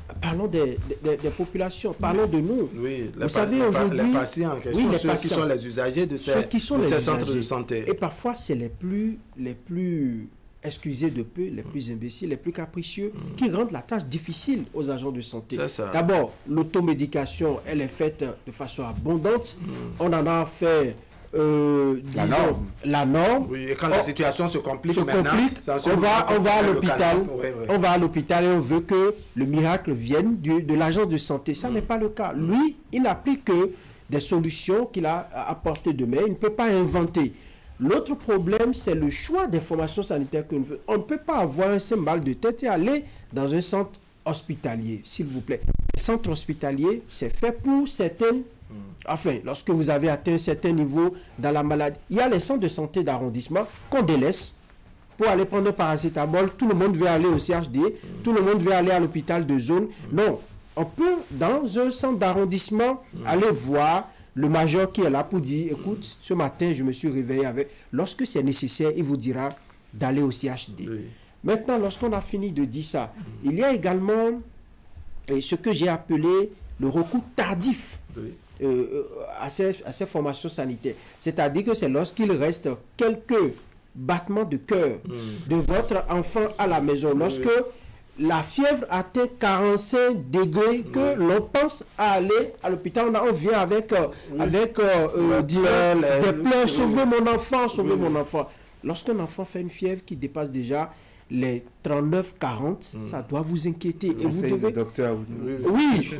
Parlons des, des, des populations, parlons oui. de nous. Oui, vous savez aujourd'hui, les patients, oui, les ceux patients, qui sont les usagers de ces, qui sont de les ces usagers. centres de santé. Et parfois, c'est les plus, les plus, excusez de peu, les plus imbéciles, les plus capricieux, mm. qui rendent la tâche difficile aux agents de santé. D'abord, l'automédication, elle est faite de façon abondante. Mm. On en a fait... Euh, la, disons, norme. la norme. Oui, et quand on, la situation se complique, se maintenant, complique on va, on va à l'hôpital, oui, oui. on va à l'hôpital et on veut que le miracle vienne du, de l'agent de santé. Ça mmh. n'est pas le cas. Lui, il n'applique que des solutions qu'il a apportées de main. Il ne peut pas inventer. L'autre problème, c'est le choix des formations sanitaires que nous faisons. On ne peut pas avoir un simple mal de tête et aller dans un centre hospitalier, s'il vous plaît. Le centre hospitalier, c'est fait pour certaines... Enfin, lorsque vous avez atteint un certain niveau dans la maladie, il y a les centres de santé d'arrondissement qu'on délaisse pour aller prendre un paracétamol. Tout le monde veut aller au C H D, mmh. tout le monde veut aller à l'hôpital de zone. Mmh. Non, on peut, dans un centre d'arrondissement, mmh. aller voir le major qui est là pour dire, écoute, ce matin, je me suis réveillé avec... Lorsque c'est nécessaire, il vous dira d'aller au C H D. Oui. Maintenant, lorsqu'on a fini de dire ça, mmh. il y a également et ce que j'ai appelé le recours tardif. Oui. Euh, à, ces, à ces formations sanitaires. C'est-à-dire que c'est lorsqu'il reste quelques battements de cœur mm. de votre enfant à la maison, lorsque oui. la fièvre atteint quarante-cinq degrés, que oui. l'on pense à aller à l'hôpital, on, on vient avec, euh, oui. avec euh, euh, des pleurs, sauvez mon enfant, sauvez oui. mon enfant. Lorsqu'un enfant fait une fièvre qui dépasse déjà les trente-neuf quarante, mm. ça doit vous inquiéter. Et vous devez... le docteur. Oui. oui.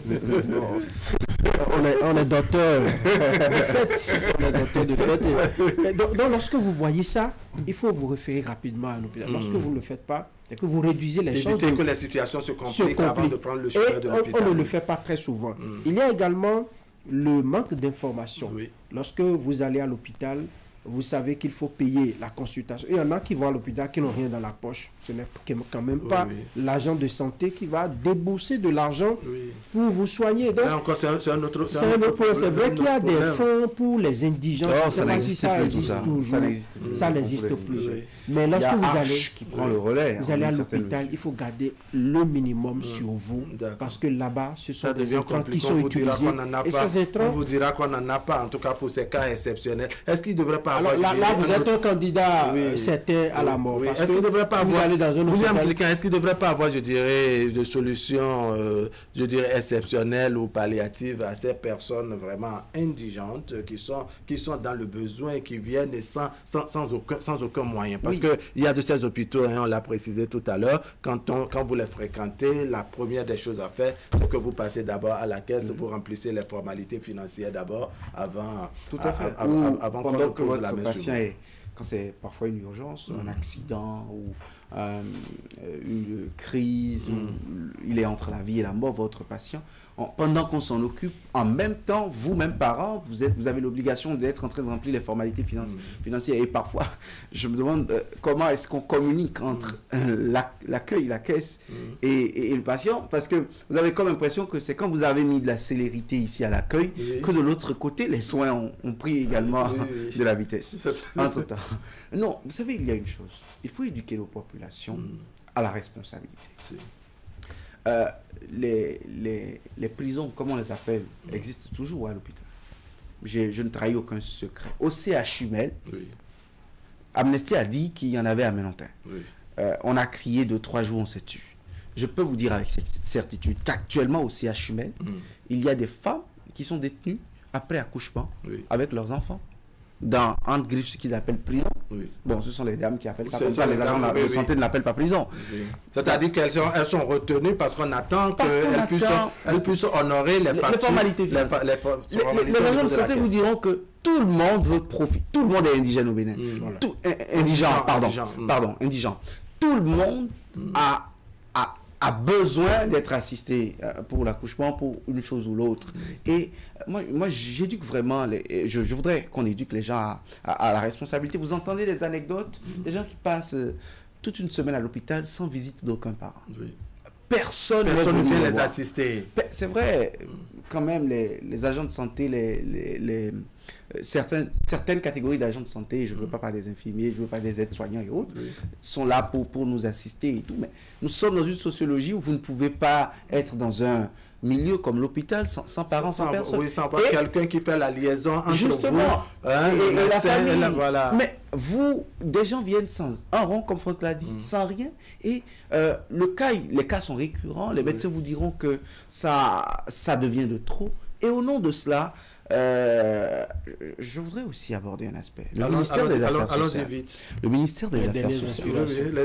on, est, on est docteur de fait. On est docteur de fait. Donc, donc, lorsque vous voyez ça, il faut vous référer rapidement à l'hôpital. Mm. Lorsque vous ne le faites pas, c'est que vous réduisez les chances. Évitez que les situations se compliquent, se compliquent avant de prendre le chemin de l'hôpital. On, on ne le fait pas très souvent. Mm. Il y a également le manque d'information. Oui. Lorsque vous allez à l'hôpital, vous savez qu'il faut payer la consultation. Il y en a qui vont à l'hôpital qui n'ont rien dans la poche. Ce n'est quand même pas oui, oui. l'agent de santé qui va débourser de l'argent oui. pour vous soigner. Donc, encore, c'est un, un autre, c'est un autre problème. C'est vrai qu'il y a des fonds pour les indigents. Oh, ça n'existe ça plus. Existe ça n'existe plus. Ça n'existe plus. Oui. Mais lorsque vous allez, qui prend le relais, vous allez à l'hôpital, il faut garder le minimum mmh. sur vous. Parce que là-bas, ce sont ça des intrants qui sont utilisés. Et ces intrants, on vous dira qu'on n'en a pas, en tout cas pour ces cas exceptionnels. Est-ce qu'il ne devrait pas avoir... Là, là vous êtes un candidat oui, certain à la mort. Oui. Est-ce qu'il ne devrait pas si avoir... Vous dans un William Cliquin, est-ce qu'il ne devrait pas avoir, je dirais, de solutions, euh, je dirais, exceptionnelles ou palliatives à ces personnes vraiment indigentes qui sont, qui sont dans le besoin et qui viennent sans, sans, sans, aucun, sans aucun moyen? Parce oui. qu'il y a de ces hôpitaux, hein, on l'a précisé tout à l'heure, quand, on, quand vous les fréquentez, la première des choses à faire, c'est que vous passez d'abord à la caisse, mmh. vous remplissez les formalités financières d'abord, avant, tout à fait. À, à, à, avant pendant qu'on votre la patient est, quand c'est parfois une urgence, mmh. un accident ou euh, une crise, mmh. où il est entre la vie et la mort, votre patient, en, pendant qu'on s'en occupe, en même temps, vous-même parents, vous, êtes, vous avez l'obligation d'être en train de remplir les formalités financi mmh. financières. Et parfois, je me demande euh, comment est-ce qu'on communique entre mmh. euh, l'accueil, la caisse mmh. et, et, et le patient, parce que vous avez comme l'impression que c'est quand vous avez mis de la célérité ici à l'accueil, oui. que de l'autre côté, les soins ont, ont pris également oui, oui. de la vitesse. Entre-temps. Non, vous savez, il y a une chose. Il faut éduquer nos populations mmh. à la responsabilité. Euh, les, les, les prisons, comme on les appelle, mmh. existent toujours à l'hôpital. Je, je ne trahis aucun secret. Au C H U M E L, oui. Amnesty a dit qu'il y en avait à Menontin. Oui. Euh, on a crié de trois jours, on s'est tué. Je peux vous dire avec cette certitude qu'actuellement au C H U M E L, mmh. il y a des femmes qui sont détenues après accouchement oui. avec leurs enfants. Dans entre griffes ce qu'ils appellent prison. Oui. Bon, ce sont les dames qui appellent ça comme ça, les agents de oui, santé oui. ne l'appellent pas prison. Oui. C'est-à-dire qu'elles sont, elles sont retenues parce qu'on attend qu'elles puissent, elles puissent honorer les, les, les formalités. Les, les, les, les, les agents de santé vous diront que tout le monde veut profiter. Tout le monde est indigène au Bénin. Mmh, voilà. Tout, euh, indigent, pardon, indigent, mmh. pardon, indigent. Tout le monde mmh. a a besoin d'être assisté pour l'accouchement, pour une chose ou l'autre. Mmh. Et moi, moi j'éduque vraiment, les, je, je voudrais qu'on éduque les gens à, à, à la responsabilité. Vous entendez des anecdotes, mmh. des gens qui passent toute une semaine à l'hôpital sans visite d'aucun parent. Oui. Personne ne vient les assister. C'est vrai, quand même, les, les agents de santé, les, les, les, certaines, certaines catégories d'agents de santé, je ne veux pas parler des infirmiers, je ne veux pas des aides-soignants et autres, oui. sont là pour, pour nous assister et tout. Mais nous sommes dans une sociologie où vous ne pouvez pas être dans un milieu comme l'hôpital sans, sans parents, sans, sans personne. Oui, sans avoir quelqu'un qui fait la liaison entre justement, vous hein, et, et la famille. La, voilà. Mais vous, des gens viennent sans un rond, comme Franck l'a dit, mm. sans rien. Et euh, le cas, les cas sont récurrents. Les oui. médecins vous diront que ça, ça devient de trop. Et au nom de cela, Euh, je voudrais aussi aborder un aspect. Le allons, ministère allons, des allons, Affaires allons sociales. Vite. Le ministère des les Affaires sociales. Les,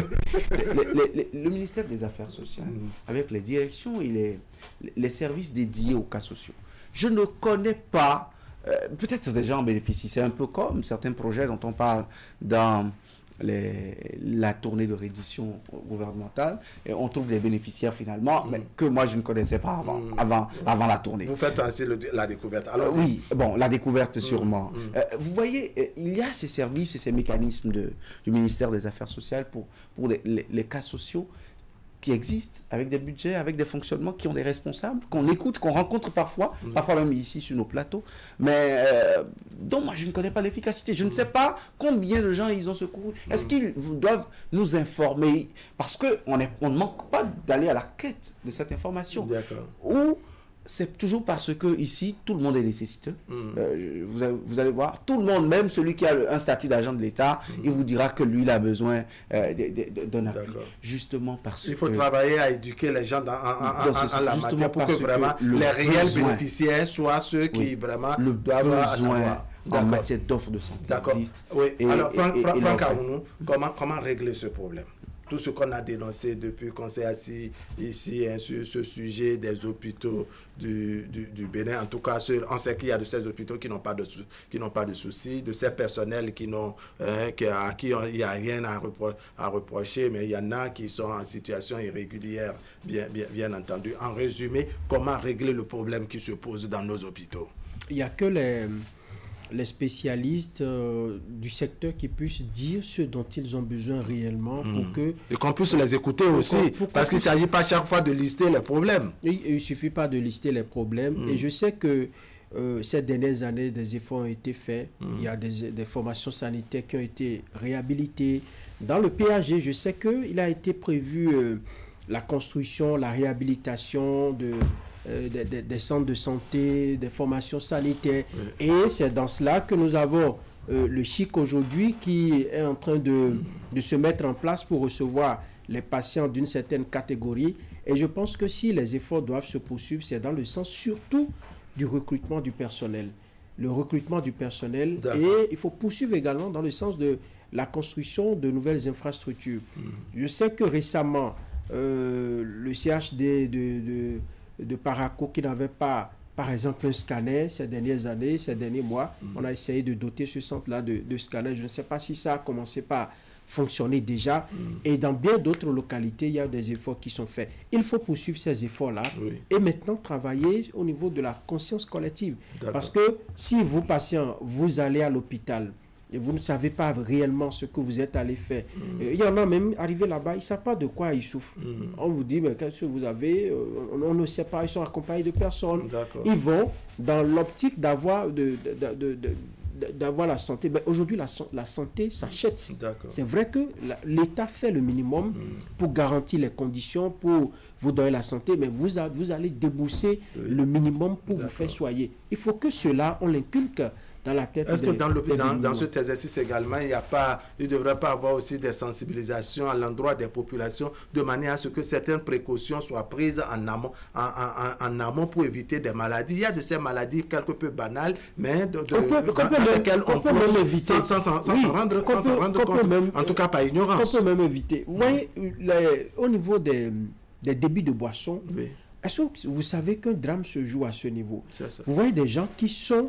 les, les, le ministère des Affaires sociales, mm. avec les directions et les, les services dédiés aux cas sociaux. Je ne connais pas, euh, peut-être des gens en bénéficient. C'est un peu comme certains projets dont on parle dans Les, la tournée de reddition gouvernementale et on trouve des bénéficiaires finalement, mmh. mais que moi je ne connaissais pas avant, mmh. avant, avant la tournée. Vous faites ainsi le, la découverte. Alors, euh, oui, bon, la découverte sûrement. Mmh. Euh, vous voyez, euh, il y a ces services et ces mécanismes de, du ministère des Affaires sociales pour, pour les, les, les cas sociaux qui existent, avec des budgets, avec des fonctionnements, qui ont des responsables, qu'on écoute, qu'on rencontre parfois, mmh. parfois même ici sur nos plateaux, mais euh, dont moi je ne connais pas l'efficacité. Je mmh. ne sais pas combien de gens ils ont secouru. Mmh. Est-ce qu'ils doivent nous informer? Parce qu'on on ne manque pas d'aller à la quête de cette information. Ou c'est toujours parce que ici, tout le monde est nécessiteux. Mmh. Euh, vous, allez, vous allez voir, tout le monde, même celui qui a le, un statut d'agent de l'État, mmh. il vous dira que lui, il a besoin euh, d'un appui. Justement parce que... Il faut que, travailler à éduquer les gens dans, en, en, en, en la matière pour que vraiment que les réels besoin, bénéficiaires soient ceux qui oui, vraiment le doivent besoin en matière d'offres de santé existe. Oui. Et, Alors, Franck Kaounou, comment, comment régler ce problème? Tout ce qu'on a dénoncé depuis qu'on s'est assis ici hein, sur ce sujet des hôpitaux du, du, du Bénin, en tout cas, on sait qu'il y a de ces hôpitaux qui n'ont pas de, qui n'ont pas de soucis, de ces personnels qui n'ont, hein, qui, à qui on, il n'y a rien à, repro à reprocher, mais il y en a qui sont en situation irrégulière, bien, bien, bien entendu. En résumé, comment régler le problème qui se pose dans nos hôpitaux? Il n'y a que les... les spécialistes euh, du secteur qui puissent dire ce dont ils ont besoin réellement mmh. pour que... Et qu'on puisse les écouter aussi, pour, pour parce qu'il ne s'agit pas chaque fois de lister les problèmes. Il ne suffit pas de lister les problèmes. Mmh. Et je sais que euh, ces dernières années, des efforts ont été faits. Mmh. Il y a des, des formations sanitaires qui ont été réhabilitées. Dans le P A G, je sais qu'il a été prévu euh, la construction, la réhabilitation de... Euh, des, des, des centres de santé, des formations sanitaires. Oui. Et c'est dans cela que nous avons euh, le C I C aujourd'hui qui est en train de, de se mettre en place pour recevoir les patients d'une certaine catégorie. Et je pense que si les efforts doivent se poursuivre, c'est dans le sens surtout du recrutement du personnel. Le recrutement du personnel. Et il faut poursuivre également dans le sens de la construction de nouvelles infrastructures. Mmh. Je sais que récemment, euh, le C H D de... de de Paraco qui n'avait pas, par exemple, un scanner ces dernières années, ces derniers mois. Mm. On a essayé de doter ce centre-là de, de scanner. Je ne sais pas si ça a commencé par fonctionner déjà. Mm. Et dans bien d'autres localités, il y a des efforts qui sont faits. Il faut poursuivre ces efforts-là oui. et maintenant travailler au niveau de la conscience collective. Parce que si vous, patients, vous allez à l'hôpital, et vous ne savez pas réellement ce que vous êtes allé faire. Mm. Il y en a même arrivé là-bas, ils ne savent pas de quoi ils souffrent. Mm. On vous dit, mais qu'est-ce que vous avez? on, on ne sait pas, ils sont accompagnés de personnes. Ils vont dans l'optique d'avoir de, de, de, de, d'avoir la santé. Mais aujourd'hui, la, la santé s'achète. C'est vrai que l'État fait le minimum mm. pour garantir les conditions, pour vous donner la santé, mais vous, a, vous allez débourser oui. le minimum pour vous faire soigner. Il faut que cela, on l'inculque dans la tête. Est-ce que dans, le, dans, dans cet exercice également, il y a pas, il ne devrait pas avoir aussi des sensibilisations à l'endroit des populations de manière à ce que certaines précautions soient prises en amont, en, en, en amont pour éviter des maladies. Il y a de ces maladies quelque peu banales, mais de, de, on peut, dans, dans lesquelles on, on peut même éviter. Sans s'en oui, rendre, sans peut, rendre compte, même, en tout cas par ignorance. On peut même éviter. Vous voyez, les, au niveau des, des débits de boissons, oui. est-ce que vous savez qu'un drame se joue à ce niveau? Ça. Vous voyez des gens qui sont...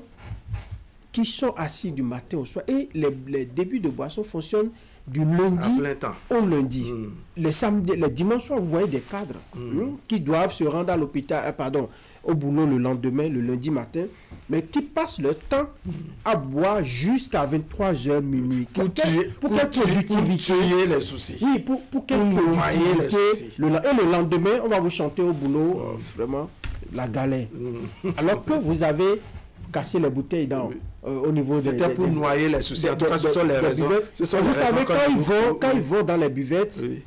qui sont assis du matin au soir. Et les, les débuts de boisson fonctionnent du lundi au lundi. Mm. Les, samedis, les dimanches soirs, vous voyez des cadres mm. hein, qui doivent se rendre à l'hôpital, euh, pardon, au boulot le lendemain, le lundi matin, mais qui passent leur temps mm. à boire jusqu'à vingt-trois heures minuit. Pour, pour, tuer, pour, pour, tuer, pour tuer les soucis. Oui, pour, pour quelle productivité. Le, et le lendemain, on va vous chanter au boulot, mm. euh, vraiment, la galère. Mm. Alors que vous avez casser les bouteilles dans, oui. euh, au niveau des... C'était pour des, noyer les soucis. En tout cas, ce sont les raisons. Ce sont vous les savez, raisons quand, ils vont, quand oui. ils vont dans les buvettes, oui.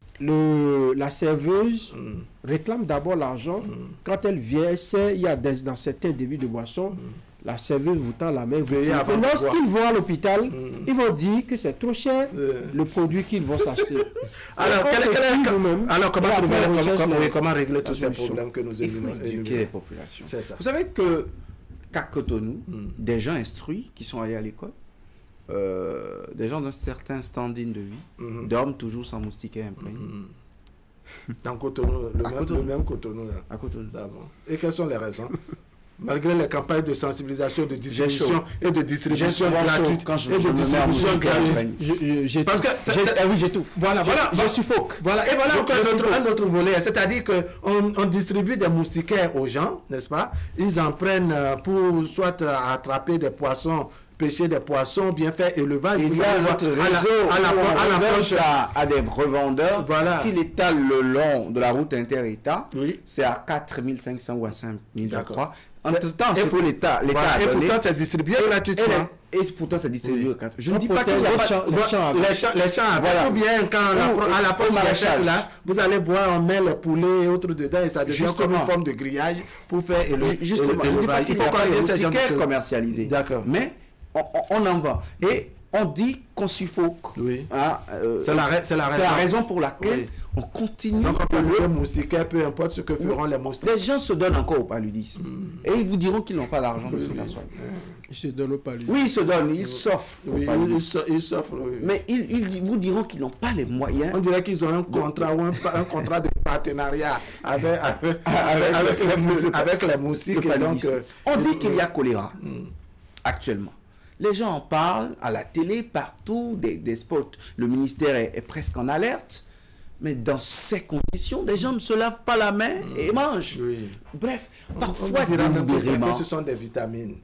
le, la serveuse mm. réclame d'abord l'argent. Mm. Quand elle vient, elle sait, il y a des, dans certains débits de boissons, mm. la serveuse vous tend la main. Et lorsqu'ils vont à l'hôpital, mm. ils vont dire que c'est trop cher mm. le produit qu'ils vont s'acheter. alors, quel, quel, quel, alors, comment, comment, comment, comment régler tous ces problèmes que nous éliminons? Il faut éduquer les populations. Vous savez que qu'à Cotonou, mm. des gens instruits qui sont allés à l'école, euh, des gens d'un certain standing de vie, mm-hmm. dorment toujours sans moustiquaire imprégné. Mm-hmm. Dans Cotonou, le, même, Cotonou. le même Cotonou. Là. À Cotonou. Et quelles sont les raisons? Malgré les campagnes de sensibilisation, de distribution et de distribution gratuite, quand je, et je de distribution gratuite. Parce que eh oui, j'ai tout. Voilà, je, voilà, je suffoque. Voilà, et voilà encore un autre, un autre volet, c'est-à-dire que on, on distribue des moustiquaires aux gens, n'est-ce pas? Ils en prennent pour soit attraper des poissons, pêcher des poissons, bien faire élevage. Il y a notre réseau à la, à la, à la à, à des revendeurs voilà. qui l'étalent le long de la route inter-État. Oui. C'est à quatre mille cinq cents ou à cinq mille, je crois. Entre-temps, c'est pour l'État. Voilà, et pourtant, c'est distribué gratuitement. Et, et pourtant, c'est distribué oui. gratuitement. Je ne dis pas qu'il y a pas champs, les champs, les champs, les champs voilà. Ou bien, quand ou, la, à la poche de là, vous allez voir, on met le poulet et autres dedans et ça devient justement. comme une forme de grillage pour faire élever. Justement, je ne dis pas qu'il faut pas les moustiquaires commercialisés. D'accord. Mais on, on en va. Et on dit qu'on suffoque. Oui. Hein, euh, c'est la, la, la, la raison pour laquelle oui. on continue. Donc, on peut le moustiquaire, peu importe ce que feront oui. les moustiquaires. Les gens se donnent encore au paludisme. Mm. Et ils vous diront qu'ils n'ont pas l'argent oui, de se oui. faire soigner. Ils se donnent au paludisme. Oui, ils se donnent, ils s'offrent. Oui, ils s'offrent. Oui. Mais ils, ils vous diront qu'ils n'ont pas les moyens. On dirait qu'ils ont un contrat ou un, un contrat de partenariat avec, avec, avec, avec, les, moustiques, avec les moustiques. Et donc, euh, on dit qu'il y a choléra mm. actuellement. Les gens en parlent à la télé, partout, des, des spots. Le ministère est, est presque en alerte. Mais dans ces conditions, les gens ne se lavent pas la main mmh. et mangent. Oui. Bref, parfois on délibérément... Que ce sont des vitamines.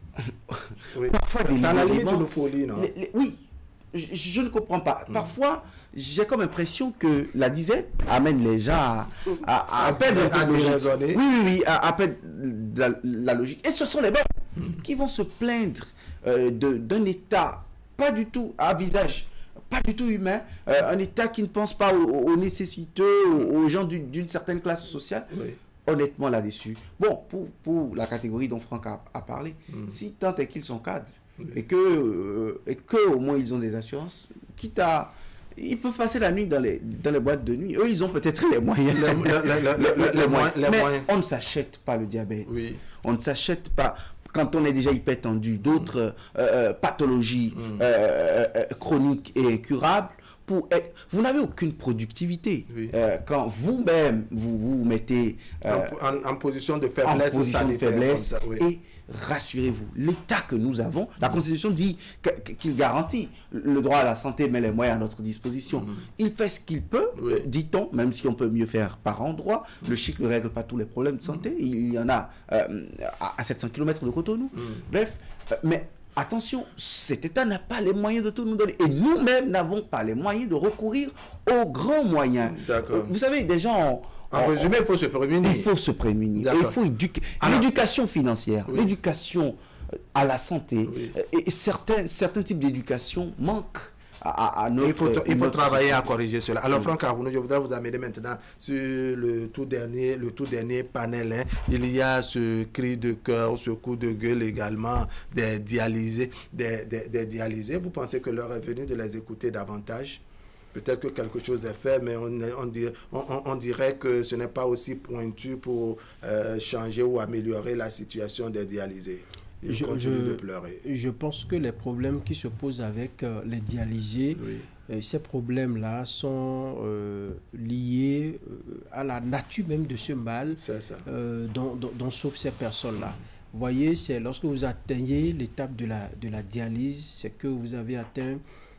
oui. Parfois délibérément... C'est à la limite une folie, non? les, les, Oui, je, je ne comprends pas. Mmh. Parfois, j'ai comme impression que la disette amène les gens à, à, à, à perdre à déraisonner. Oui, oui, oui, à, à perdre la, la logique. Et ce sont les bons mmh. qui vont se plaindre Euh, d'un État pas du tout à visage, pas du tout humain, euh, un État qui ne pense pas aux, aux nécessiteux, aux, aux gens d'une certaine classe sociale. Oui. Honnêtement, là-dessus. Bon, pour, pour la catégorie dont Franck a, a parlé, mm. si tant est qu'ils sont cadres, oui. et que euh, et que au moins ils ont des assurances, quitte à... Ils peuvent passer la nuit dans les, dans les boîtes de nuit. Eux, ils ont peut-être les moyens. Les, les, les, les, les moyens. Les Mais moyens. On ne s'achète pas le diabète. Oui. On ne s'achète pas... Quand on est déjà hypertendu, d'autres mmh. euh, pathologies mmh. euh, euh, chroniques et incurables, pour être, vous n'avez aucune productivité. Oui. Euh, quand vous-même, vous vous mettez euh, en, en, en position de faiblesse, en position de faiblesse ça, oui. et rassurez-vous, l'État que nous avons, la Constitution dit qu'il garantit le droit à la santé, met les moyens à notre disposition. Mmh. Il fait ce qu'il peut, oui. euh, dit-on, même si on peut mieux faire par endroit. Mmh. Le chic ne règle pas tous les problèmes de santé. Mmh. Il y en a euh, à sept cents kilomètres de Cotonou. Mmh. Bref, euh, mais attention, cet État n'a pas les moyens de tout nous donner. Et nous-mêmes n'avons pas les moyens de recourir aux grands moyens. D'accord. Vous savez, des gens... Ont, En résumé, il faut se prémunir. Il faut se prémunir. Et il faut éduquer. L'éducation financière, oui. l'éducation à la santé, oui. et, et certains, certains types d'éducation manquent à, à notre... Il faut, il faut travailler société. à corriger cela. Alors, oui. Franck Arounou, je voudrais vous amener maintenant sur le tout dernier, le tout dernier panel. Hein. Il y a ce cri de cœur, ce coup de gueule également des dialysés. Des, des, des dialysés. Vous pensez que l'heure est venue de les écouter davantage? Peut-être que quelque chose est fait, mais on, on, dirait, on, on dirait que ce n'est pas aussi pointu pour euh, changer ou améliorer la situation des dialysés. Ils je, continuent je, de pleurer. Je pense que les problèmes qui se posent avec euh, les dialysés, oui. euh, ces problèmes-là sont euh, liés euh, à la nature même de ce mal euh, dont, dont, dont souffrent ces personnes-là. Vous voyez, c'est lorsque vous atteignez l'étape de la, de la dialyse, c'est que vous avez atteint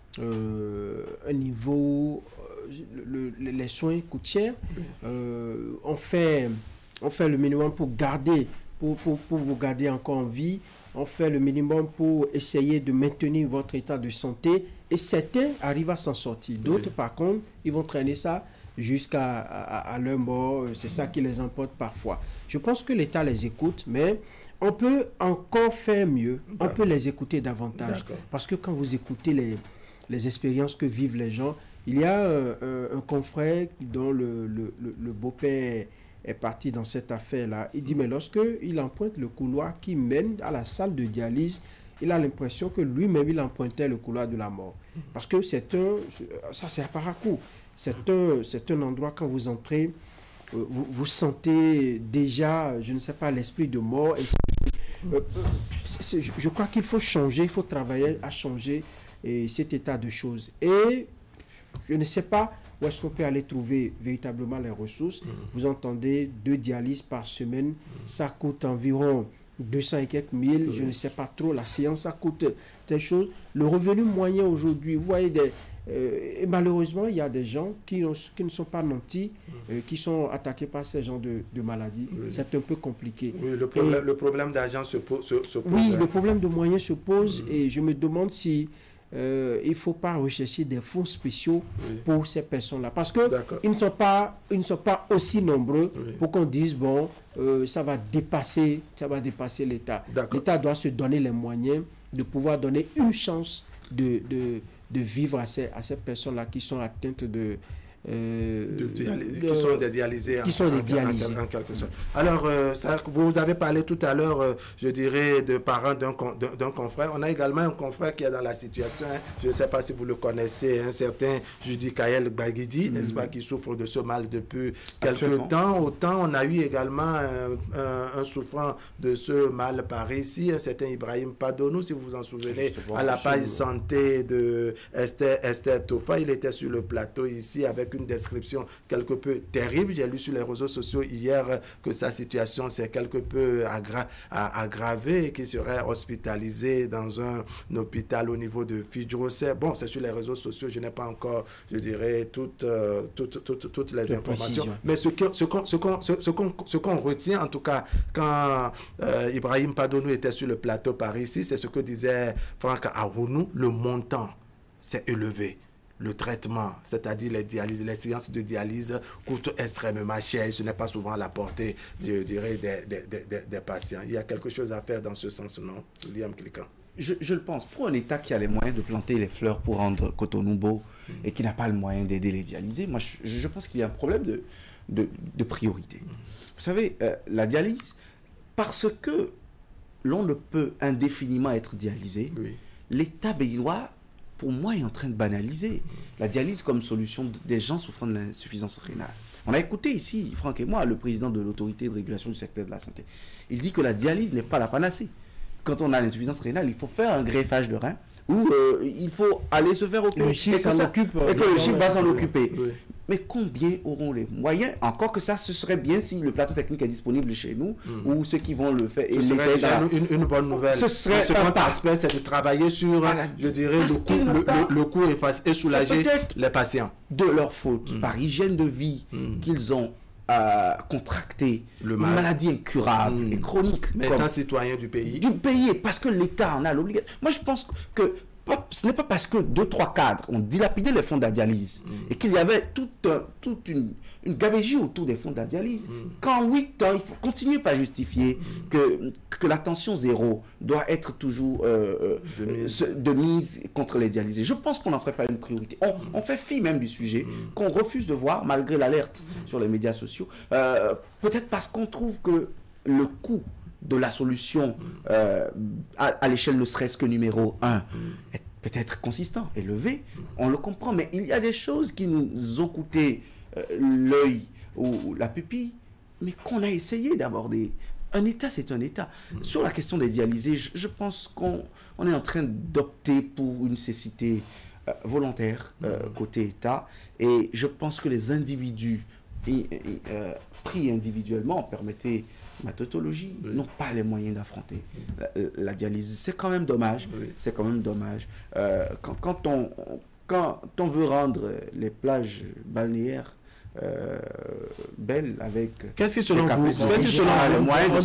Euh, un niveau, euh, le, le, les soins coûtent cher. Euh, on fait, on fait le minimum pour garder, pour, pour, pour vous garder encore en vie. On fait le minimum pour essayer de maintenir votre état de santé. Et certains arrivent à s'en sortir. D'autres, oui. par contre, ils vont traîner ça jusqu'à à, à leur mort. C'est ça qui les emporte parfois. Je pense que l'État les écoute, mais on peut encore faire mieux, on peut les écouter davantage. Parce que quand vous écoutez les, les expériences que vivent les gens, il y a euh, un confrère dont le, le, le, le beau-père est parti dans cette affaire-là. Il dit, mais lorsque il emprunte le couloir qui mène à la salle de dialyse, il a l'impression que lui-même, il empruntait le couloir de la mort. Parce que c'est un... Ça, c'est à Parakou. C'est un, c'est un endroit, quand vous entrez, vous, vous sentez déjà, je ne sais pas, l'esprit de mort. Et euh, c'est, je crois qu'il faut changer, il faut travailler à changer et cet état de choses. Et je ne sais pas où est-ce qu'on peut aller trouver véritablement les ressources. Mmh. Vous entendez, deux dialyses par semaine, mmh. ça coûte environ deux cents et quelques mille, mmh. je ne sais pas trop, la séance, ça coûte telle chose. Le revenu moyen aujourd'hui, vous voyez, des, euh, et malheureusement, il y a des gens qui, ont, qui ne sont pas nantis, mmh. euh, qui sont attaqués par ces genres de, de maladies. Oui. C'est un peu compliqué. Oui, le problème, le problème d'argent se, po se, se pose. Oui, hein. le problème de moyens se pose mmh. et je me demande si Euh, il ne faut pas rechercher des fonds spéciaux oui. pour ces personnes-là. Parce qu'ils ne sont pas, ils ne sont pas aussi nombreux oui. pour qu'on dise, bon, euh, ça va dépasser, ça va dépasser l'État. L'État doit se donner les moyens de pouvoir donner une chance de, de, de vivre à ces, à ces personnes-là qui sont atteintes de... Euh, de, de, de, qui sont des dialysés, qui en, sont des en, dialysés. En, en quelque sorte. Alors, euh, ça, vous avez parlé tout à l'heure, euh, je dirais, de parents d'un d'un confrère. On a également un confrère qui est dans la situation, hein, je ne sais pas si vous le connaissez, un certain Judy Kael Baguidi, mm. n'est-ce pas, qui souffre de ce mal depuis quelques temps. Autant on a eu également un, un, un souffrant de ce mal par ici, un certain Ibrahim Padonou, si vous vous en souvenez, à la page santé de Esther, Esther Tofa. Il était sur le plateau ici avec une description quelque peu terrible. J'ai lu sur les réseaux sociaux hier que sa situation s'est quelque peu aggra aggravée et qu'il serait hospitalisé dans un, un hôpital au niveau de Fidjrosset. Bon, c'est sur les réseaux sociaux, je n'ai pas encore, je dirais, toutes, euh, toutes, toutes, toutes les informations. Précision. Mais ce qu'on ce qu'on ce qu'on ce, ce qu'on ce qu'on retient, en tout cas, quand euh, Ibrahim Padonou était sur le plateau par ici, c'est ce que disait Franck Arounou, le montant s'est élevé. Le traitement, c'est-à-dire les dialyses, les séances de dialyse coûtent extrêmement cher. Ce n'est pas souvent à la portée, je dirais, des, des, des, des patients. Il y a quelque chose à faire dans ce sens, non, William Klikan? Je, je le pense. Pour un État qui a les moyens de planter les fleurs pour rendre Cotonou beau mmh. et qui n'a pas le moyen d'aider les dialysés, moi, je, je pense qu'il y a un problème de, de, de priorité. Mmh. Vous savez, euh, la dialyse, parce que l'on ne peut indéfiniment être dialysé, oui. l'État béninois, pour moi, est en train de banaliser la dialyse comme solution des gens souffrant de l'insuffisance rénale. On a écouté ici, Franck et moi, le président de l'autorité de régulation du secteur de la santé. Il dit que la dialyse n'est pas la panacée. Quand on a l'insuffisance rénale, il faut faire un greffage de rein où euh, il faut aller se faire opérer. Le chiffre s'en occupe. Et que le chiffre va s'en occuper. Oui. Mais combien auront les moyens? Encore que ça, ce serait bien si le plateau technique est disponible chez nous, mmh. ou ceux qui vont le faire. Ce serait dans... une, une bonne nouvelle. Ce serait ce un aspect, c'est de travailler sur, ah, je dirais, le coût, le, pas... le, le coût et, et soulager les patients. De leur faute, mmh. par hygiène de vie mmh. qu'ils ont euh, contracté, le mal. Une maladie incurable mmh. et chronique. Mais étant citoyen du pays. Du pays, parce que l'État en a l'obligation. Moi, je pense que ce n'est pas parce que deux, trois cadres ont dilapidé les fonds de la dialyse mmh. et qu'il y avait toute, toute une, une gabegie autour des fonds de la dialyse mmh. qu'en huit ans, il faut continuer par justifier mmh. que, que l'attention zéro doit être toujours euh, de, mise. Euh, de mise contre les dialysés. Je pense qu'on n'en ferait pas une priorité. On, mmh. on fait fi même du sujet mmh. qu'on refuse de voir malgré l'alerte mmh. sur les médias sociaux. Euh, Peut-être parce qu'on trouve que le coût de la solution euh, à, à l'échelle ne serait-ce que numéro un est peut-être consistant, élevé, on le comprend, mais il y a des choses qui nous ont coûté euh, l'œil ou la pupille, mais qu'on a essayé d'aborder. Un État, c'est un État. Mmh. Sur la question des dialysés, je, je pense qu'on on est en train d'opter pour une cécité euh, volontaire euh, mmh. côté État, et je pense que les individus et, et, euh, pris individuellement, permettez ma tautologie, oui. n'ont pas les moyens d'affronter la, la dialyse. C'est quand même dommage. Oui. C'est quand même dommage. Euh, quand, quand, on, quand on veut rendre les plages balnéaires euh, belles avec... Qu'est-ce qui selon vous, qu'est-ce qui selon vous, les moyens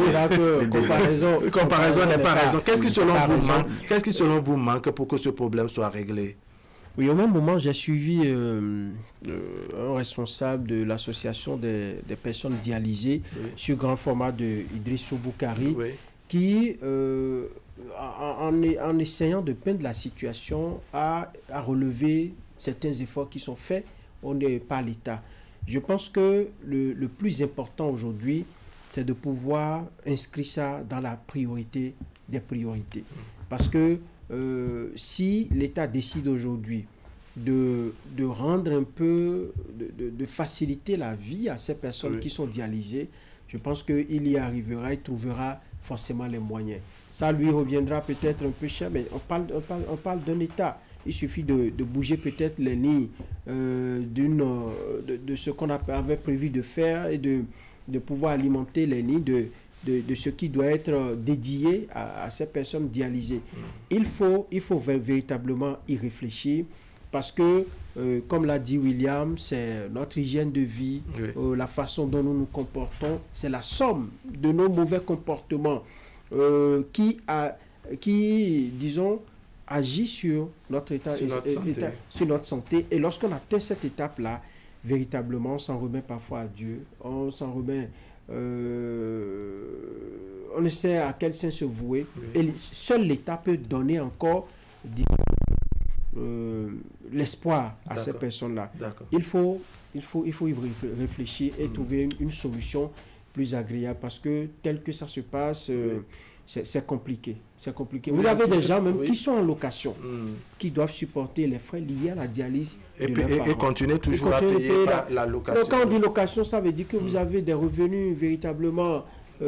de comparaison, comparaison n'est pas raison. Qu'est-ce qui selon vous manque, qu'est-ce qui selon vous manque pour que ce problème soit réglé? Oui, au même moment, j'ai suivi euh, euh, un responsable de l'association des, des personnes dialysées oui. sur grand format de Idrissou Boukari, oui. qui, euh, en, en, en essayant de peindre la situation, a, a relevé certains efforts qui sont faits par l'État. Je pense que le, le plus important aujourd'hui, c'est de pouvoir inscrire ça dans la priorité des priorités. Parce que Euh, si l'État décide aujourd'hui de, de rendre un peu, de, de, de faciliter la vie à ces personnes oui. qui sont dialysées, je pense qu'il y arrivera, il trouvera forcément les moyens. Ça lui reviendra peut-être un peu cher, mais on parle, on parle, on parle d'un État. Il suffit de, de bouger peut-être les lignes euh, d'une, de, de ce qu'on avait prévu de faire et de, de pouvoir alimenter les lignes de De, de ce qui doit être dédié à, à ces personnes dialysées. Mm. Il faut, il faut véritablement y réfléchir parce que, euh, comme l'a dit William, c'est notre hygiène de vie, oui. euh, la façon dont nous nous comportons, c'est la somme de nos mauvais comportements euh, qui, a, qui, disons, agit sur notre état, sur notre, état, état, sur notre santé. Et lorsqu'on atteint cette étape-là, véritablement, on s'en remet parfois à Dieu, on s'en remet... Euh, on ne sait à quel sens se vouer oui. et seul l'État peut donner encore euh, l'espoir à ces personnes-là. Il faut, il, faut, il faut y réfléchir et mmh. trouver une, une solution plus agréable parce que tel que ça se passe, euh, oui. c'est compliqué. C'est compliqué. Vous oui, avez des gens même oui. qui sont en location, mm. qui doivent supporter les frais liés à la dialyse. Et, de puis, et, et continuer toujours et continuer à payer, payer la, la, la location. Donc, quand on dit location, ça veut dire que mm. vous avez des revenus véritablement...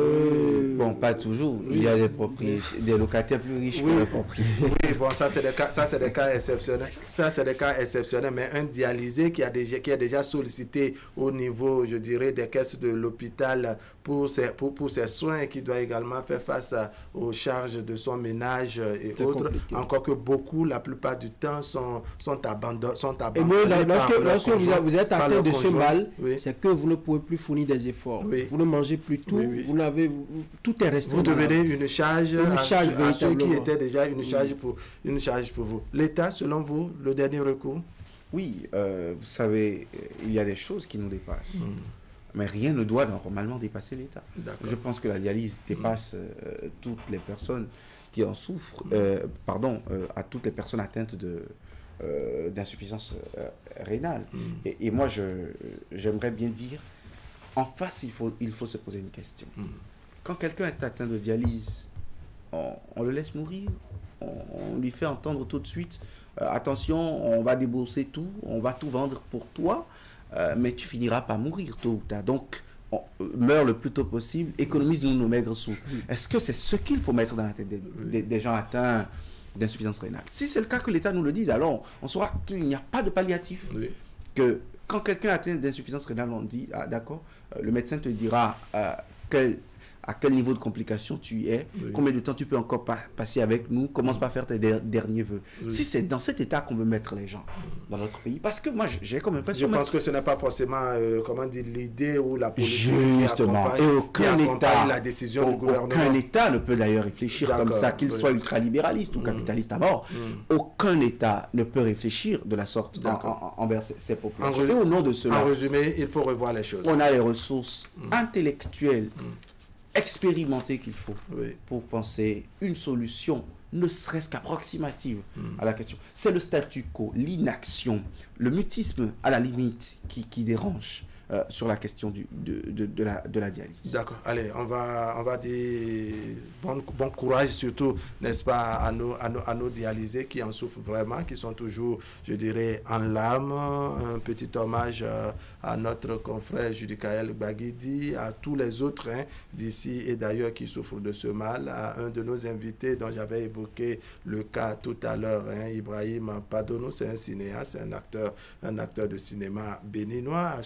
Euh, bon, pas toujours. Oui. Il y a des propriétaires, des locataires plus riches oui. que les propriétaires. Oui, bon, ça c'est des cas, ça c'est des cas exceptionnels. Ça c'est des cas exceptionnels. Mais un dialysé qui a déjà, qui a déjà sollicité au niveau, je dirais, des caisses de l'hôpital pour ses, pour, pour ses soins et qui doit également faire face à, aux charges de son ménage et autres. Compliqué. Encore que beaucoup, la plupart du temps, sont sont abandonnés. Sont abandonnés et moi, lorsque, lorsque vous, vous êtes atteint de ce mal, oui. c'est que vous ne pouvez plus fournir des efforts. Oui. Vous ne mangez plus tout. Oui, oui. Vous Avez, tout est resté. Vous devenez une charge, une charge à, à ceux qui étaient déjà une charge oui. pour une charge pour vous. L'État, selon vous, le dernier recours? Oui, euh, vous savez, il y a des choses qui nous dépassent. Mm. Mais rien ne doit normalement dépasser l'État. Je pense que la dialyse dépasse mm. euh, toutes les personnes qui en souffrent, mm. euh, pardon, euh, à toutes les personnes atteintes de euh, d'insuffisance euh, rénale. Mm. Et, et moi, je j'aimerais bien dire. En face, il faut, il faut se poser une question. Mmh. Quand quelqu'un est atteint de dialyse, on, on le laisse mourir, on, on lui fait entendre tout de suite, euh, attention, on va débourser tout, on va tout vendre pour toi, euh, mais tu finiras par mourir tôt ou tard. Donc, on, euh, meurs le plus tôt possible, économise-nous nos maigres sous. Mmh. Est-ce que c'est ce qu'il faut mettre dans la tête des, des, des gens atteints d'insuffisance rénale? Si c'est le cas que l'État nous le dise, alors on saura qu'il n'y a pas de palliatif. Oui. Que quand quelqu'un atteint d'insuffisance rénale, on dit, ah, d'accord, euh, le médecin te dira euh, quel, à quel niveau de complication tu es, oui. combien de temps tu peux encore pa passer avec nous, commence par faire tes der derniers vœux. Oui. Si c'est dans cet état qu'on veut mettre les gens dans notre pays, parce que moi j'ai comme l'impression... Je pense que ce n'est pas forcément, euh, comment dire, l'idée ou la politique Justement. qui accompagne, et aucun qui état, la décision au, du gouvernement. Aucun État ne peut d'ailleurs réfléchir comme ça, qu'il oui. soit ultralibéraliste ou mmh. capitaliste à mort. Mmh. Aucun État ne peut réfléchir de la sorte en, en, envers ces, ces populations. En, et au nom de cela... En résumé, il faut revoir les choses. On a les ressources mmh. intellectuelles, mmh. expérimenté qu'il faut oui. pour penser une solution, ne serait-ce qu'approximative mm. à la question. C'est le statu quo, l'inaction, le mutisme à la limite qui, qui dérange euh, sur la question du, de, de, de, la, de la dialyse. D'accord, allez, on va, on va dire bon, bon courage surtout, n'est-ce pas, à nos, à, nos, à nos dialysés qui en souffrent vraiment, qui sont toujours, je dirais, en larmes. Un petit hommage euh, à notre confrère Judicaël Baguidi, à tous les autres hein, d'ici et d'ailleurs qui souffrent de ce mal, à un de nos invités dont j'avais évoqué le cas tout à l'heure, hein, Ibrahim Padonou, c'est un cinéaste, c'est un acteur, un acteur de cinéma béninois, à celui-là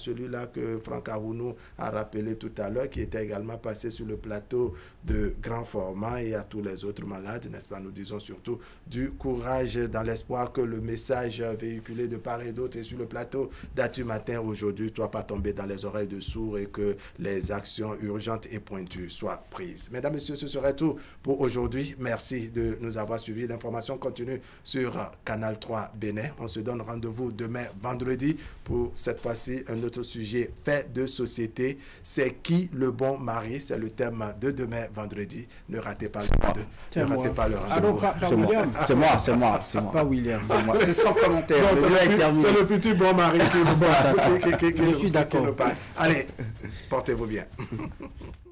que Franck Arounou a rappelé tout à l'heure, qui était également passé sur le plateau de grand format, et à tous les autres malades, n'est-ce pas? Nous disons surtout du courage, dans l'espoir que le message véhiculé de part et d'autre et sur le plateau d'Actu Matin aujourd'hui ne soit pas tombé dans les oreilles de sourds et que les actions urgentes et pointues soient prises. Mesdames, Messieurs, ce serait tout pour aujourd'hui. Merci de nous avoir suivis. L'information continue sur Canal trois Bénin. On se donne rendez-vous demain vendredi pour cette fois-ci un autre sujet fait de société. C'est qui le bon mari? C'est le thème de demain vendredi. Ne ratez pas le, ne ratez pas le rendez-vous. C'est moi, c'est moi, c'est moi, c'est moi. Pas William. C'est moi. C'est sans commentaire. C'est le futur bon mari qui, bon, qui, qui, qui, qui, Je suis d'accord. Allez, portez-vous bien.